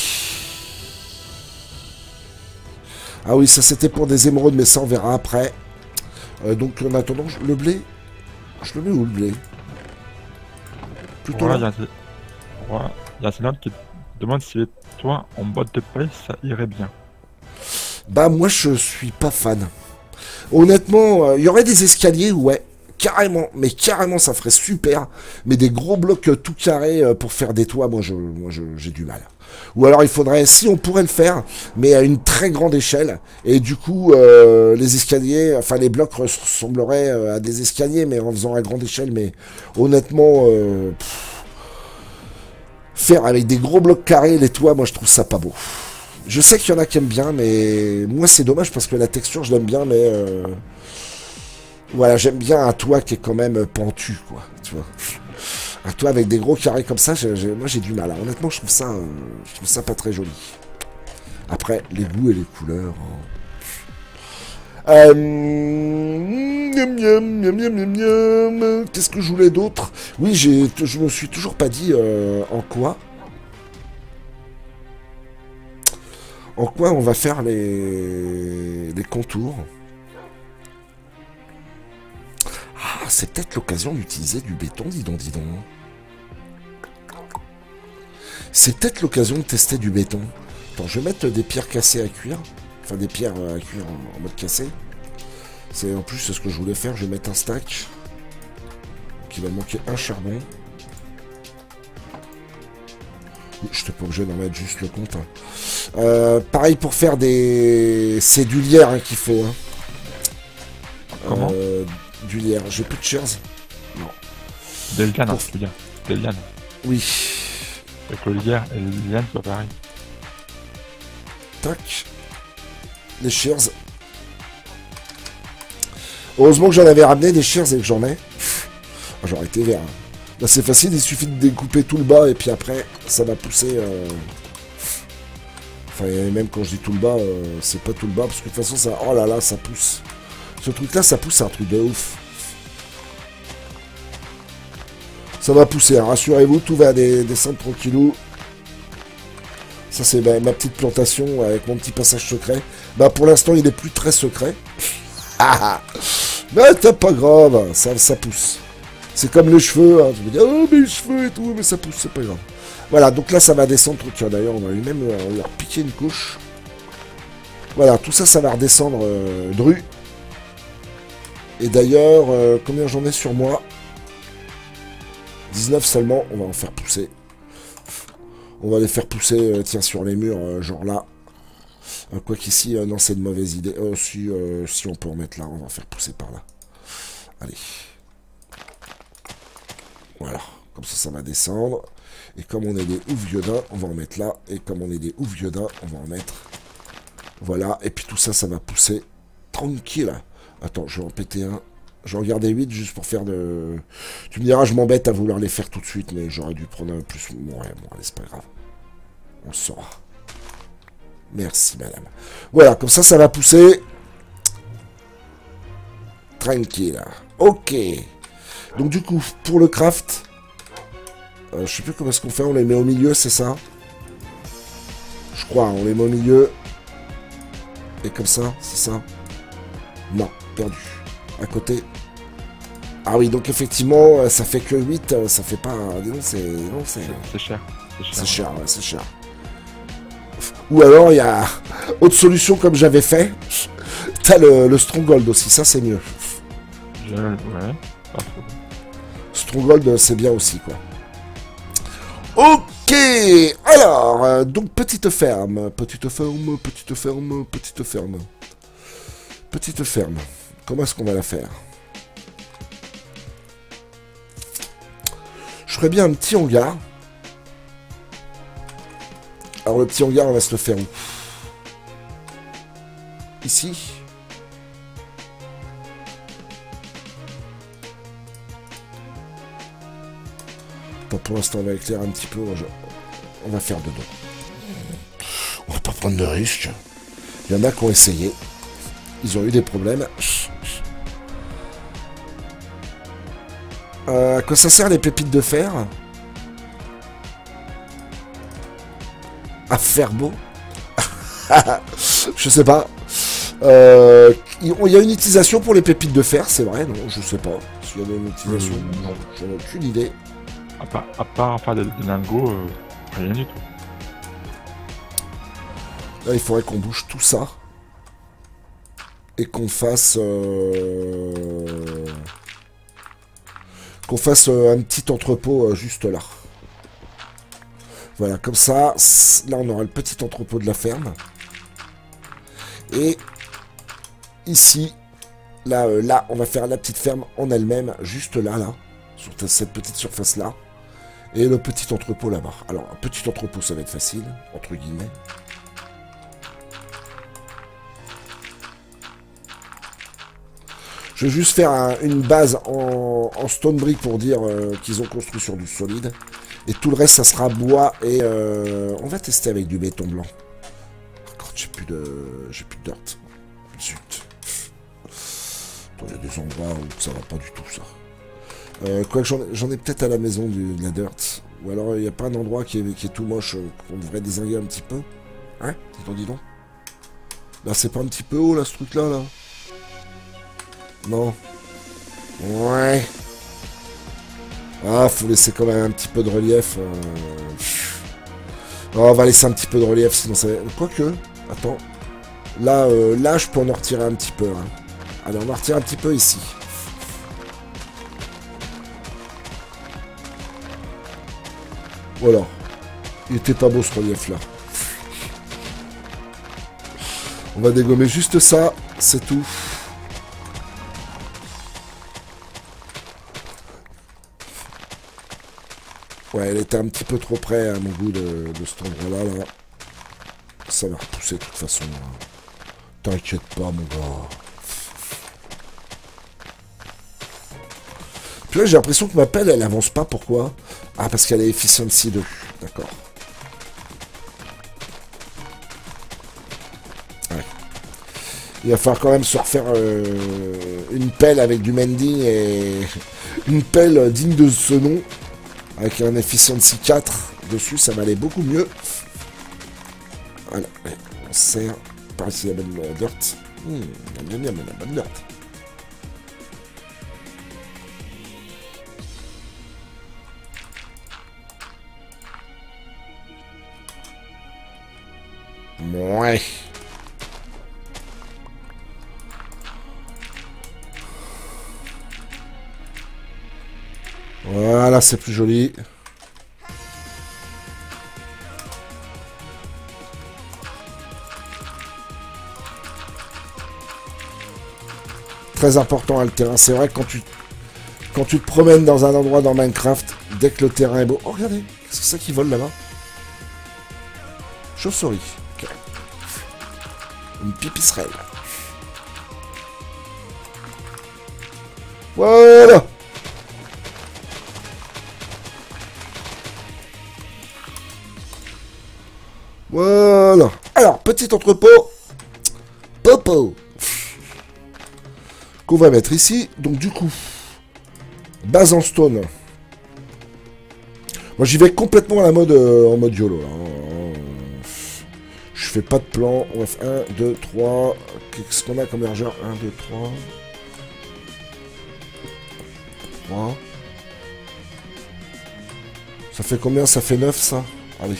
Ah oui, ça, c'était pour des émeraudes, mais ça, on verra après. Euh, donc, en attendant, je... le blé... Je le mets où, le blé? Plutôt Voilà, il y là. a, Zé- voilà, il y a Zéland qui demande si les toits en botte de paille, ça irait bien. Bah moi je suis pas fan. Honnêtement, il euh, y aurait des escaliers, ouais. Carrément, mais carrément ça ferait super. Mais des gros blocs euh, tout carrés euh, pour faire des toits, moi je, moi je, j'ai du mal. Ou alors il faudrait, si on pourrait le faire, mais à une très grande échelle. Et du coup, euh, les escaliers, enfin les blocs ressembleraient euh, à des escaliers, mais en faisant à grande échelle. Mais honnêtement, euh, pff, faire avec des gros blocs carrés les toits, moi je trouve ça pas beau. Je sais qu'il y en a qui aiment bien, mais moi c'est dommage parce que la texture je l'aime bien, mais euh... voilà, j'aime bien un toit qui est quand même pentu, quoi. Tu vois, un toit avec des gros carrés comme ça, j'ai, j'ai, moi j'ai du mal. Honnêtement, je trouve ça, euh, je trouve ça pas très joli. Après, les goûts et les couleurs. Hein. Euh... miam, miam, miam, miam, miam, miam. Qu'est-ce que je voulais d'autre? Oui, j'ai, je me suis toujours pas dit euh, en quoi. En quoi on va faire les, les contours. Ah, c'est peut-être l'occasion d'utiliser du béton, dis donc, dis donc. C'est peut-être l'occasion de tester du béton. Attends, je vais mettre des pierres cassées à cuire. Enfin, des pierres à cuire en, en mode cassé. C'est en plus c'est ce que je voulais faire. Je vais mettre un stack. Donc il va manquer un charbon. Je n'étais pas obligé d'en mettre juste le compte. Hein. Euh, pareil pour faire des... C'est du lierre hein, qu'il faut. Hein. Comment euh, Du lierre. J'ai plus de chairs. Non. Des lianes, Pour... hein, tu veux dire. Des lianes. Oui. Avec le lierre et les lianes, c'est pas pareil. Tac. Les shears. Heureusement que j'en avais ramené des shears et que j'en ai. Ah, j'aurais été vert. Hein. Là c'est facile, il suffit de découper tout le bas et puis après ça va pousser. Euh... Enfin même quand je dis tout le bas, euh, c'est pas tout le bas parce que de toute façon ça. Oh là là, ça pousse. Ce truc là ça pousse, c'est un truc de ouf. Ça va pousser, hein. Rassurez-vous, tout va des, descendre tranquillou. Ça c'est bah, ma petite plantation avec mon petit passage secret. Bah pour l'instant il est plus très secret. Ah mais t'as pas grave, ça, ça pousse. C'est comme les cheveux, hein. Je me dis, oh mes cheveux et tout, mais ça pousse, c'est pas grave. Voilà, donc là ça va descendre, tiens d'ailleurs on va lui même on va leur piquer une couche. Voilà, tout ça, ça va redescendre euh, dru. Et d'ailleurs, euh, combien j'en ai sur moi? dix-neuf seulement, on va en faire pousser. On va les faire pousser, euh, tiens, sur les murs, euh, genre là. Euh, quoi qu'ici, euh, non, c'est une mauvaise idée. Euh, si, euh, si on peut en mettre là, on va en faire pousser par là. Allez. Voilà, comme ça, ça va descendre. Et comme on est des ouf vieux d'un, on va en mettre là. Et comme on est des ouf vieux d'un, on va en mettre. Voilà, et puis tout ça, ça va pousser tranquille. Attends, je vais en péter un. Je vais en garder huit juste pour faire de... Tu me diras, je m'embête à vouloir les faire tout de suite, mais j'aurais dû prendre un plus... Bon, ouais, bon, allez, c'est pas grave. On le saura. Merci, madame. Voilà, comme ça, ça va pousser. Tranquille. Ok. Donc, du coup, pour le craft... Euh, je sais plus comment est-ce qu'on fait. On les met au milieu, c'est ça? Je crois, on les met au milieu. Et comme ça, c'est ça? Non, perdu. À côté. Ah oui, donc effectivement, ça fait que huit, ça fait pas... Non, c'est... Non, c'est... C'est cher. C'est cher, ouais, c'est cher. Ou alors, il y a autre solution comme j'avais fait. T'as le, le Stronghold aussi, ça c'est mieux. Je... Ouais, parfait. Stronghold, c'est bien aussi, quoi. Ok, alors, euh, donc petite ferme, petite ferme, petite ferme, petite ferme. Petite ferme. Comment est-ce qu'on va la faire? Je ferais bien un petit hangar. Alors le petit hangar, on va se le faire où? Ici. Bon, pour l'instant, on va éclairer un petit peu. On va faire dedans. On va pas prendre de risques. Il y en a qui ont essayé. Ils ont eu des problèmes. Euh, à quoi ça sert les pépites de fer? À faire beau? Je sais pas. Euh, il y a une utilisation pour les pépites de fer, c'est vrai? Non, je sais pas. S'il y avait une utilisation, Mmh, non. j'en ai aucune idée. À part, à part faire des, des lingots, euh, rien du tout. Là, il faudrait qu'on bouge tout ça. Et qu'on fasse... Euh... Qu'on fasse euh, un petit entrepôt euh, juste là. Voilà, comme ça, là on aura le petit entrepôt de la ferme. Et ici, là, euh, là, on va faire la petite ferme en elle-même, juste là, là, sur cette petite surface-là. Et le petit entrepôt là-bas. Alors, un petit entrepôt, ça va être facile, entre guillemets. Je vais juste faire un, une base en, en stone brick pour dire euh, qu'ils ont construit sur du solide. Et tout le reste, ça sera bois et... Euh, on va tester avec du béton blanc. Quand j'ai plus de... J'ai plus de dirt. Zut. Il y a des endroits où ça va pas du tout, ça. Euh, Quoique j'en ai peut-être à la maison du, de la dirt. Ou alors il n'y a pas un endroit qui est, qui est tout moche euh, qu'on devrait désinguer un petit peu. Hein? Dis donc, dis donc. Là, c'est pas un petit peu haut, là, ce truc-là, là? Non. Ouais. Ah, faut laisser quand même un petit peu de relief. Euh... Oh, on va laisser un petit peu de relief, sinon ça va... Quoique, attends. Là, euh, là, je peux en retirer un petit peu. Hein. Allez, on va retirer un petit peu ici. Voilà. Il était pas beau, ce relief-là. On va dégommer juste ça, c'est tout. Ouais, elle était un petit peu trop près à mon goût de, de cet endroit-là. Là. Ça va repousser de toute façon. T'inquiète pas, mon gars. Puis là, j'ai l'impression que ma pelle, elle avance pas. Pourquoi? Ah, parce qu'elle est efficiency deux. D'accord. Ouais. Il va falloir quand même se refaire euh, une pelle avec du mending et une pelle digne de ce nom. Avec un efficiency quatre dessus, ça m'allait beaucoup mieux. Voilà, on sert par ici la bonne dirt. Mmh, bien bien, la bonne dirt. Ouais. Voilà, c'est plus joli. Très important, hein, le terrain. C'est vrai que quand tu, quand tu te promènes dans un endroit dans Minecraft, dès que le terrain est beau... Oh, regardez, qu'est-ce que c'est qui vole là-bas? Chauve-souris. Okay. Une pipicerelle. Voilà. Voilà. Alors, petit entrepôt. Popo. Qu'on va mettre ici. Donc, du coup, base en stone. Moi, j'y vais complètement à la mode, euh, en mode YOLO. Hein. Je fais pas de plan. On va faire un, deux, trois. Qu'est-ce qu'on a comme largeur? un, deux, trois. trois. Ça fait combien? Ça fait neuf, ça? Allez.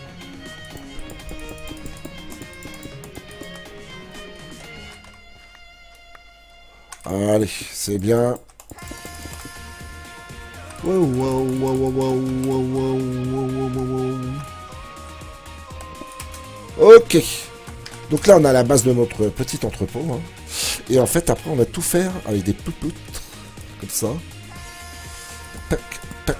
Allez, c'est bien. Wow, wow, wow, wow, wow, wow, wow, wow, wow. Ok. Donc là, on a la base de notre petit entrepôt. Hein. Et en fait, après, on va tout faire avec des poupoutes. Comme ça. Tac, tac.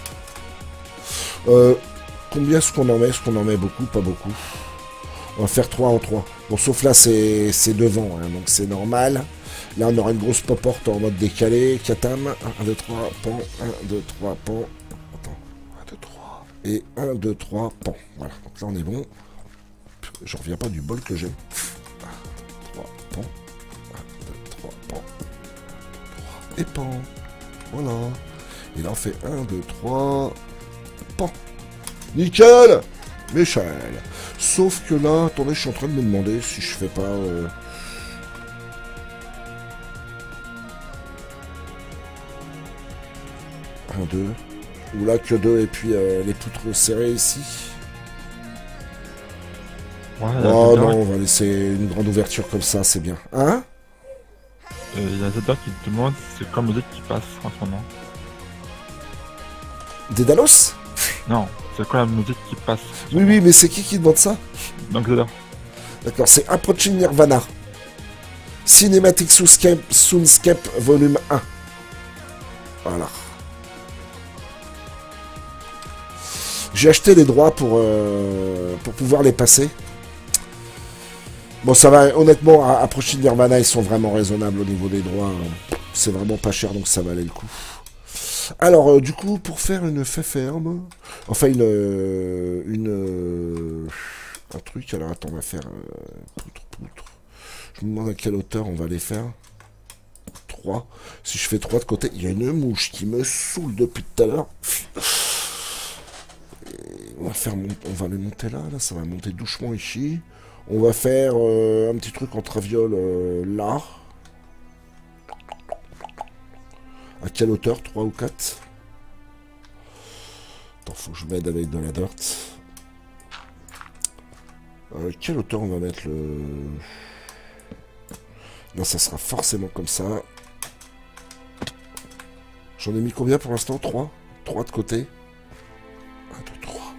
Euh, combien est-ce qu'on en met? Est-ce qu'on en met beaucoup? Pas beaucoup. On va faire trois en trois. Bon, sauf là, c'est devant. Hein, donc c'est normal. Là, on aura une grosse porte en mode décalé. Katam. un, deux, trois, pan. un, deux, trois, pan. Attends. un, deux, trois. Et un, deux, trois, pan. Voilà. Donc là, on est bon. Je reviens pas du bol que j'ai. un, trois, pan. un, deux, trois, pan. trois et pan. Voilà. Et là, on fait un, deux, trois, pan. Nickel! Michel. Sauf que là, attendez, je suis en train de me demander si je fais pas... Euh... un, deux, Ou là que deux et puis euh, les poutres serrées ici. Ouais, il y a Oh Zelda- non, on va laisser une grande ouverture comme ça, c'est bien. Hein? euh, il y a Zelda qui te demande c'est quoi la musique qui passe en ce moment. Dédalos? Non, c'est quoi la musique qui passe? Oui, oui, mais c'est qui qui demande ça? Donc Zelda. D'accord, c'est Approaching Nirvana. Cinematic Soundscape, Soundscape volume un. Voilà. J'ai acheté les droits pour, euh, pour pouvoir les passer. Bon, ça va, honnêtement, à Approaching Nirvana, ils sont vraiment raisonnables au niveau des droits. C'est vraiment pas cher, donc ça valait le coup. Alors, euh, du coup, pour faire une fait ferme, enfin, une... euh, une euh, un truc, alors attends, on va faire... Euh, poutre, poutre. Je me demande à quelle hauteur on va les faire. trois. Si je fais trois de côté, il y a une mouche qui me saoule depuis tout à l'heure. On va faire mon... on va les monter là, là, ça va monter doucement ici. On va faire euh, un petit truc en traviole euh, là. À quelle hauteur? trois ou quatre? Attends, faut que je m'aide avec de la dirt. Euh, quelle hauteur on va mettre le... Non, ça sera forcément comme ça. J'en ai mis combien pour l'instant? trois. trois de côté. un, deux, trois.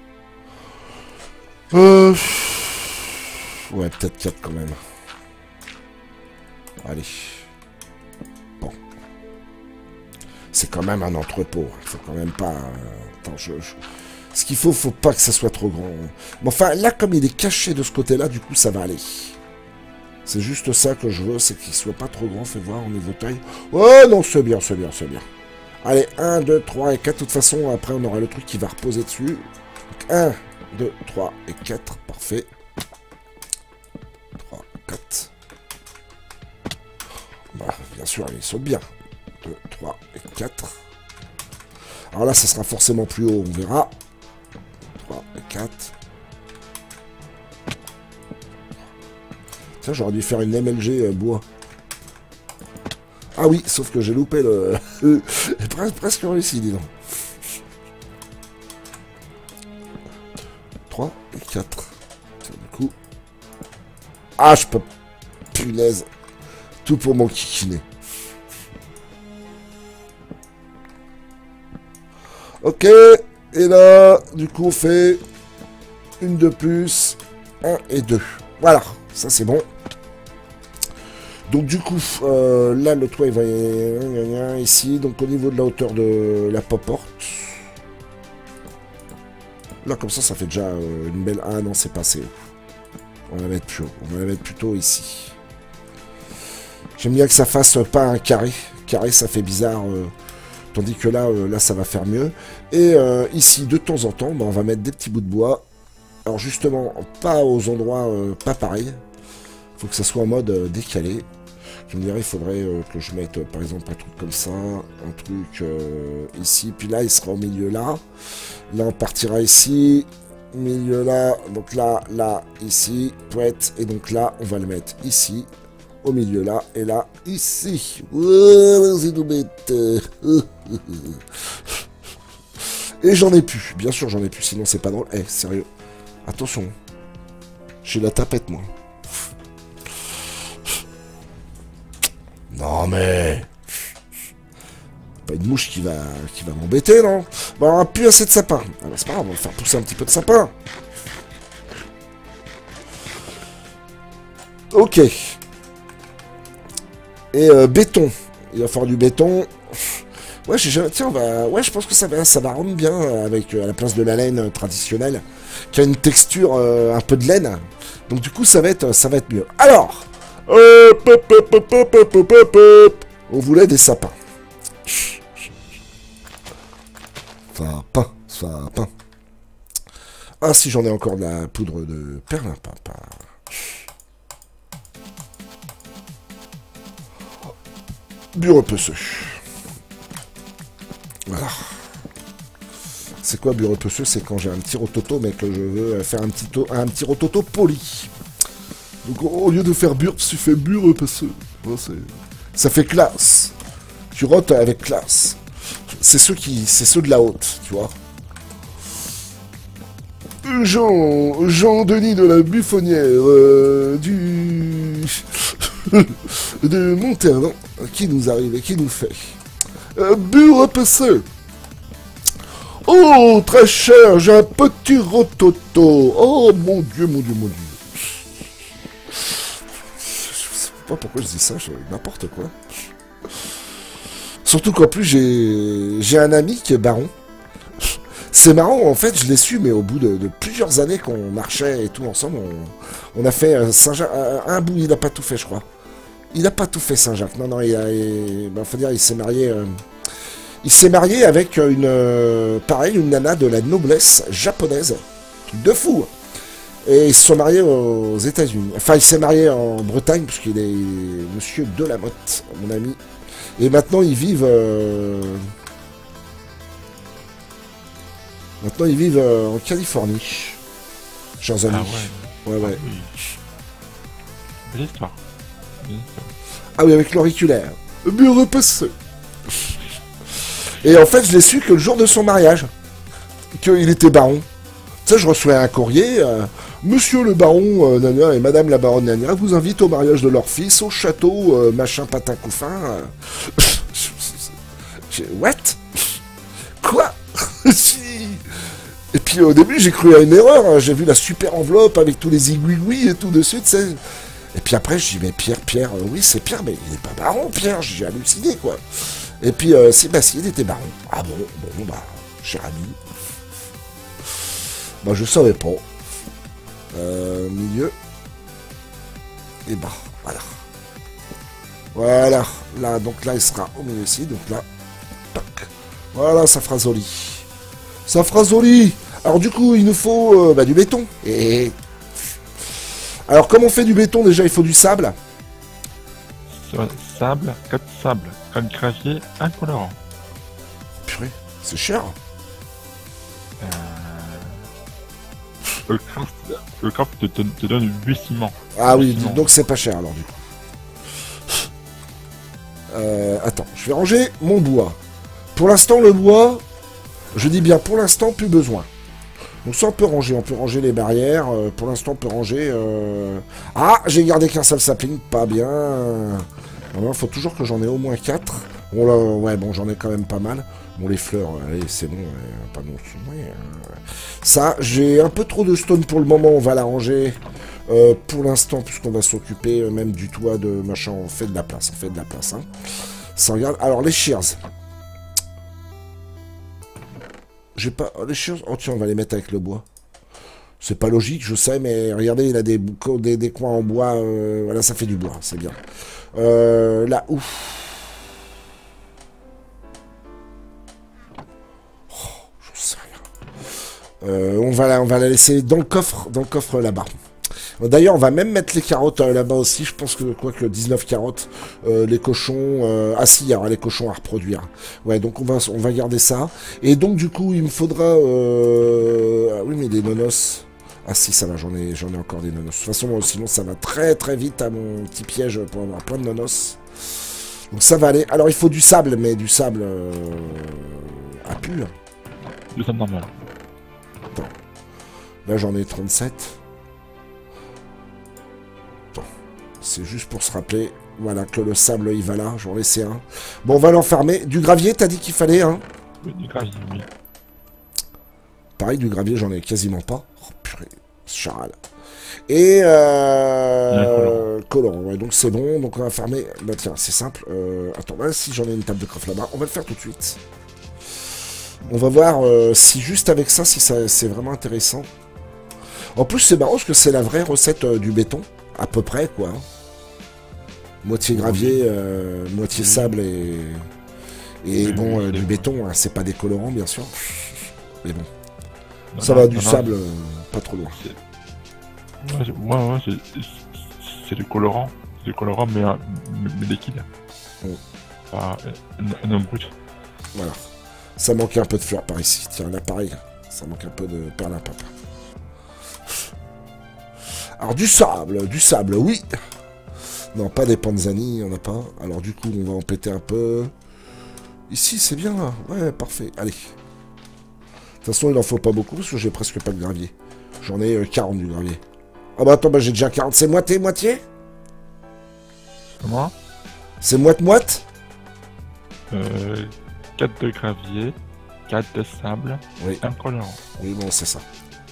Euh... Ouais, peut-être quatre quand même. Allez. Bon. C'est quand même un entrepôt. Il faut quand même pas... Attends, je... je... Ce qu'il faut, faut pas que ça soit trop grand. Mais enfin, là, comme il est caché de ce côté-là, du coup, ça va aller. C'est juste ça que je veux, c'est qu'il soit pas trop grand. Fais voir au niveau taille. Oh non, c'est bien, c'est bien, c'est bien. Allez, un, deux, trois et quatre. De toute façon, après, on aura le truc qui va reposer dessus. Donc, un, deux, trois et quatre. Parfait. trois, quatre. Bah, bien sûr, il saute bien. deux, trois et quatre. Alors là, ça sera forcément plus haut, on verra. trois et quatre. Tiens, j'aurais dû faire une M L G euh, bois. Ah oui, sauf que j'ai loupé le... j'ai presque, presque réussi, dis donc. trois et quatre. Tiens, du coup... Ah, je peux... Punaise. Tout pour mon kikiné. Ok. Et là, du coup, on fait... Une de plus. Un et deux. Voilà. Ça, c'est bon. Donc du coup, euh, là le toit il va y... ici, donc au niveau de la hauteur de la porte. Là comme ça, ça fait déjà euh, une belle... Ah non, c'est pas assez haut. On va la mettre plus haut. On va la mettre plutôt ici. J'aime bien que ça fasse pas un carré. Carré, ça fait bizarre. Euh, tandis que là, euh, là, ça va faire mieux. Et euh, ici, de temps en temps, bah, on va mettre des petits bouts de bois. Alors justement, pas aux endroits euh, pas pareils. Il faut que ça soit en mode euh, décalé. Je me dirais, il faudrait euh, que je mette, euh, par exemple, un truc comme ça, un truc euh, ici, puis là, il sera au milieu là. Là, on partira ici, milieu là, donc là, là, ici, poète, et donc là, on va le mettre ici, au milieu là, et là, ici. Oh, c'est tout bête. Et j'en ai plus, bien sûr, j'en ai plus, sinon c'est pas drôle. Eh, sérieux, attention, j'ai la tapette, moi. Non mais... Pas une mouche qui va qui va m'embêter, non? Bon, on a plus assez de sapin. Ah bah c'est pas grave, on va faire pousser un petit peu de sapin. Ok. Et euh, béton. Il va falloir du béton. Ouais, j'ai jamais... Tiens, on va... Ouais, je pense que ça va, ça va rendre bien avec euh, à la place de la laine euh, traditionnelle, qui a une texture euh, un peu de laine. Donc du coup, ça va être, ça va être mieux. Alors... Hop, hop, hop, hop, hop, hop, hop, hop, hop. On voulait des sapins. Sapin, sapin. Ah, si j'en ai encore de la poudre de perlimpinpin. Bureau peceux. Voilà. C'est quoi bureau peceux? C'est quand j'ai un petit rototo, mais que je veux faire un petit, un petit rototo poli. Donc au lieu de faire burp, tu fais bure parce que ça fait classe. Tu rotes avec classe. C'est ceux qui, c'est ceux de la haute, tu vois. Jean, Jean-Denis de la Buffonnière, euh, du... de Monterland, qui nous arrive et qui nous fait. Euh, Bureau P C. Oh, très cher, j'ai un petit rototo. Oh, mon Dieu, mon Dieu, mon Dieu. Je sais pas pourquoi je dis ça, je... n'importe quoi. Surtout qu'en plus, j'ai j'ai un ami qui est baron. C'est marrant, en fait, je l'ai su, mais au bout de, de plusieurs années qu'on marchait et tout ensemble, on, on a fait euh, Saint-Jacques. Un, un bout, il n'a pas tout fait, je crois. Il n'a pas tout fait, Saint-Jacques. Non, non, il a. Il, ben, faut dire, il s'est marié. Euh, il s'est marié avec une. Euh, pareil, une nana de la noblesse japonaise. Truc de fou. Et ils se sont mariés aux États-Unis. Enfin, il s'est marié en Bretagne, puisqu'il est monsieur Delamotte, mon ami. Et maintenant, ils vivent. Euh, Maintenant, ils vivent euh, en Californie, chers amis. Ah ouais. Ouais, ouais. Ah, oui. Belle histoire. Belle histoire. Ah oui, avec l'auriculaire. Bureau P C. Et en fait, je l'ai su que le jour de son mariage, qu'il était baron. Tu sais, je reçois un courrier. Euh, Monsieur le baron euh, Nania et Madame la baronne Nania vous invitent au mariage de leur fils au château euh, machin patin couffin. Euh... What? Quoi? Et puis au début j'ai cru à une erreur, hein. J'ai vu la super enveloppe avec tous les igouigouis et tout dessus, tu sais. Et puis après je dis mais Pierre, Pierre, euh, oui c'est Pierre, mais il n'est pas baron Pierre, j'ai halluciné quoi. Et puis euh, c'est bah si il était baron. Ah bon, bon bah, cher ami. Bah je savais pas. Euh, milieu. Et bah, voilà. Voilà, là, donc là il sera au milieu ici, donc là, toc. Voilà, ça fera joli. Ça fera joli. Alors du coup, il nous faut euh, bah, du béton. Et alors, comme on fait du béton, déjà, il faut du sable. Sur sable, quatre sables, comme gravier, un colorant. Purée, c'est cher. Euh... Le craft, le craft te, te, te donne huit ciments. Ah oui, ciments. donc c'est pas cher alors du coup. Euh, attends, je vais ranger mon bois. Pour l'instant, le bois, je dis bien pour l'instant, plus besoin. Donc ça, on peut ranger, on peut ranger les barrières. Euh, pour l'instant, on peut ranger... Euh... Ah, j'ai gardé qu'un seul sapling, pas bien. Il faut toujours que j'en ai au moins quatre. Bon, là, ouais, bon, j'en ai quand même pas mal. Bon, les fleurs, allez, c'est bon, ouais, pas non plus. Ouais, euh... Ça, j'ai un peu trop de stone pour le moment, on va la ranger. Euh, pour l'instant, puisqu'on va s'occuper euh, même du toit de machin, on fait de la place, on fait de la place. Hein. Ça regarde. Alors, les shears. J'ai pas... Les shears... Oh tiens, on va les mettre avec le bois. C'est pas logique, je sais, mais regardez, il a des, des, des coins en bois. Euh, voilà, ça fait du bois, c'est bien. Euh, là, ouf. Oh, je sais rien. Euh, on, va la, on va la laisser dans le coffre, dans le coffre là-bas. D'ailleurs, on va même mettre les carottes euh, là-bas aussi. Je pense que, quoi que dix-neuf carottes, euh, les cochons... Euh... Ah si, il y aura les cochons à reproduire. Ouais, donc on va, on va garder ça. Et donc, du coup, il me faudra... Euh... Ah oui, mais des nonos... Ah si, ça va, j'en ai, j'en ai encore des nonos. De toute façon, sinon, ça va très très vite à mon petit piège pour avoir plein de nonos. Donc ça va aller. Alors, il faut du sable, mais du sable... Euh... à pur. Du sable normal. Attends. Là, j'en ai trente-sept. C'est juste pour se rappeler, voilà, que le sable, il va là. J'en laissais un. Bon, on va l'enfermer. Du gravier, t'as dit qu'il fallait, hein? Oui, du gravier, oui. Pareil, du gravier, j'en ai quasiment pas. Oh, purée, charal. Et, euh... colorant, ouais, donc c'est bon. Donc on va fermer. Bah tiens, c'est simple. Euh... Attends, là, si j'en ai une table de coffre là-bas, on va le faire tout de suite. On va voir euh, si juste avec ça, si ça c'est vraiment intéressant. En plus, c'est marrant parce que c'est la vraie recette euh, du béton. À peu près, quoi. Moitié gravier, euh, moitié sable et... Et bon, euh, du béton, hein, c'est pas des colorants, bien sûr. Mais bon. Non, ça non, va, du non, sable, euh, pas trop loin. Ouais, ouais, ouais c'est du colorant. C'est du colorant, mais, mais, mais liquide. Mm. Pas un homme brut. Voilà. Ça manquait un peu de fleurs par ici. Tiens, là, pareil. Ça manque un peu de perlimpinpin. Alors, du sable, du sable, oui. Non, pas des panzani, on n'a pas. Alors, du coup, on va en péter un peu. Ici, c'est bien, là. Ouais, parfait. Allez. De toute façon, il en faut pas beaucoup, parce que j'ai presque pas de gravier. J'en ai euh, quarante du gravier. Ah bah attends, bah j'ai déjà quarante. C'est moitié-moitié? C'est moi. C'est moite-moite? Euh, quatre de gravier, quatre de sable, Oui. un colorant. Oui, bon, c'est ça.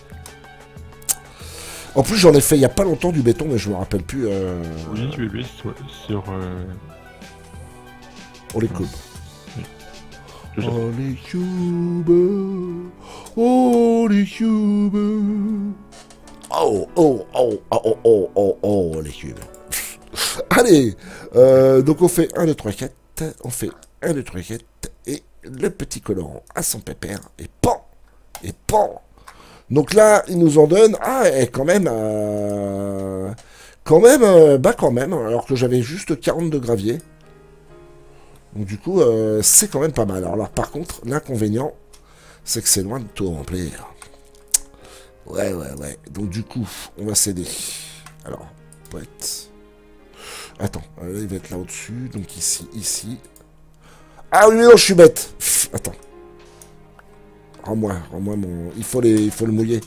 En plus, j'en ai fait il y a pas longtemps du béton, mais je me rappelle plus. Euh... Oui, oui, oui, sur... sur euh... On les coupe. Je- Oh les cubes, oh les cubes. Oh, oh, oh, oh, oh, oh, oh, oh, les cubes. Allez, euh, donc on fait un, deux, trois, quatre, on fait un, deux, trois, quatre, et le petit colorant à son pépère, et pan, et pan. Donc là, ils nous en donnent, ah, et quand même, euh, quand même, euh, bah quand même, alors que j'avais juste quarante de gravier. Donc du coup, euh, c'est quand même pas mal. Alors, alors par contre, l'inconvénient, c'est que c'est loin de tout remplir. Ouais, ouais, ouais. Donc du coup, on va céder. Alors, poète. Attends, là, il va être là au-dessus. Donc ici, ici. Ah oui, mais non, je suis bête. Pff, attends. Rends-moi, rends-moi mon... Il faut, les... il faut le mouiller.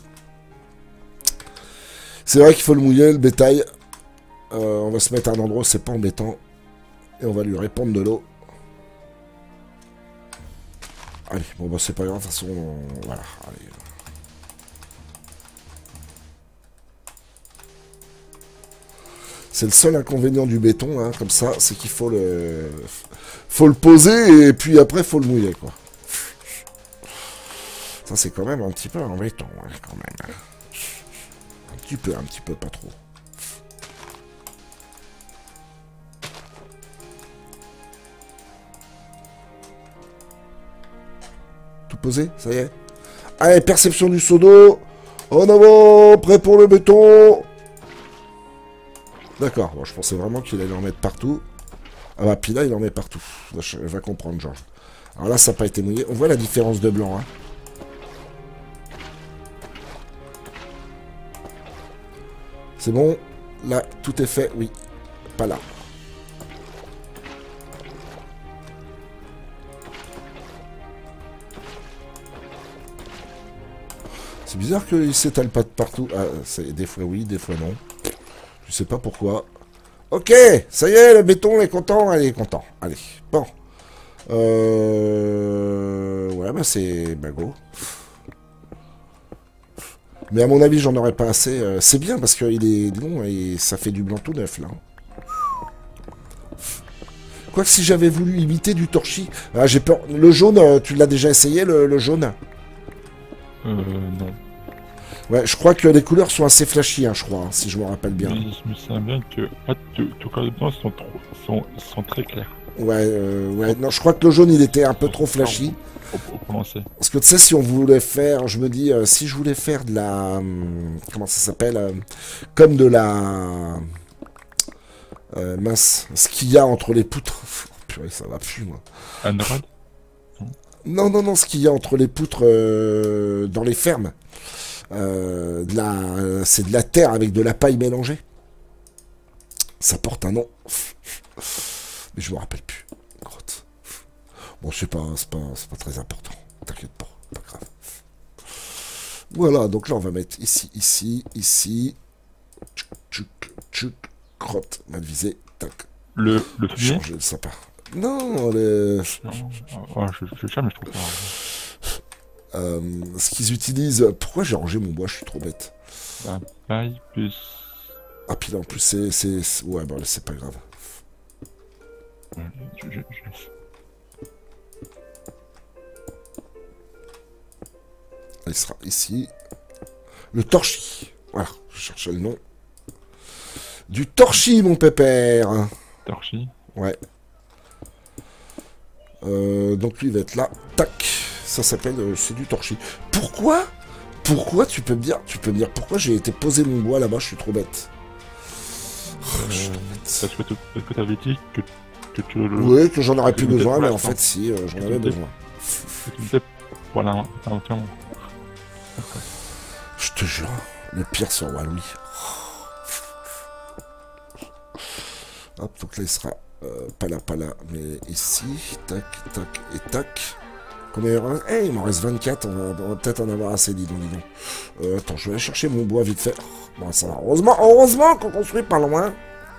C'est vrai qu'il faut le mouiller, le bétail. Euh, on va se mettre à un endroit où c'est pas embêtant. Et on va lui répandre de l'eau. Allez, bon bah c'est pas grave, de toute façon, on... voilà, allez. C'est le seul inconvénient du béton, hein, comme ça, c'est qu'il faut le... faut le poser, et puis après, faut le mouiller, quoi. Ça, c'est quand même un petit peu embêtant, hein, quand même. Un petit peu, un petit peu, pas trop. Tout posé, ça y est. Allez, perception du seau d'eau. En avant, prêt pour le béton. D'accord, bon, je pensais vraiment qu'il allait en mettre partout. Ah bah, puis là, il en met partout. Je vais comprendre, genre. Alors là, ça n'a pas été mouillé. On voit la différence de blanc, hein. C'est bon. Là, tout est fait, oui. Pas là. C'est bizarre qu'il s'étale pas de partout. Ah, des fois oui, des fois non. Je sais pas pourquoi. Ok, ça y est, le béton est content. Allez, content. Allez, bon. Euh... Ouais, bah c'est... Bah go. Mais à mon avis, j'en aurais pas assez. Euh, c'est bien parce qu'il est long et ça fait du blanc tout neuf, là. Quoique si j'avais voulu imiter du torchis... Ah, j'ai peur... Le jaune, tu l'as déjà essayé, le, le jaune? Euh, non. Ouais, je crois que les couleurs sont assez flashy, hein, je crois, hein, si je me rappelle bien. Mais je me souviens bien que ah, tout, tout cas, les blancs sont, trop, sont, sont très clairs. Ouais, euh, ouais, non, je crois que le jaune, il était un peu trop flashy. Au, au commencer. Parce que tu sais, si on voulait faire, je me dis, euh, si je voulais faire de la... Hum, comment ça s'appelle euh, comme de la... Euh, mince, ce qu'il y a entre les poutres. Purée, ça va plus, moi. Andrade? Non, non, non, ce qu'il y a entre les poutres euh, dans les fermes. Euh, de la... C'est de la terre avec de la paille mélangée. Ça porte un nom. Mais je me rappelle plus. Grotte. Bon, je sais pas, c'est pas, c'est pas très important. T'inquiète pas, pas grave. Voilà, donc là, on va mettre ici, ici, ici. Tchouk, tchouk, tchouk. Grotte, mal visée. Tac. Le, le fumier? Changer le sapin. Non, les... Non, ah, je, je sais, mais je trouve pas. Euh, ce qu'ils utilisent... Pourquoi j'ai rangé mon bois? Je suis trop bête. La paille plus... Ah, puis là, en plus, c'est... c'est- c'est- Ouais, bah, c'est pas grave. Ouais, je, je, je... Il sera ici. Le torchis. Voilà, je cherchais le nom. Du torchis, mon pépère. Torchis. Ouais. Euh, donc lui, il va être là. Tac. Ça s'appelle... euh, c'est du torchis. Pourquoi Pourquoi tu peux me dire... Tu peux me dire pourquoi j'ai été poser mon bois là-bas? Je suis trop bête. Oh, je suis trop bête. Parce que, tu- parce que t'avais dit que, que tu le... Oui, que j'en aurais plus que tu besoin, étais mais pour en fait, l'instant. si, euh, j'en Que avais tu étais- besoin. Que tu disais pour la- l'invention. Je te jure, le pire sur Roi Louis. Hop, donc là, il sera Euh, pas là, pas là, mais ici. Tac, tac et tac. Combien il en reste? Eh, il m'en reste vingt-quatre. On va, on va peut-être en avoir assez, dis donc, dis donc. Euh, attends, je vais aller chercher mon bois vite fait. Oh, bon, ça va. Heureusement, heureusement qu'on construit pas loin.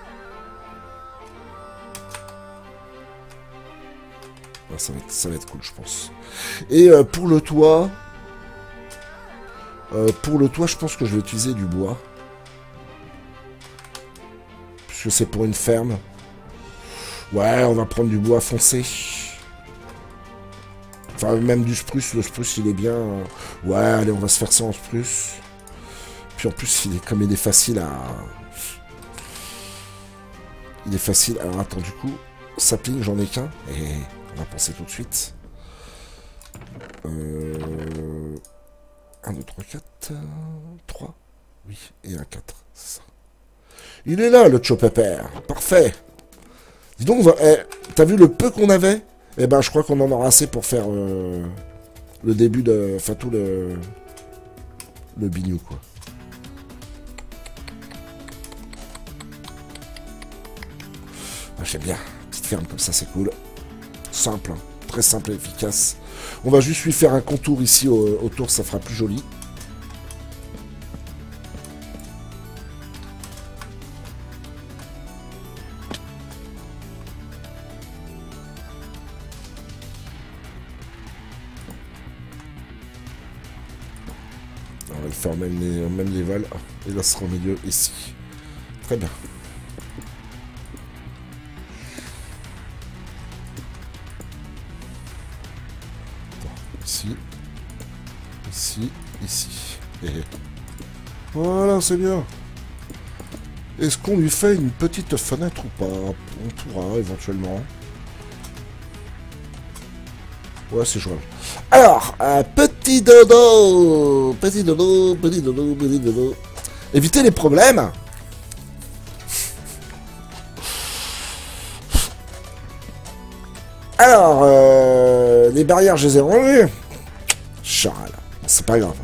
Ouais, ça, va être, ça va être cool, je pense. Et euh, pour le toit... Euh, pour le toit, je pense que je vais utiliser du bois. Puisque c'est pour une ferme. Ouais, on va prendre du bois foncé. Enfin, même du spruce. Le spruce, il est bien. Ouais, allez, on va se faire ça en spruce. Puis en plus, il est comme il est facile à... Il est facile... Alors, attends, du coup, sapling, j'en ai qu'un. Et on va penser tout de suite. Euh... un, deux, trois, quatre... trois. Oui, et un quatre. C'est ça. Il est là, le Chopper. Parfait. Dis donc, eh, t'as vu le peu qu'on avait? Eh ben, je crois qu'on en aura assez pour faire euh, le début de... Enfin, tout le... Le bignou, quoi. Ah, j'aime bien. Petite ferme comme ça, c'est cool. Simple, hein. Très simple et efficace. On va juste lui faire un contour ici au, autour, ça fera plus joli. On va le faire même les, même les vals. Et là, ce sera au milieu ici. Très bien. Ici. Ici. Ici. Et... Voilà, c'est bien. Est-ce qu'on lui fait une petite fenêtre ou pas? On pourra, éventuellement. Ouais, c'est jouable. Alors, un petit dodo. Petit dodo, petit dodo, petit dodo. Éviter les problèmes. Alors, euh, les barrières, je les ai enlevées. Charles, c'est pas grave.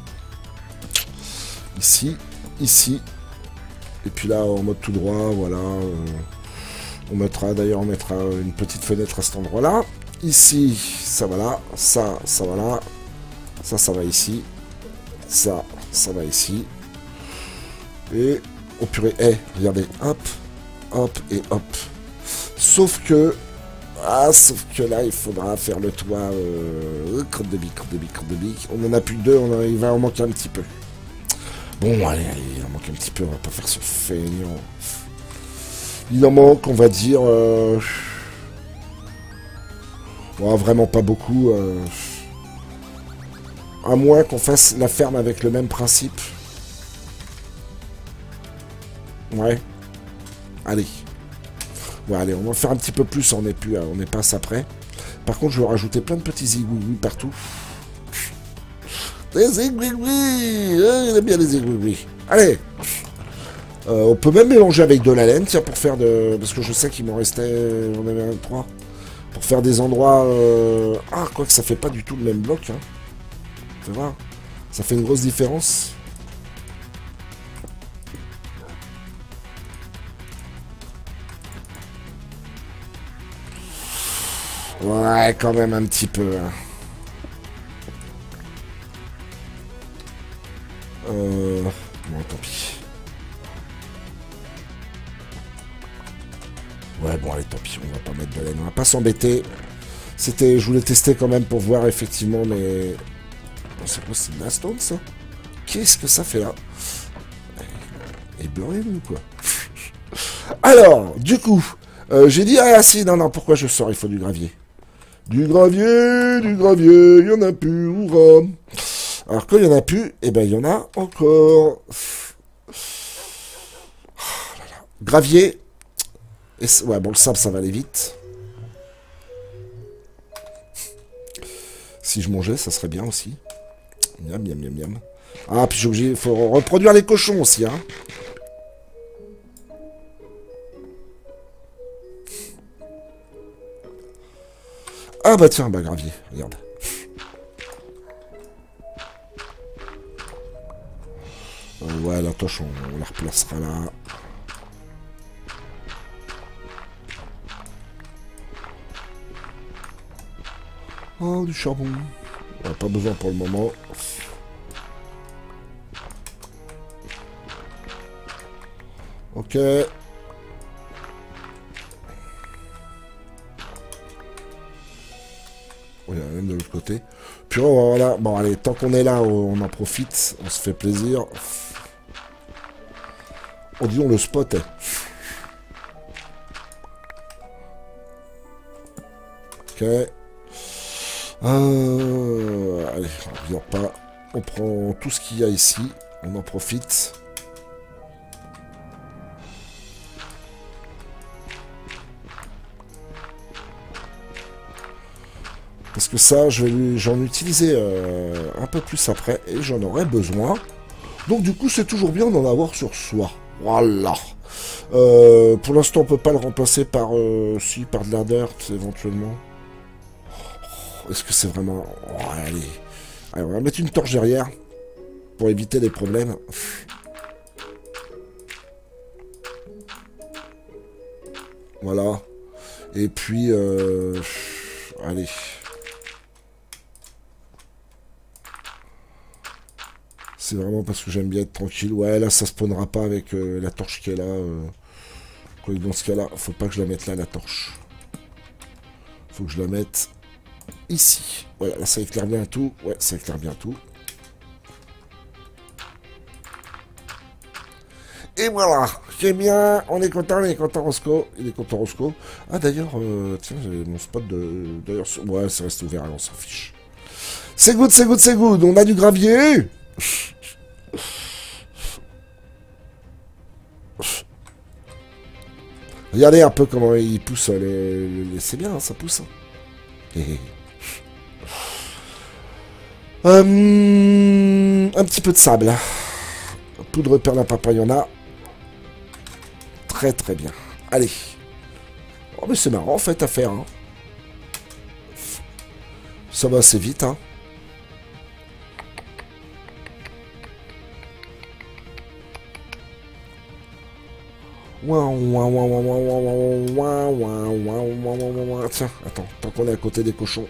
Ici, ici. Et puis là, en mode tout droit, voilà. Euh, on mettra, d'ailleurs, on mettra une petite fenêtre à cet endroit-là. Ici, ça va là. Ça, ça va là. Ça, ça va ici. Ça, ça va ici. Et, oh purée, eh, regardez, hop, hop et hop. Sauf que, ah, sauf que là, il faudra faire le toit, euh, crotte de bique, crotte de bique, crotte de bique. On en a plus que deux, on a, il va en manquer un petit peu. Bon, allez, allez, il en manque un petit peu, on va pas faire ce feignant. Il en manque, on va dire, euh... bon, vraiment pas beaucoup. Euh... À moins qu'on fasse la ferme avec le même principe. Ouais. Allez. Ouais, allez, on va en faire un petit peu plus, on n'est plus, on n'est pas à ça près. Par contre, je vais rajouter plein de petits égouis partout. Des égouis, il aime bien les égouis. Allez. Euh, on peut même mélanger avec de la laine, tiens, pour faire de... Parce que je sais qu'il m'en restait... J'en avais un trois. Pour faire des endroits... Euh... Ah, quoi que ça fait pas du tout le même bloc, hein. Tu vois, ça fait une grosse différence. Ouais, quand même un petit peu. Hein. Euh... Bon, tant pis. Ouais, bon, allez, tant pis, on va pas mettre de laine. On va pas s'embêter. C'était... Je voulais tester quand même pour voir, effectivement, mais... C'est quoi, c'est de la stone, ça? Qu'est-ce que ça fait, là? Et beurré, ou quoi? Alors, du coup, euh, j'ai dit... Ah, si, non, non, pourquoi je sors? Il faut du gravier. Du gravier, du gravier, il y en a plus, hurrah. Alors, quand il y en a plus, eh ben, il y en a encore. Oh là là. Gravier. Et ouais, bon, le sable, ça va aller vite. Si je mangeais, ça serait bien aussi. Miam, miam, miam, miam. Ah, puis j'ai obligé, il faut reproduire les cochons aussi, hein. Ah bah tiens, bah gravier, regarde. Euh, ouais, la toche, on, on la replacera là. Oh, du charbon. On n'a pas besoin pour le moment. Ok. Oui, il y en a même de l'autre côté. Puis voilà. Bon, allez, tant qu'on est là, on en profite. On se fait plaisir. Oh, disons, le spot est... Ok. Euh... Allez, on ne pas. On prend tout ce qu'il y a ici. On en profite. Parce que ça, je vais j'en utiliser euh, un peu plus après. Et j'en aurai besoin. Donc du coup, c'est toujours bien d'en avoir sur soi. Voilà. Euh, pour l'instant, on peut pas le remplacer par... Euh, si, par de la dirt, éventuellement. Est-ce que c'est vraiment... Oh, allez. Allez, on va mettre une torche derrière. Pour éviter les problèmes. Voilà. Et puis... Euh... Allez. C'est vraiment parce que j'aime bien être tranquille. Ouais, là, ça spawnera pas avec euh, la torche qui est là. Euh... Dans ce cas-là, faut pas que je la mette là, la torche. Faut que je la mette ici. Voilà, là, ça éclaire bien tout. Ouais, ça éclaire bien tout. Et voilà, c'est bien. On est content, on est content, Roscoe. Il est content, Roscoe. Ah, d'ailleurs, euh, tiens, j'ai mon spot de... D'ailleurs, ouais, ça reste ouvert, alors on s'en fiche. C'est good, c'est good, c'est good. On a du gravier. Regardez un peu comment il pousse. Les... les... C'est bien, hein, ça pousse. euh, un petit peu de sable. Poudre perlimpinpin, il y en a. Très très bien. Allez. Oh, mais c'est marrant en fait à faire. Hein. Ça va assez vite. Hein. Tiens, attends, tant qu'on est à côté des cochons.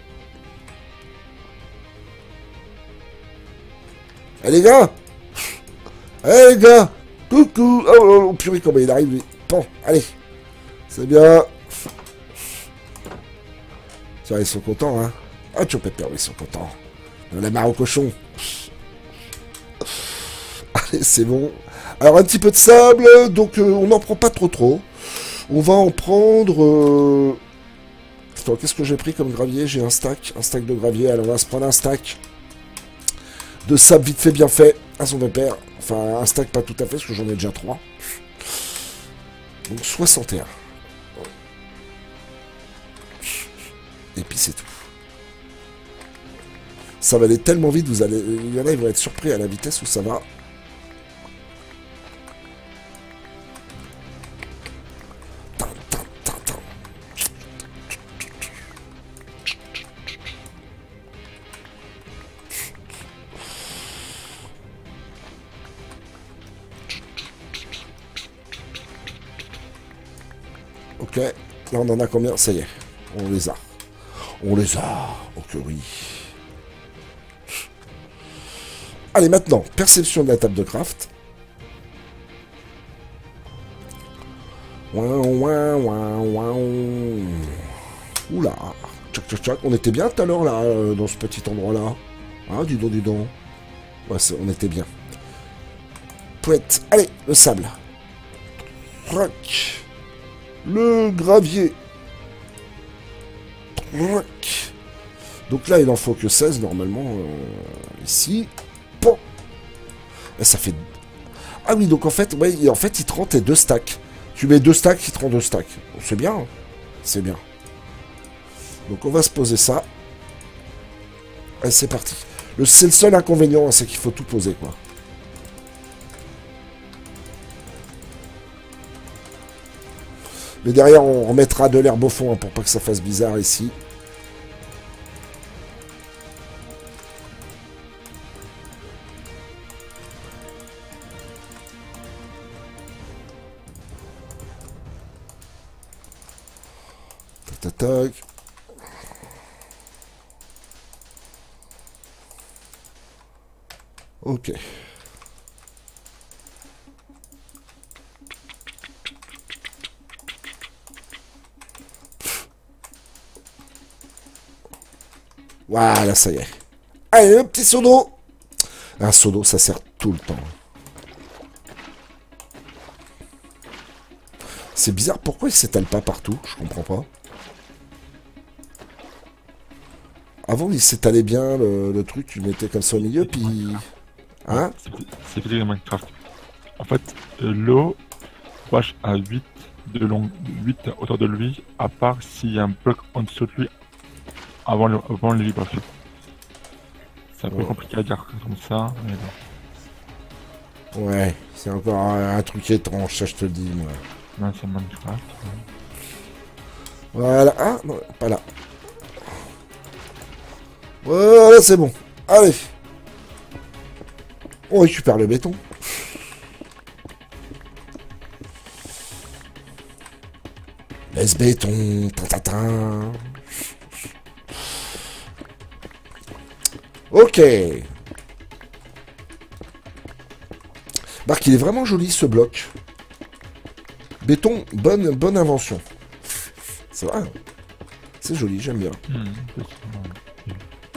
Eh les gars! Eh les gars! Coucou! Oh, oh, oh purée, comment il arrive lui! Bon, allez! C'est bien! Tiens, ils sont contents, hein! Ah, tu pépère, ils sont contents! On a marre aux cochons! Allez, c'est bon! Alors, un petit peu de sable, donc euh, on n'en prend pas trop trop. On va en prendre... Euh... Attends, qu'est-ce que j'ai pris comme gravier? J'ai un stack, un stack de gravier. Alors, on va se prendre un stack de sable vite fait, bien fait, à son pépère. Enfin, un stack pas tout à fait, parce que j'en ai déjà trois. Donc, soixante et un. Et puis, c'est tout. Ça va aller tellement vite, vous allez... Il y en a, ils vont être surpris à la vitesse où ça va. Ok, là on en a combien? Ça y est, on les a. On les a, ok oui. Allez maintenant, perception de la table de craft. Ouin, ouin, ouin, ouin. Oula, tchac tchac tchac. On était bien tout à l'heure là, euh, dans ce petit endroit là. Hein, dis donc, dis donc. Ouais, on était bien. Pouette, allez, le sable. Rock. Le gravier. Donc là, il en faut que seize, normalement, euh, ici. Bon. Et ça fait... Ah oui, donc en fait, ouais, en fait, il te rend tes deux stacks. Tu mets deux stacks, il te rend deux stacks. C'est bien. Hein. C'est bien. Donc on va se poser ça. Allez, c'est parti. C'est le seul inconvénient, hein, c'est qu'il faut tout poser, quoi. Mais derrière, on remettra de l'herbe au fond hein, pour pas que ça fasse bizarre ici. Tac, tac, tac. Ok. Voilà, ça y est. Allez, le petit seau d'eau. Un seau d'eau, ça sert tout le temps. C'est bizarre, pourquoi il s'étale pas partout? Je comprends pas. Avant, il s'étalait bien, le, le truc, tu mettais comme ça au milieu, puis... Hein? C'est fait dans Minecraft. En fait, euh, l'eau wash à huit de long, huit autour de lui, à part s'il y a un bloc en dessous de lui avant le, avant le vibration. C'est un peu Ouais. compliqué à dire comme ça, mais bon. Ouais, c'est encore un, un truc étrange, ça je te le dis, moi. Ouais, c'est Minecraft. Ouais. Voilà, ah, non, pas là. Voilà, c'est bon. Allez. On récupère le béton. Laisse béton, tatatin. Ok. Marc, il est vraiment joli ce bloc. Béton, bonne, bonne invention. C'est vrai. C'est joli, j'aime bien. Hmm, c'est ça, ouais.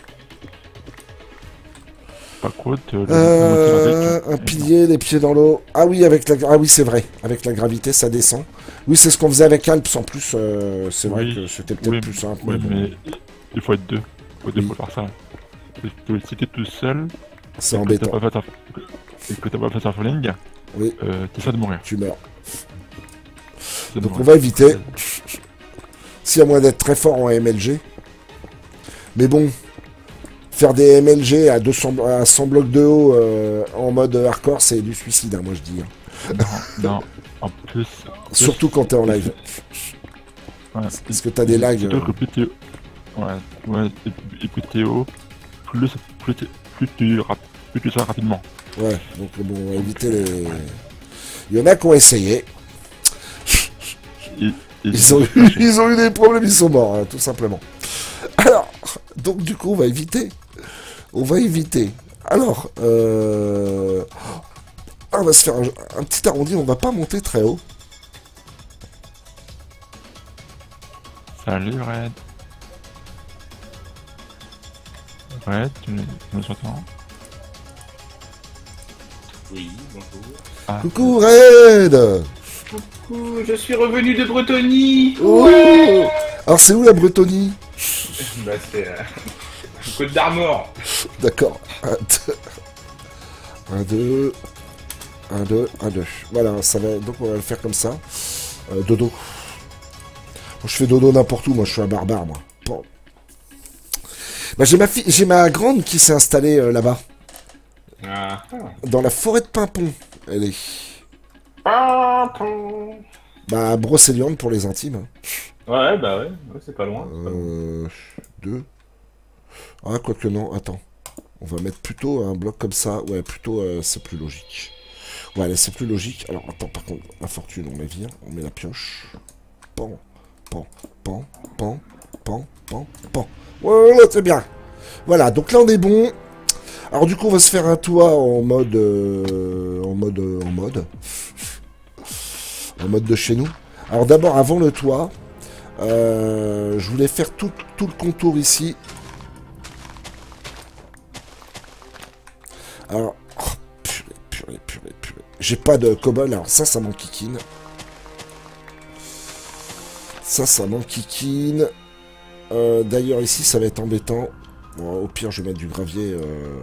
Par contre, le Euh, moteur avec- un pilier, les pieds dans l'eau. Ah oui, avec la, ah oui, c'est vrai. Avec la gravité, ça descend. Oui, c'est ce qu'on faisait avec Alps en plus. euh, c'est vrai Oui, que c'était peut-être oui, plus simple. oui, mais bon, mais il faut être deux. Il faut être deux Oui. pour faire ça. Parce que si t'es tout seul, c'est et que embêtant. t'as pas fait un- et que t'as pas fait un falling, Oui, euh, t'essaies de mourir. tu meurs. T'essaies de Donc on mourir. va éviter. S'il y a moyen d'être très fort en M L G. Mais bon, faire des M L G à, deux cents, à cent blocs de haut euh, en mode hardcore, c'est du suicide, hein, moi je dis. hein. Non, non, en plus... en plus, Surtout quand t'es en live. Ouais. Parce que t'as des lags. Surtout euh, que plus t'es... Ouais, ouais, et, et plus t'es haut, plus, plus, t'es- plus, tu, rap- plus tu sors rapidement. Ouais, donc bon, on va éviter les... Il y en a qui ont essayé. Et, et Ils ont, eu, ils ont eu des problèmes, ils sont morts, hein, tout simplement. Alors, donc du coup, on va éviter. On va éviter. Alors, euh... ah, on va se faire un, un petit arrondi, on va pas monter très haut. Salut Red. Red, tu me, tu me entends? Oui, bonjour. Ah, Coucou Red. Coucou, je suis revenu de Bretonie. Oh. Alors c'est où la Bretonie? Bah c'est euh, Côte d'Armor. D'accord. Un, deux. Un, deux. Un, deux. Un, deux. Voilà, ça va... donc on va le faire comme ça. Euh, dodo. Moi, je fais dodo n'importe où, moi je suis un barbare, moi. Bon. Bah, j'ai ma fille, j'ai ma grande qui s'est installée euh, là-bas, Ah. dans la forêt de Pimpon. Elle est. Bah, à Brocéliande pour les intimes. hein. Ouais, bah ouais, ouais, c'est pas loin. c'est pas loin. Euh, deux. Ah, quoique non, attends. On va mettre plutôt un bloc comme ça. Ouais, plutôt, euh, c'est plus logique. Ouais, allez, c'est plus logique. Alors, attends, par contre, la fortune, on la vire. On met la pioche. Pan, pan, pan, pan, pan, pan, pan. Ouais, ouais, c'est bien. Voilà, donc là, on est bon. Alors, du coup, on va se faire un toit en mode... euh, en mode... euh, en mode. En mode de chez nous. Alors, d'abord, avant le toit... Euh, je voulais faire tout, tout le contour ici. Alors, oh, purée, purée, purée, purée. J'ai pas de cobble, alors ça, ça m'enquiquine. Ça, ça m'enquiquine. Euh, D'ailleurs, ici, ça va être embêtant. Bon, au pire, je vais mettre du gravier. Euh...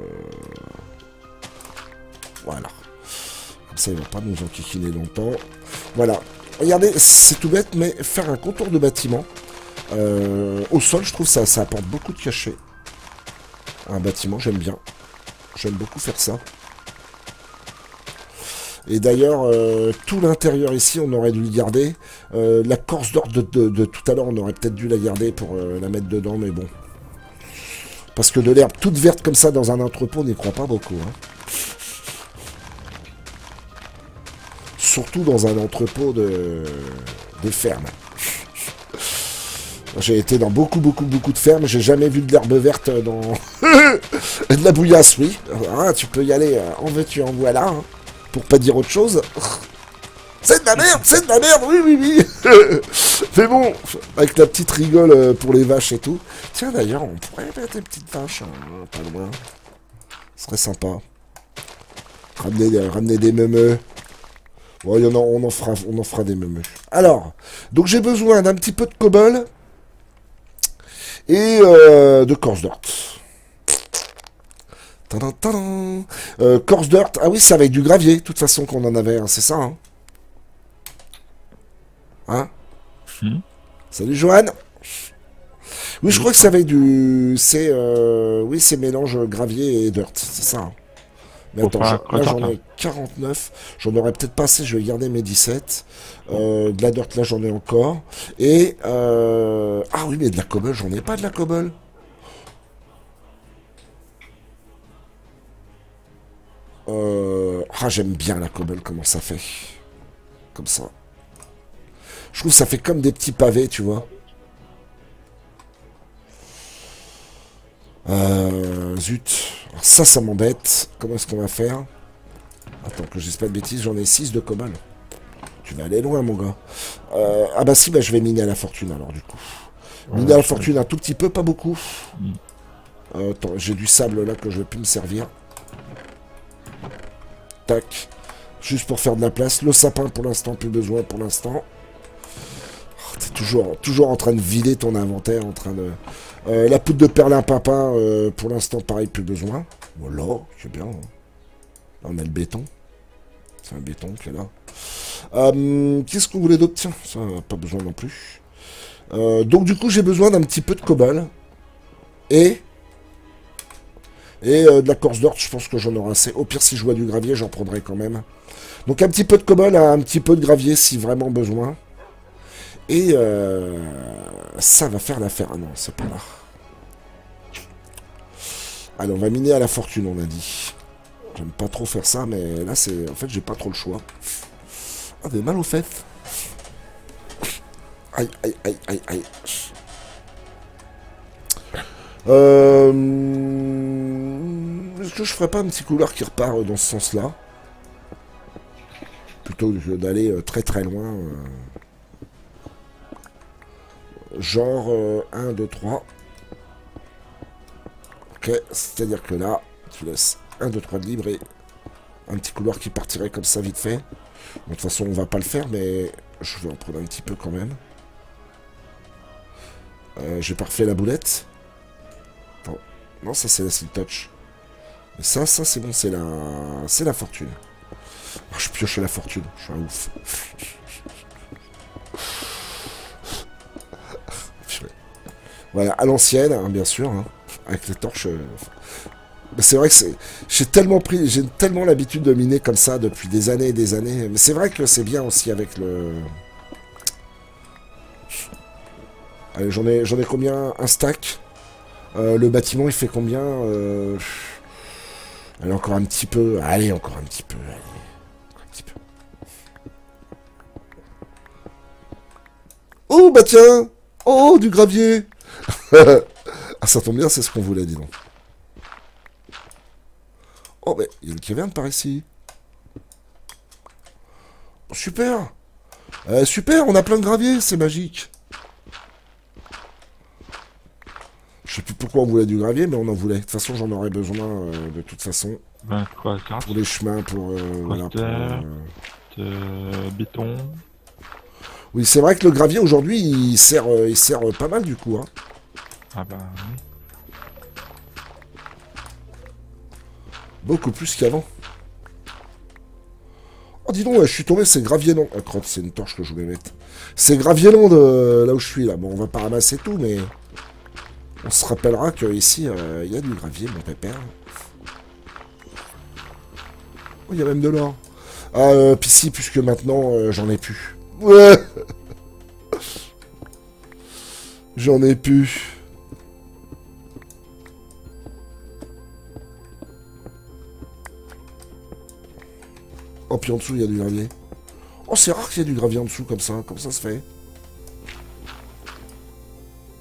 Voilà. Comme ça, il va pas nous enquiquiner longtemps. Voilà. Regardez, c'est tout bête, mais faire un contour de bâtiment euh, au sol, je trouve ça, ça apporte beaucoup de cachet. Un bâtiment, j'aime bien. J'aime beaucoup faire ça. Et d'ailleurs, euh, tout l'intérieur ici, on aurait dû le garder. Euh, la corse d'or de, de, de tout à l'heure, on aurait peut-être dû la garder pour euh, la mettre dedans, mais bon. Parce que de l'herbe toute verte comme ça dans un entrepôt, on n'y croit pas beaucoup. Hein. Surtout dans un entrepôt de, de ferme. J'ai été dans beaucoup, beaucoup, beaucoup de fermes. J'ai jamais vu de l'herbe verte dans... de la bouillasse, oui. Ah, tu peux y aller en veux-tu, en voilà. Hein, pour pas dire autre chose. C'est de la merde, c'est de la merde, oui, oui, oui. Mais bon, avec ta petite rigole pour les vaches et tout. Tiens, d'ailleurs, on pourrait mettre des petites vaches, hein, pas loin. Ce serait sympa. Ramener, ramener des meumeux. Bon, y en a, on, en fera, on en fera des meumeux. Alors, donc j'ai besoin d'un petit peu de cobble. Et euh, de coarse dirt. Tadam, tadam. Euh, coarse dirt, ah oui, c'est avec du gravier, de toute façon qu'on en avait, hein, c'est ça, hein. Hein mmh. Salut Johan. Oui, je crois que c'est avec du... C'est... Euh... Oui, c'est mélange gravier et dirt, c'est ça. Hein. Mais attends, là j'en ai quarante-neuf. J'en aurais peut-être pas assez, je vais garder mes dix-sept. Euh, de la dirt, là j'en ai encore. Et... Euh... Ah oui, mais de la cobble, j'en ai pas de la cobble. Euh... Ah, j'aime bien la cobble, comment ça fait. Comme ça. Je trouve que ça fait comme des petits pavés, tu vois. Euh, zut. Alors ça, ça m'embête. Comment est-ce qu'on va faire? Attends, que je dise pas de bêtises, j'en ai six de cobble. Tu vas aller loin, mon gars. Euh, ah bah si, bah je vais miner à la fortune, alors, du coup. Ouais, miner à la fortune un tout petit peu, pas beaucoup. Mm. Euh, attends, j'ai du sable, là, que je vais plus me servir. Tac. Juste pour faire de la place. Le sapin, pour l'instant, plus besoin, pour l'instant. T'es toujours, toujours en train de vider ton inventaire, en train de... Euh, la poudre de perlimpinpin, euh, pour l'instant, pareil, plus besoin. Voilà, c'est bien. Là, on a le béton. C'est un béton qui est là. Euh, Qu'est-ce qu'on voulait d'autre? Tiens, ça, pas besoin non plus. Euh, donc, du coup, j'ai besoin d'un petit peu de cobble. Et... Et euh, de la coarse dirt, je pense que j'en aurai assez. Au pire, si je vois du gravier, j'en prendrai quand même. Donc, un petit peu de cobble, un petit peu de gravier, si vraiment besoin. Et euh, ça va faire l'affaire. Ah non, c'est pas là. Allez, on va miner à la fortune, on a dit. J'aime pas trop faire ça, mais là, c'est... En fait, j'ai pas trop le choix. Ah, des mal aux fesses. Aïe, aïe, aïe, aïe, aïe. Euh... Est-ce que je ferais pas un petit couloir qui repart dans ce sens-là? Plutôt que d'aller très très loin... Euh... Genre euh, un, deux, trois. Ok, c'est-à-dire que là, tu laisses un, deux, trois de libre et un petit couloir qui partirait comme ça vite fait. Bon, de toute façon, on va pas le faire, mais je vais en prendre un petit peu quand même. Euh, J'ai pas refait la boulette. Attends. Non, ça c'est la Silk Touch. Mais ça, ça c'est bon, c'est la... C'est la fortune. Oh, je pioche la fortune, je suis un ouf. Voilà, à l'ancienne, hein, bien sûr, hein, avec les torches. Euh... C'est vrai que c'est, j'ai tellement pris, j'ai tellement l'habitude de miner comme ça depuis des années et des années. Mais c'est vrai que c'est bien aussi avec le. Allez, j'en ai, j'en ai combien? Un stack. Euh, le bâtiment, il fait combien? euh... Allez, encore un petit peu. Allez, encore un petit peu. Allez, encore un petit peu. Oh bah tiens. Oh, du gravier. Ah, ça tombe bien, c'est ce qu'on voulait, dis donc. Oh, mais il y a une caverne par ici. Oh, super. Euh, super, on a plein de gravier, c'est magique. Je sais plus pourquoi on voulait du gravier, mais on en voulait. De toute façon, j'en aurais besoin euh, de toute façon. Ben, quoi, pour les chemins, pour... Euh, voilà, pour euh... de béton. Oui, c'est vrai que le gravier, aujourd'hui, il sert, euh, il sert pas mal, du coup, hein. Ah bah oui. Beaucoup plus qu'avant. Oh, dis donc, ouais, je suis tombé, c'est gravier long. Ah, crotte, c'est une torche que je voulais mettre. C'est gravier long de là où je suis, là. Bon, on va pas ramasser tout, mais... On se rappellera qu'ici, il euh, y a du gravier, mon pépère. Oh, il y a même de l'or. Ah, euh, puis si, puisque maintenant, euh, j'en ai plus. Ouais. J'en ai plus. Oh, puis en dessous, il y a du gravier. Oh, c'est rare qu'il y ait du gravier en dessous, comme ça. Comme ça se fait.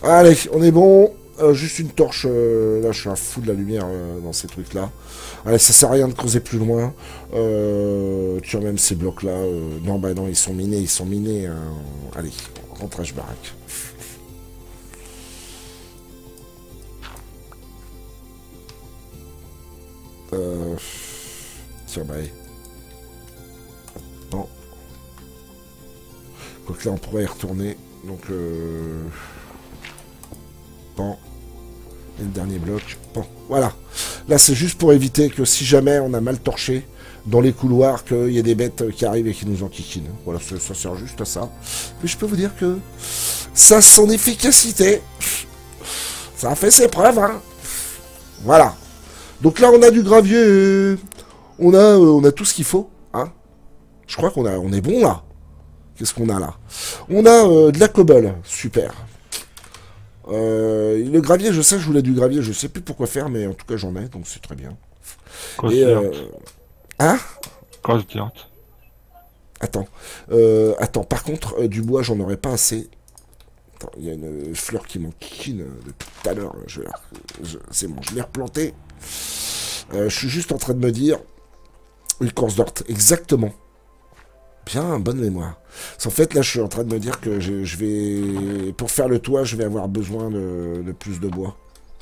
Allez, on est bon. Euh, juste une torche. Euh, là, je suis un fou de la lumière euh, dans ces trucs-là. Allez, ça sert à rien de creuser plus loin. Euh, tu vois, même ces blocs-là. Euh, non, bah non, ils sont minés. Ils sont minés. Hein. Allez, rentrage baraque. Euh... Tiens, bah, allez. Bon. Quoique là, on pourrait y retourner. Donc, euh... bon. Et le dernier bloc. Bon, voilà. Là, c'est juste pour éviter que si jamais on a mal torché dans les couloirs, qu'il y ait des bêtes qui arrivent et qui nous enquiquinent. Voilà, ça, ça sert juste à ça. Mais je peux vous dire que ça a son efficacité. Ça a fait ses preuves, hein. Voilà. Donc là, on a du gravier. On a, euh, on a tout ce qu'il faut, hein. Je crois qu'on a, on est bon, là. Qu'est-ce qu'on a, là? On a euh, de la cobble. Super. Euh, le gravier, je sais, je voulais du gravier, je sais plus pourquoi faire, mais en tout cas j'en ai, donc c'est très bien. Et, euh... Hein? Cross dirt. Attends, euh, attends, par contre, euh, du bois, j'en aurais pas assez. Attends, il y a une fleur qui m'enquiquine depuis tout à l'heure. Je... je... C'est bon, je l'ai replanté. Euh, je suis juste en train de me dire... Une course d'ort, exactement. Bien, bonne mémoire. En fait, là, je suis en train de me dire que je, je vais... Pour faire le toit, je vais avoir besoin de, de plus de bois.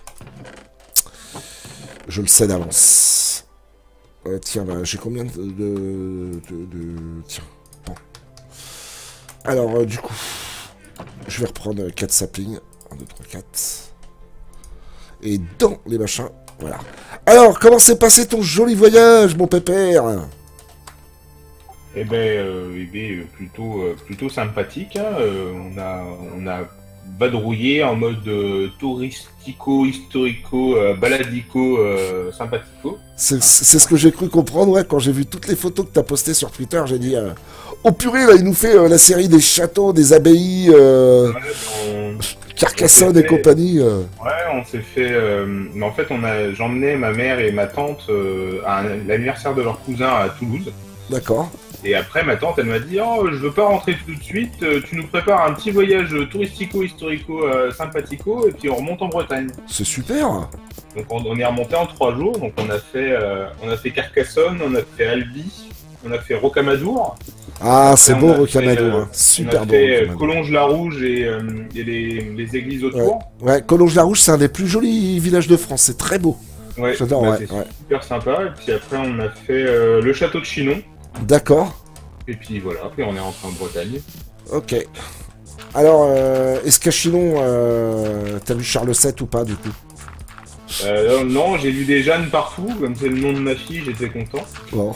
Je le sais d'avance. Euh, tiens, bah, j'ai combien de... de, de, de... Tiens, bon. Alors, euh, du coup, je vais reprendre quatre saplings. un, deux, trois, quatre. Et dans les machins, voilà. Alors, comment s'est passé ton joli voyage, mon pépère? Eh ben, euh, eh ben plutôt, euh, plutôt sympathique. Hein. Euh, on a, on a vadrouillé en mode euh, touristico, historico, euh, baladico, euh, sympathico. C'est ce que j'ai cru comprendre, ouais, quand j'ai vu toutes les photos que tu as postées sur Twitter, j'ai dit, euh, oh purée, là, il nous fait euh, la série des châteaux, des abbayes, euh, ouais, on... Carcassonne et compagnie. Euh. Ouais, on s'est fait. Euh, mais en fait, on a, j'emmenais ma mère et ma tante euh, à l'anniversaire de leur cousin à Toulouse. D'accord. Et après, ma tante, elle m'a dit, oh, je veux pas rentrer tout de suite, tu nous prépares un petit voyage touristico, historico, euh, sympathico, et puis on remonte en Bretagne. C'est super. Donc on, on est remonté en trois jours, donc on a fait, euh, on a fait Carcassonne, on a fait Albi, on a fait Rocamadour. Ah, c'est beau Rocamadour, euh, hein. Super beau. On a fait euh, Collonges-la-Rouge et, euh, et les, les églises autour. Ouais, ouais, Collonges-la-Rouge, c'est un des plus jolis villages de France, c'est très beau. Ouais, j'adore, bah, ouais, c'est ouais. super sympa. Et puis après, on a fait euh, le château de Chinon. D'accord. Et puis voilà, après on est rentré en Bretagne. Ok. Alors, euh, est-ce qu'à Chinon, euh, t'as vu Charles sept ou pas, du coup? euh, Non, j'ai vu des Jeanne partout, comme c'est le nom de ma fille, j'étais content. Bon.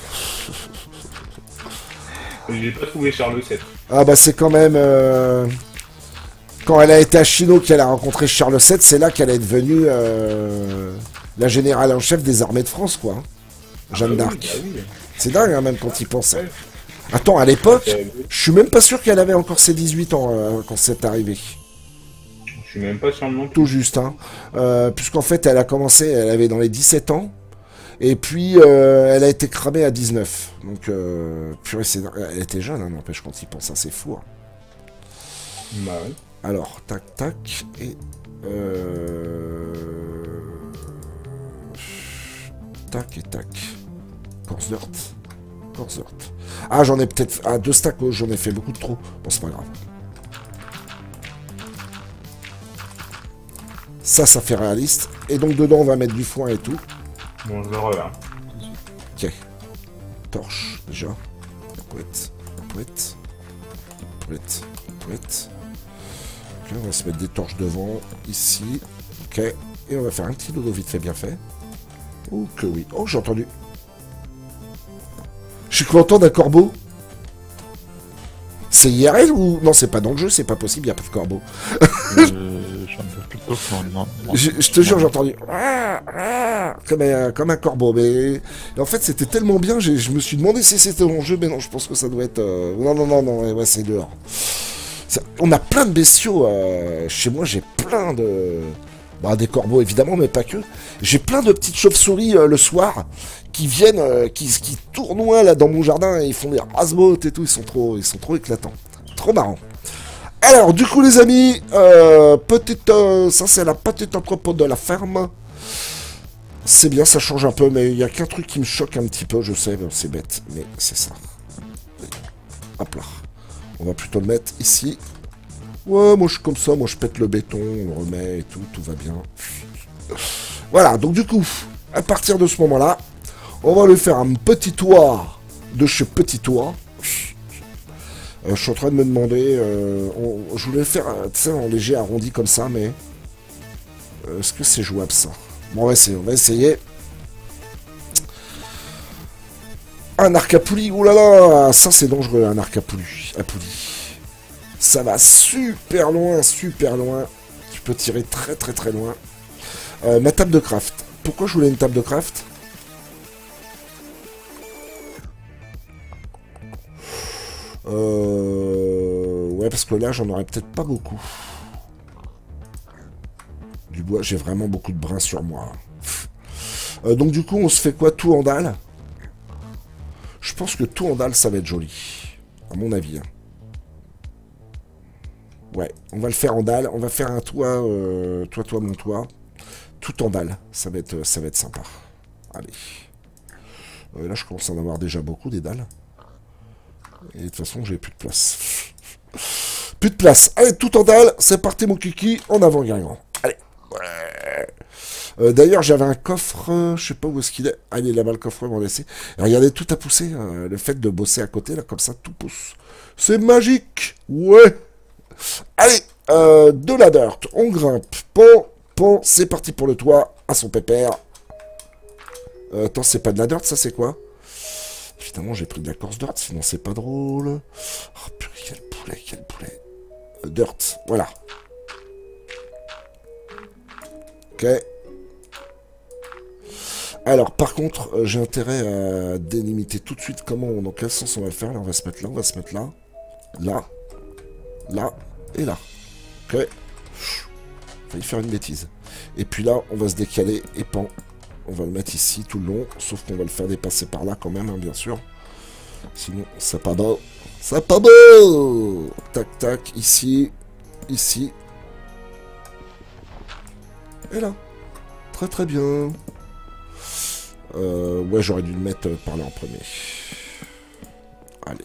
J'ai pas trouvé Charles sept. Ah bah c'est quand même... Euh... Quand elle a été à Chinon, qu'elle a rencontré Charles sept, c'est là qu'elle est devenue euh... la générale en chef des armées de France, quoi. Ah Jeanne bah d'Arc. Oui, bah oui. C'est dingue, hein, même quand il pense. Ouais. Attends, à l'époque, je suis même pas sûr qu'elle avait encore ses dix-huit ans euh, quand c'est arrivé. Je suis même pas sûr non plus. Tout juste, hein. Euh, Puisqu'en fait, elle a commencé, elle avait dans les dix-sept ans. Et puis, euh, elle a été cramée à dix-neuf. Donc, euh, purée, elle était jeune, hein, n'empêche, quand il pense, hein, c'est fou. Hein. Bah ouais. Alors, tac, tac, et... Euh... Tac et tac. Course dirt. Course dirt. Ah, j'en ai peut-être... Ah, deux stacks, oh, j'en ai fait beaucoup de trop. Bon, c'est pas grave. Ça, ça fait réaliste. Et donc, dedans, on va mettre du foin et tout. Bon, je le reviens. Ok. Torche, déjà. La poète. La poète. La poète. La poète. Ok, on va se mettre des torches devant. Ici. Ok. Et on va faire un petit dodo vite fait, bien fait. Oh, que oui. Oh, j'ai entendu. Je suis content d'un corbeau. C'est I R L ou... Non, c'est pas dans le jeu, c'est pas possible, il n'y a pas de corbeau. euh, plutôt non, non, je, je te jure, j'ai entendu... Comme un, comme un corbeau, mais... Et en fait, c'était tellement bien, je me suis demandé si c'était dans le jeu, mais non, je pense que ça doit être... Euh... Non, non, non, non, ouais, c'est dehors. Ça... On a plein de bestiaux. Euh... Chez moi, j'ai plein de... Bah, des corbeaux, évidemment, mais pas que. J'ai plein de petites chauves-souris euh, le soir qui viennent, euh, qui, qui tournoient là dans mon jardin et ils font des rasebottes et tout. Ils sont trop, ils sont trop éclatants. Trop marrants. Alors, du coup, les amis, euh, petite, euh, ça c'est la petite entrepôt de la ferme. C'est bien, ça change un peu, mais il y a qu'un truc qui me choque un petit peu, je sais, c'est bête, mais c'est ça. Hop là. On va plutôt le mettre ici. Ouais, moi je suis comme ça, moi je pète le béton, on le remet et tout, tout va bien. Voilà, donc du coup, à partir de ce moment-là, on va lui faire un petit toit de chez Petit Toit. Euh, je suis en train de me demander, euh, on, je voulais faire, tu sais, en léger arrondi comme ça, mais euh, est-ce que c'est jouable ça? Bon, on va essayer, on va essayer. Un arc à poulie, oulala, ça c'est dangereux, un arc à poulie, à poulie. Ça va super loin, super loin. Tu peux tirer très très très loin. Euh, ma table de craft. Pourquoi je voulais une table de craft? Euh... Ouais, parce que là, j'en aurais peut-être pas beaucoup. Du bois, j'ai vraiment beaucoup de brins sur moi. Euh, donc du coup, on se fait quoi? Tout en dalle? Je pense que tout en dalle, ça va être joli. À mon avis. Hein. Ouais, on va le faire en dalle. On va faire un toit, euh, toi, toi, mon toit. Tout en dalle. Ça va être, ça va être sympa. Allez. Euh, là, je commence à en avoir déjà beaucoup, des dalles. Et de toute façon, j'ai plus de place. Plus de place. Allez, tout en dalle. C'est parti, mon kiki. En avant, Guingamp. Allez. Ouais. Euh, D'ailleurs, j'avais un coffre. Euh, je sais pas où est-ce qu'il est. Ah, il est là-bas, le coffre, m'en laisser. Regardez, tout a poussé. Euh, le fait de bosser à côté, là, comme ça, tout pousse. C'est magique. Ouais. Allez. Euh, de la dirt. On grimpe. Pont. Pont. C'est parti pour le toit. À son pépère. Euh, attends, c'est pas de la dirt, ça, c'est quoi? Évidemment, j'ai pris de la course dirt, sinon c'est pas drôle. Oh purée, quel poulet, quel poulet. Euh, dirt, voilà. Ok. Alors, par contre, euh, j'ai intérêt à délimiter tout de suite comment, on, dans quel sens on va le faire. Là, on va se mettre là, on va se mettre là. Là. Là. Et là. Ok. Failli faire une bêtise. Et puis là, on va se décaler et pan. On va le mettre ici tout le long, sauf qu'on va le faire dépasser par là quand même, hein, bien sûr. Sinon, c'est pas beau. C'est pas beau. Tac, tac, ici, ici. Et là. Très très bien. Euh, ouais, j'aurais dû le mettre par là en premier. Allez.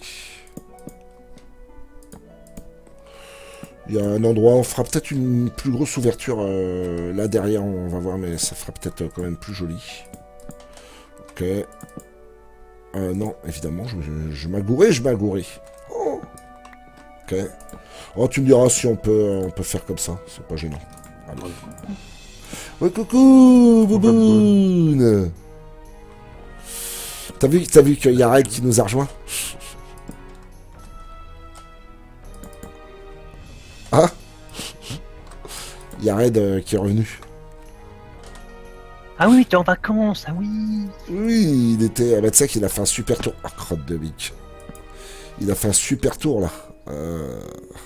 Il y a un endroit, on fera peut-être une plus grosse ouverture euh, là derrière, on va voir, mais ça fera peut-être quand même plus joli. Ok. Euh, non, évidemment, je, je, je m'agourais, je m'agourais. Oh. Ok. Oh, tu me diras si on peut, on peut faire comme ça, c'est pas gênant. Allez. Ouais, coucou, Bouboune. T'as vu, t'as vu qu'il y a Red qui nous a rejoint? Ah, il y a Red euh, qui est revenu. Ah oui, t'es en vacances, ah oui. Oui, il était... Ah bah, tu sais qu'il a fait un super tour. Ah, crotte de bique. Il a fait un super tour, là. Euh...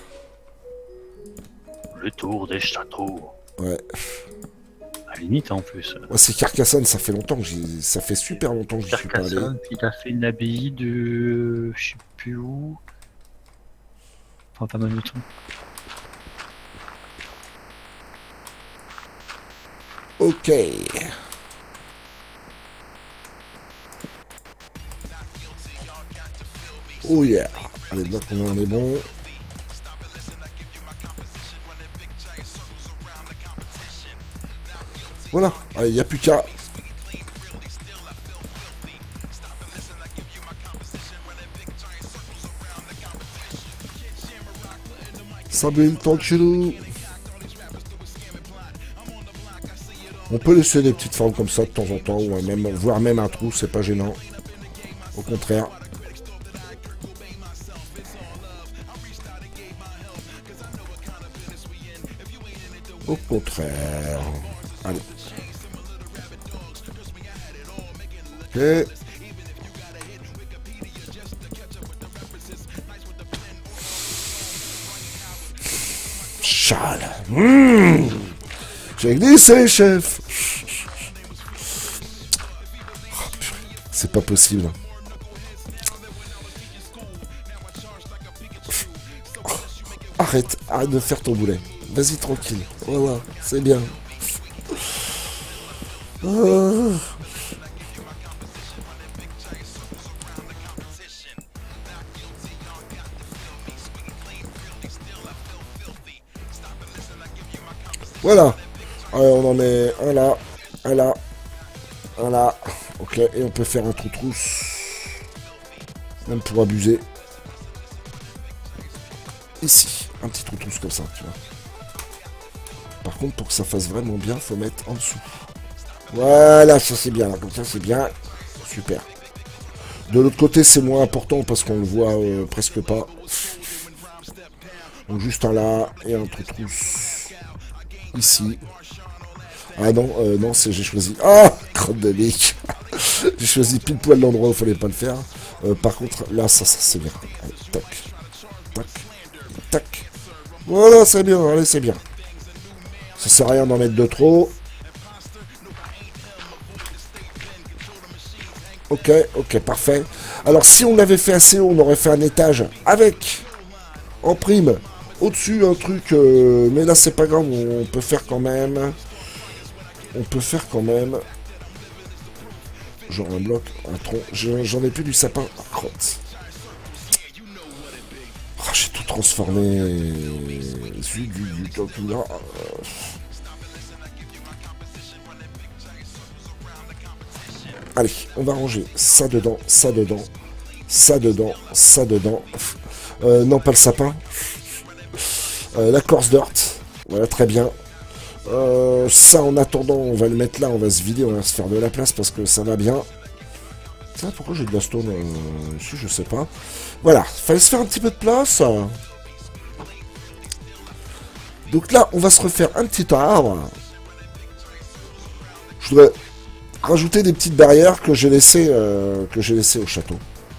Le tour des châteaux. Ouais. À la limite, en plus. Ouais, c'est Carcassonne, ça fait longtemps que j'y... Ça fait super longtemps que j'y suis pas allé. Carcassonne, il a fait une abbaye de... Je sais plus où. Enfin, pas mal de temps. Ok. Oh yeah. Allez, là, on est bon. Voilà. Allez, il n'y a plus qu'à. Sabine, tranquillou. On peut laisser des petites formes comme ça de temps en temps, ou même, voire même un trou, c'est pas gênant. Au contraire. Au contraire. Allez. Ok. Charles. Mmh. J'ai glissé, chef. Oh, c'est pas possible. Oh, arrête, arrête de faire ton boulet. Vas-y, tranquille. Voilà, c'est bien. Ah. Voilà. Allez, on en met un là, un là, un là. Ok, et on peut faire un trou-trousse. Même pour abuser. Ici, un petit trou-trousse comme ça, tu vois. Par contre, pour que ça fasse vraiment bien, faut mettre en dessous. Voilà, ça c'est bien, là, comme ça c'est bien. Super. De l'autre côté, c'est moins important parce qu'on le voit euh, presque pas. Donc juste un là et un trou-trousse. Ici. Ah non, euh, non, c'est j'ai choisi... Ah, crotte de bique. J'ai choisi pile poil l'endroit où il fallait pas le faire. Euh, par contre, là, ça, ça c'est bien. Allez, tac, tac, tac. Voilà, c'est bien, allez, c'est bien. Ça sert à rien d'en mettre de trop. Ok, ok, parfait. Alors, si on l'avait fait assez haut, on aurait fait un étage avec, en prime, au-dessus, un truc... Euh, mais là, c'est pas grave, on peut faire quand même... On peut faire quand même... Genre un bloc, un tronc. J'en ai plus du sapin. Oh, crotte. Oh, j'ai tout transformé. Celui du, du camping-là. Allez, on va ranger ça dedans, ça dedans, ça dedans, ça dedans. Euh, non, pas le sapin. Euh, la course dirt. Voilà, très bien. Euh, ça, en attendant, on va le mettre là, on va se vider, on va se faire de la place parce que ça va bien. Ça, pourquoi j'ai de la stone euh, ici, je sais pas. Voilà, fallait se faire un petit peu de place. Donc là, on va se refaire un petit arbre. Je voudrais rajouter des petites barrières que j'ai laissées euh, que j'ai laissées au château.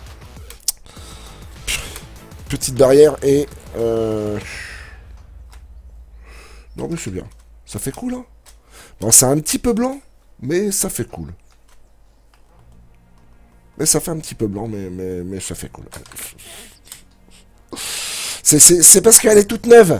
Petite barrière et... Euh... Non mais c'est bien. Ça fait cool, hein. Bon, c'est un petit peu blanc, mais ça fait cool. Mais ça fait un petit peu blanc, mais, mais, mais ça fait cool. C'est parce qu'elle est toute neuve.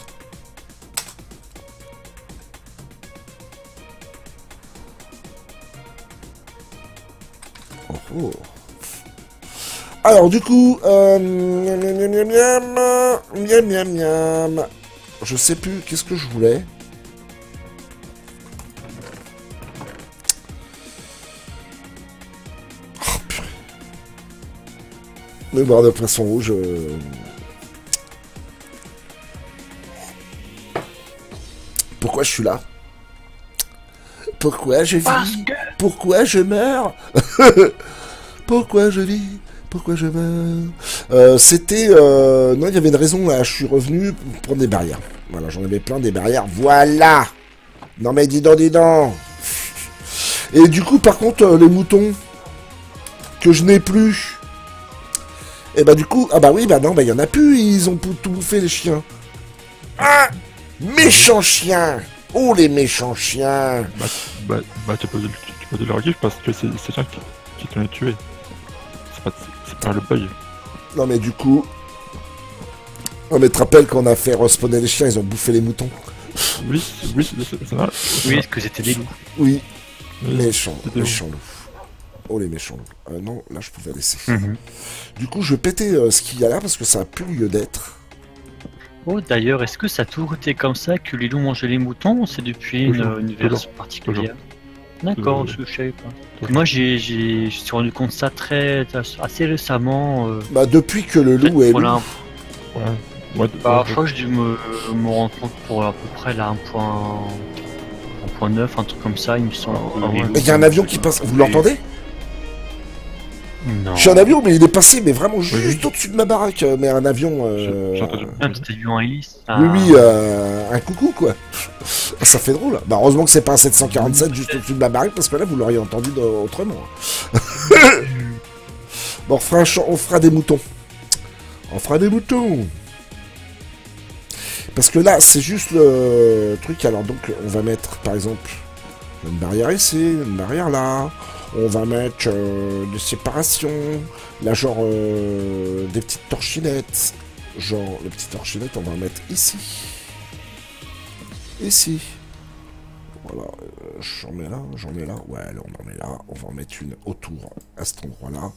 Oh, oh. Alors, du coup... Euh, miam, miam, miam, miam, miam, miam, miam. Je sais plus, qu'est-ce que je voulais. Oh, purée. Le bar de poisson rouge. Euh... Pourquoi je suis là? Pourquoi je vis? Que... Pourquoi je meurs? Pourquoi je vis? Pourquoi je meurs? euh, C'était... Euh... Non, il y avait une raison, là. Je suis revenu pour prendre des barrières. Voilà, j'en avais plein des barrières. Voilà. Non, mais dis donc, dis donc. Et du coup, par contre, euh, les moutons que je n'ai plus... Et bah, du coup... Ah bah oui, bah non, bah il y en a plus. Ils ont tout bouffé, les chiens. Ah, méchants chiens. Oh, les méchants chiens. Bah, bah, bah tu peux, tu peux leur dire parce que c'est ces chiens qui, qui t'ont tué. C'est pas, pas le bug. Non mais du coup... Non mais tu te rappelles qu'on a fait respawner les chiens, ils ont bouffé les moutons. Oui, oui, c'est ça. Oui, est-ce que c'était des loups? Oui. Oui, méchants, méchants loups. Oh les méchants loups. Euh, non, là je pouvais laisser. Mm-hmm. Du coup je vais péter euh, ce qu'il y a là parce que ça a plus lieu d'être. Oh d'ailleurs, est-ce que ça a toujours été comme ça que les loups mangeaient les moutons ou c'est depuis une, toujours, une toujours, version particulière? D'accord, Toujours. parce que je savais pas. Moi, j'ai, j'ai, je me suis rendu compte de ça très, assez récemment. Euh, Bah depuis que le loup est voilà, loup. Ouais. Ouais, bah, ouais, je crois que je dû me, me rendre compte pour à peu près là un point, un point neuf, un truc comme ça, il me semble. Ah ouais. Il y a un avion qui passe, vous l'entendez? Non. Je suis un avion mais il est passé mais vraiment juste au-dessus de ma baraque. Mais un avion... Euh... J'ai entendu. Un petit avion en hélice. Oui oui, euh, un coucou quoi. Ça fait drôle. Bah heureusement que c'est pas un sept cent quarante-sept juste au-dessus de ma baraque parce que là vous l'auriez entendu de... autrement. Bon on fera, un champ... on fera des moutons. On fera des moutons. Parce que là c'est juste le truc. Alors donc on va mettre par exemple une barrière ici, une barrière là. On va mettre euh, des séparations. Là genre euh, des petites torchinettes. genre le petit torchonnette, on va le mettre ici. Ici. Voilà, euh, j'en mets là, j'en mets là. Ouais, là, on en met là. On va en mettre une autour à cet endroit-là.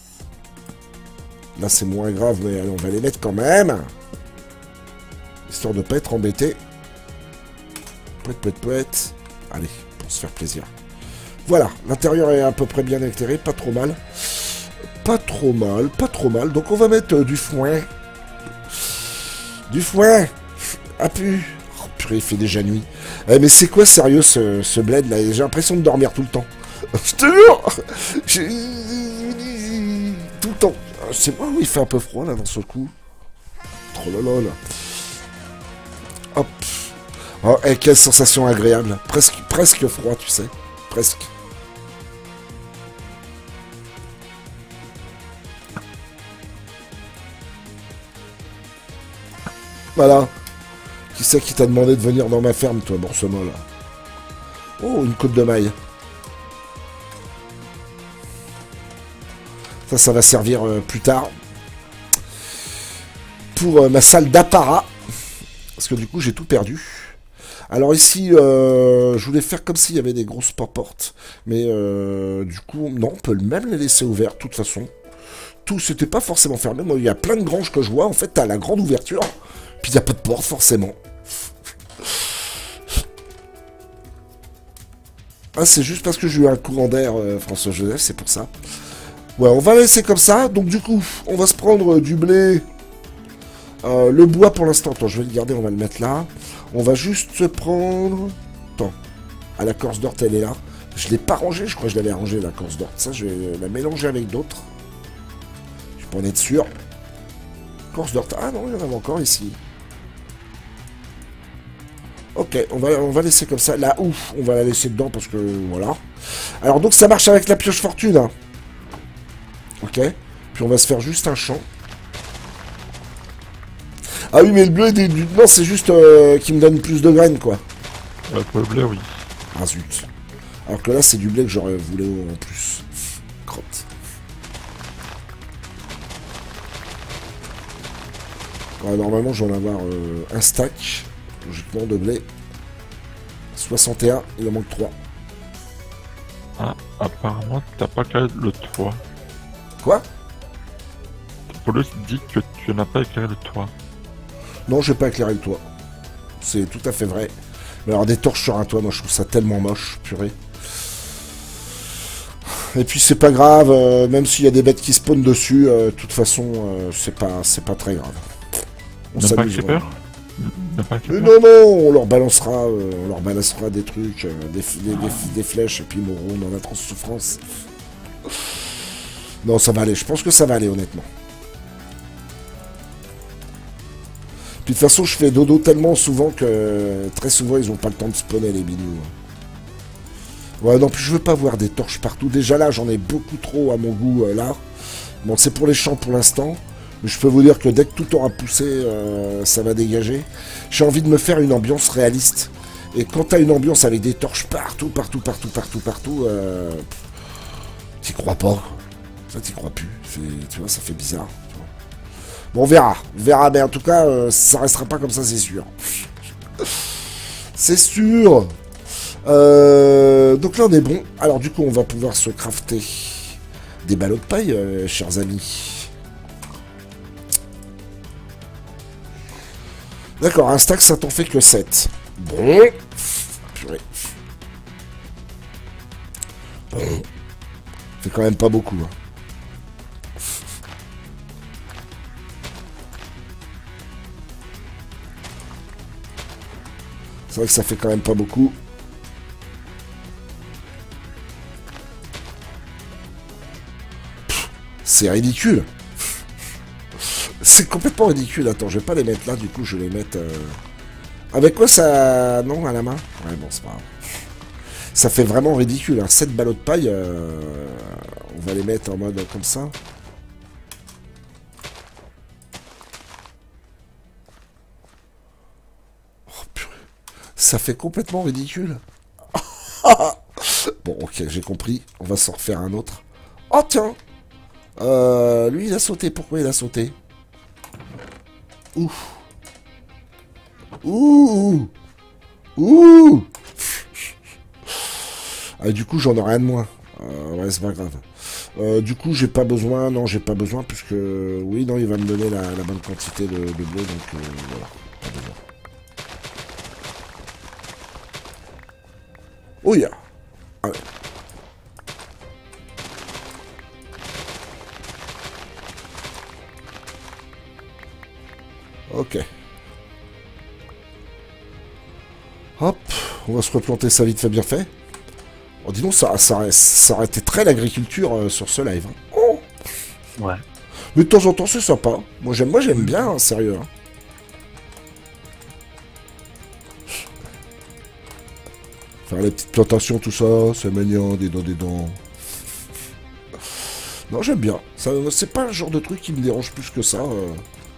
Là, c'est moins grave, mais allez, on va les mettre quand même. Histoire de pas être embêté. Pouet, pouet, pouet. Allez, pour se faire plaisir. Voilà, l'intérieur est à peu près bien éclairé, pas trop mal. Pas trop mal, pas trop mal. Donc on va mettre euh, du foin. Du foin. Ah pu. Oh purée, il fait déjà nuit. Eh, mais c'est quoi sérieux ce, ce bled là? J'ai l'impression de dormir tout le temps. Je te jure. Tout le temps. C'est moi où il fait un peu froid là dans ce coup. Trop lol. Hop. Oh, et quelle sensation agréable. Presque, presque froid, tu sais. Presque. Voilà. Qui c'est qui t'a demandé de venir dans ma ferme, toi, Boursemol? Oh, une côte de maille. Ça, ça va servir euh, plus tard. Pour euh, ma salle d'apparat. Parce que du coup, j'ai tout perdu. Alors ici, euh, je voulais faire comme s'il y avait des grosses portes. Mais euh, du coup, non, on peut même les laisser ouverts, de toute façon. Tout, c'était pas forcément fermé. Moi, il y a plein de granges que je vois. En fait, t'as la grande ouverture. Puis il n'y a pas de porte, forcément. Ah, c'est juste parce que j'ai eu un courant d'air, euh, François-Joseph, c'est pour ça. Ouais, on va laisser comme ça. Donc du coup, on va se prendre euh, du blé. Euh, le bois pour l'instant, attends, je vais le garder, on va le mettre là. On va juste se prendre... Attends, ah, la corse d'orte, elle est là. Je l'ai pas rangée, je crois que je l'avais rangée, la corse d'orte. Ça, je vais la mélanger avec d'autres. Je peux en être sûr. Corse d'orte, ah non, il y en avait encore ici. Ok, on va, on va laisser comme ça. Là, ouf, on va la laisser dedans parce que, voilà. Alors, donc, ça marche avec la pioche fortune, hein. Ok. Puis, on va se faire juste un champ. Ah oui, mais le bleu est du... Non, c'est juste euh, qui me donne plus de graines, quoi. Euh, pour le blé, oui. Ah, zut. Alors que là, c'est du blé que j'aurais voulu en plus. Crotte. Ouais, normalement, je vais en avoir euh, un stack. Logiquement, de blé. soixante et un, il en manque trois. Ah, apparemment, t'as pas éclairé le toit. Quoi? Polo dit que tu n'as pas éclairé le toit. Non, je vais pas éclairer le toit. C'est tout à fait vrai. Mais alors, des torches sur un toit, moi, je trouve ça tellement moche, purée. Et puis, c'est pas grave, euh, même s'il y a des bêtes qui spawnent dessus, euh, de toute façon, euh, c'est pas, c'est pas très grave. On N'a pas s'amuse. peur N'a pas Mais peur non, non, on leur balancera, euh, on leur balancera des trucs, euh, des, des, des, des flèches, et puis ils mourront dans la grosse souffrance. Non, ça va aller, je pense que ça va aller, honnêtement. Puis de toute façon, je fais dodo tellement souvent que très souvent, ils ont pas le temps de spawner, les bidous. Ouais, non, puis je veux pas voir des torches partout. Déjà là, j'en ai beaucoup trop à mon goût, euh, là. Bon, c'est pour les champs pour l'instant. Mais je peux vous dire que dès que tout aura poussé, euh, ça va dégager. J'ai envie de me faire une ambiance réaliste. Et quand t'as une ambiance avec des torches partout, partout, partout, partout, partout, euh, t'y crois pas. Ça, t'y crois plus. Tu vois, ça fait bizarre. Bon, on verra. On verra, mais en tout cas, euh, ça restera pas comme ça, c'est sûr. C'est sûr. Euh, donc là, on est bon. Alors, du coup, on va pouvoir se crafter des ballots de paille, euh, chers amis. D'accord, un stack, ça t'en fait que sept. Bon. Purée. Bon. Fait quand même pas beaucoup. Hein. C'est vrai que ça fait quand même pas beaucoup. C'est ridicule. C'est complètement ridicule. Attends, je vais pas les mettre là, du coup, je vais les mettre... Euh... Avec quoi ça... Non, à la main? Ouais, bon, c'est pas grave. Ça fait vraiment ridicule, hein. sept ballots de paille, euh... on va les mettre en mode comme ça. Oh, purée. Ça fait complètement ridicule. Bon, ok, j'ai compris. On va s'en refaire un autre. Oh, tiens. Euh, lui, il a sauté. Pourquoi il a sauté? Ouh. Ouh. Ouh. Ah, du coup, j'en aurai un de moins. Euh, ouais, c'est pas grave. Euh, du coup, j'ai pas besoin. Non, j'ai pas besoin, puisque... Oui, non, il va me donner la, la bonne quantité de, de blé, donc euh, voilà. Pas besoin. Oh, yeah. Ah ouais. Ok. Hop, on va se replanter ça vite fait bien fait. Oh, dis donc, ça, ça, ça aurait été très l'agriculture euh, sur ce live. Hein. Oh. Ouais. Mais de temps en temps, c'est sympa. Moi, j'aime moi, j'aime bien, hein, sérieux. Hein. Faire les petites plantations, tout ça, c'est mignon, des dents, des dents. Non, j'aime bien. Ça, c'est pas le genre de truc qui me dérange plus que ça. Euh.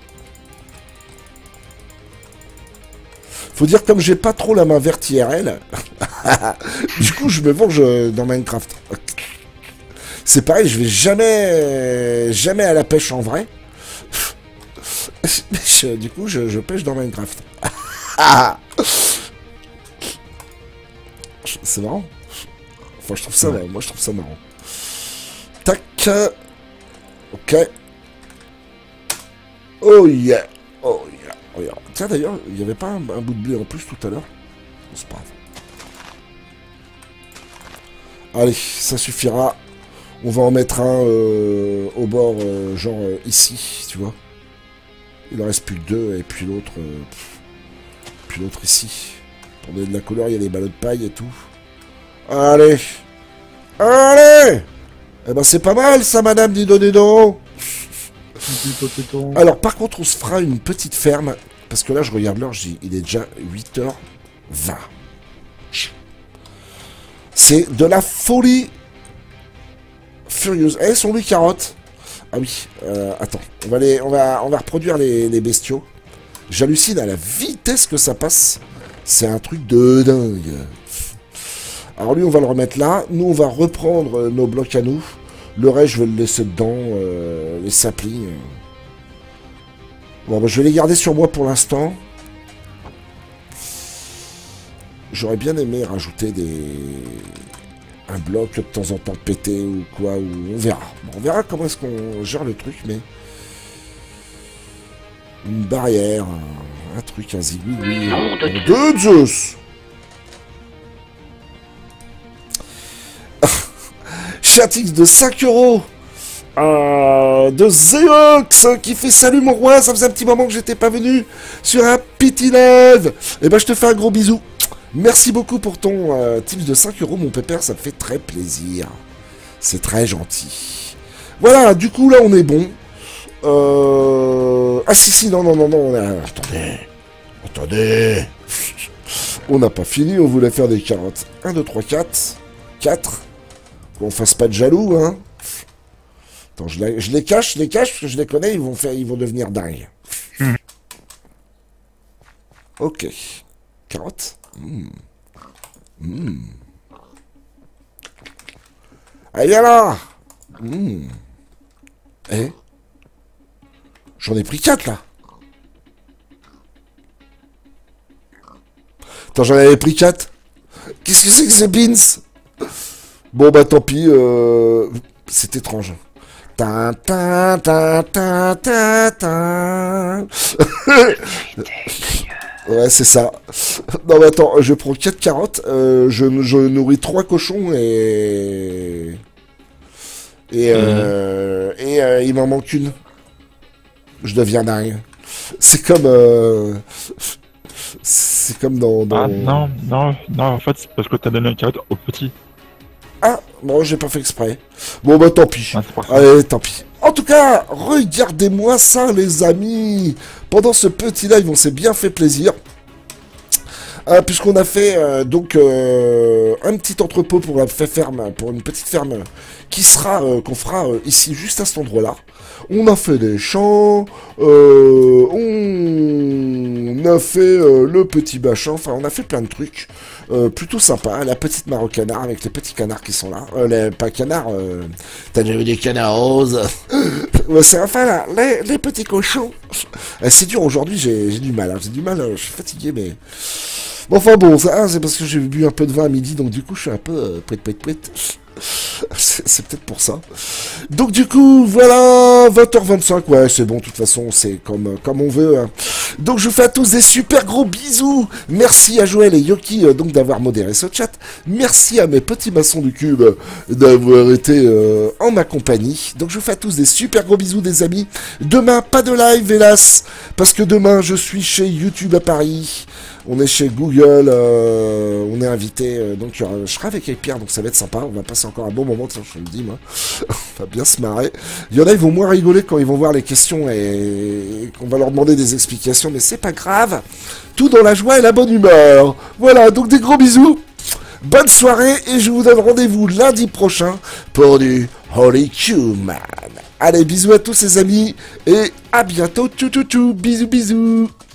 Faut dire, comme j'ai pas trop la main verte I R L, du coup, je me venge dans Minecraft. C'est pareil, je vais jamais, jamais à la pêche en vrai. Je, du coup, je, je pêche dans Minecraft. C'est marrant. Enfin, je trouve ça, ouais. Moi, je trouve ça marrant. Tac. Ok. Oh yeah. Oh yeah. Oh yeah. Tiens, d'ailleurs, il n'y avait pas un, un bout de blé en plus tout à l'heure. C'est pas grave. Allez, ça suffira. On va en mettre un euh, au bord, euh, genre euh, ici, tu vois. Il en reste plus que deux, et puis l'autre... Euh, puis l'autre ici. Pour donner de la couleur, il y a des ballots de paille et tout. Allez. Allez. Eh ben c'est pas mal ça, madame Dido Dido. Alors par contre, on se fera une petite ferme. Parce que là, je regarde l'heure, je dis, il est déjà huit heures vingt. C'est de la folie furieuse. Eh, sont les carottes. Ah oui, euh, attends. On va, les, on, va, on va reproduire les, les bestiaux. J'hallucine à la vitesse que ça passe. C'est un truc de dingue. Alors lui, on va le remettre là. Nous, on va reprendre nos blocs à nous. Le reste, je vais le laisser dedans. Euh, les saplings. Bon, bah, je vais les garder sur moi pour l'instant. J'aurais bien aimé rajouter des... un bloc de temps en temps pété ou quoi. Ou... On verra. Bon, on verra comment est-ce qu'on gère le truc, mais... Une barrière... Un, un truc, un zigouille... De Zeus. Chatix de cinq euros. Euh, de Zeox qui fait salut mon roi, ça faisait un petit moment que j'étais pas venu sur un petit live. Et ben je te fais un gros bisou. Merci beaucoup pour ton euh, tips de cinq euros mon pépère, ça me fait très plaisir. C'est très gentil. Voilà, du coup là on est bon. Euh... Ah si si, non non non non, on a... Attendez. Attendez. On n'a pas fini, on voulait faire des carottes. un, deux, trois, quatre. quatre. Qu'on fasse pas de jaloux, hein. Attends, je les, je les cache, je les cache, parce que je les connais, ils vont, faire, ils vont devenir dingues. Mmh. Ok. Carottes. Mmh. Mmh. Allez, viens là. Mmh. Eh. J'en ai pris quatre, là. Attends, j'en avais pris quatre. Qu'est-ce que c'est que ces beans? Bon, bah, tant pis. Euh... C'est étrange. Ta ta ta ta ta ta. Ouais, c'est ça. Non, mais attends, je prends quatre carottes, euh, je, je nourris trois cochons et... Et, euh, mmh. et euh, il m'en manque une. Je deviens dingue. C'est comme... Euh, c'est comme dans... dans... Ah non, non, non, en fait, c'est parce que t'as donné une carotte au petit. Ah, bon, j'ai pas fait exprès. Bon, bah tant pis. Ah, Allez, tant pis. En tout cas, regardez-moi ça, les amis. Pendant ce petit live, on s'est bien fait plaisir. Euh, Puisqu'on a fait euh, donc euh, un petit entrepôt pour la ferme, pour une petite ferme qui sera, euh, qu'on fera euh, ici, juste à cet endroit-là. On a fait des champs, euh, on On a fait euh, le petit machin, enfin on a fait plein de trucs. Euh, plutôt sympa, la petite mare au canard avec les petits canards qui sont là. Euh, les, pas canards, euh, t'as déjà vu des canards roses? Ouais, c'est enfin là, les, les petits cochons. Euh, c'est dur aujourd'hui, j'ai du mal, hein, j'ai du mal, euh, je suis fatigué, mais... Bon, enfin bon, ça, c'est parce que j'ai bu un peu de vin à midi, donc du coup je suis un peu... Euh, pouet, pouet, pouet. C'est peut-être pour ça. Donc du coup, voilà, vingt heures vingt-cinq, ouais, c'est bon, de toute façon, c'est comme, comme on veut. Hein. Donc je vous fais à tous des super gros bisous. Merci à Joël et Yoki euh, donc d'avoir modéré ce chat. Merci à mes petits maçons du cube euh, d'avoir été euh, en ma compagnie. Donc je vous fais à tous des super gros bisous, des amis. Demain, pas de live, hélas, parce que demain, je suis chez YouTube à Paris. On est chez Google, euh, on est invité, euh, donc euh, je serai avec Pierre, donc ça va être sympa, on va passer encore un bon moment, je me dis, moi, on va bien se marrer. Il y en a, ils vont moins rigoler quand ils vont voir les questions et, et qu'on va leur demander des explications, mais c'est pas grave, tout dans la joie et la bonne humeur. Voilà, donc des gros bisous, bonne soirée, et je vous donne rendez-vous lundi prochain pour du Holy Human. Allez, bisous à tous les amis, et à bientôt, tchou tchou tchou, bisous bisous.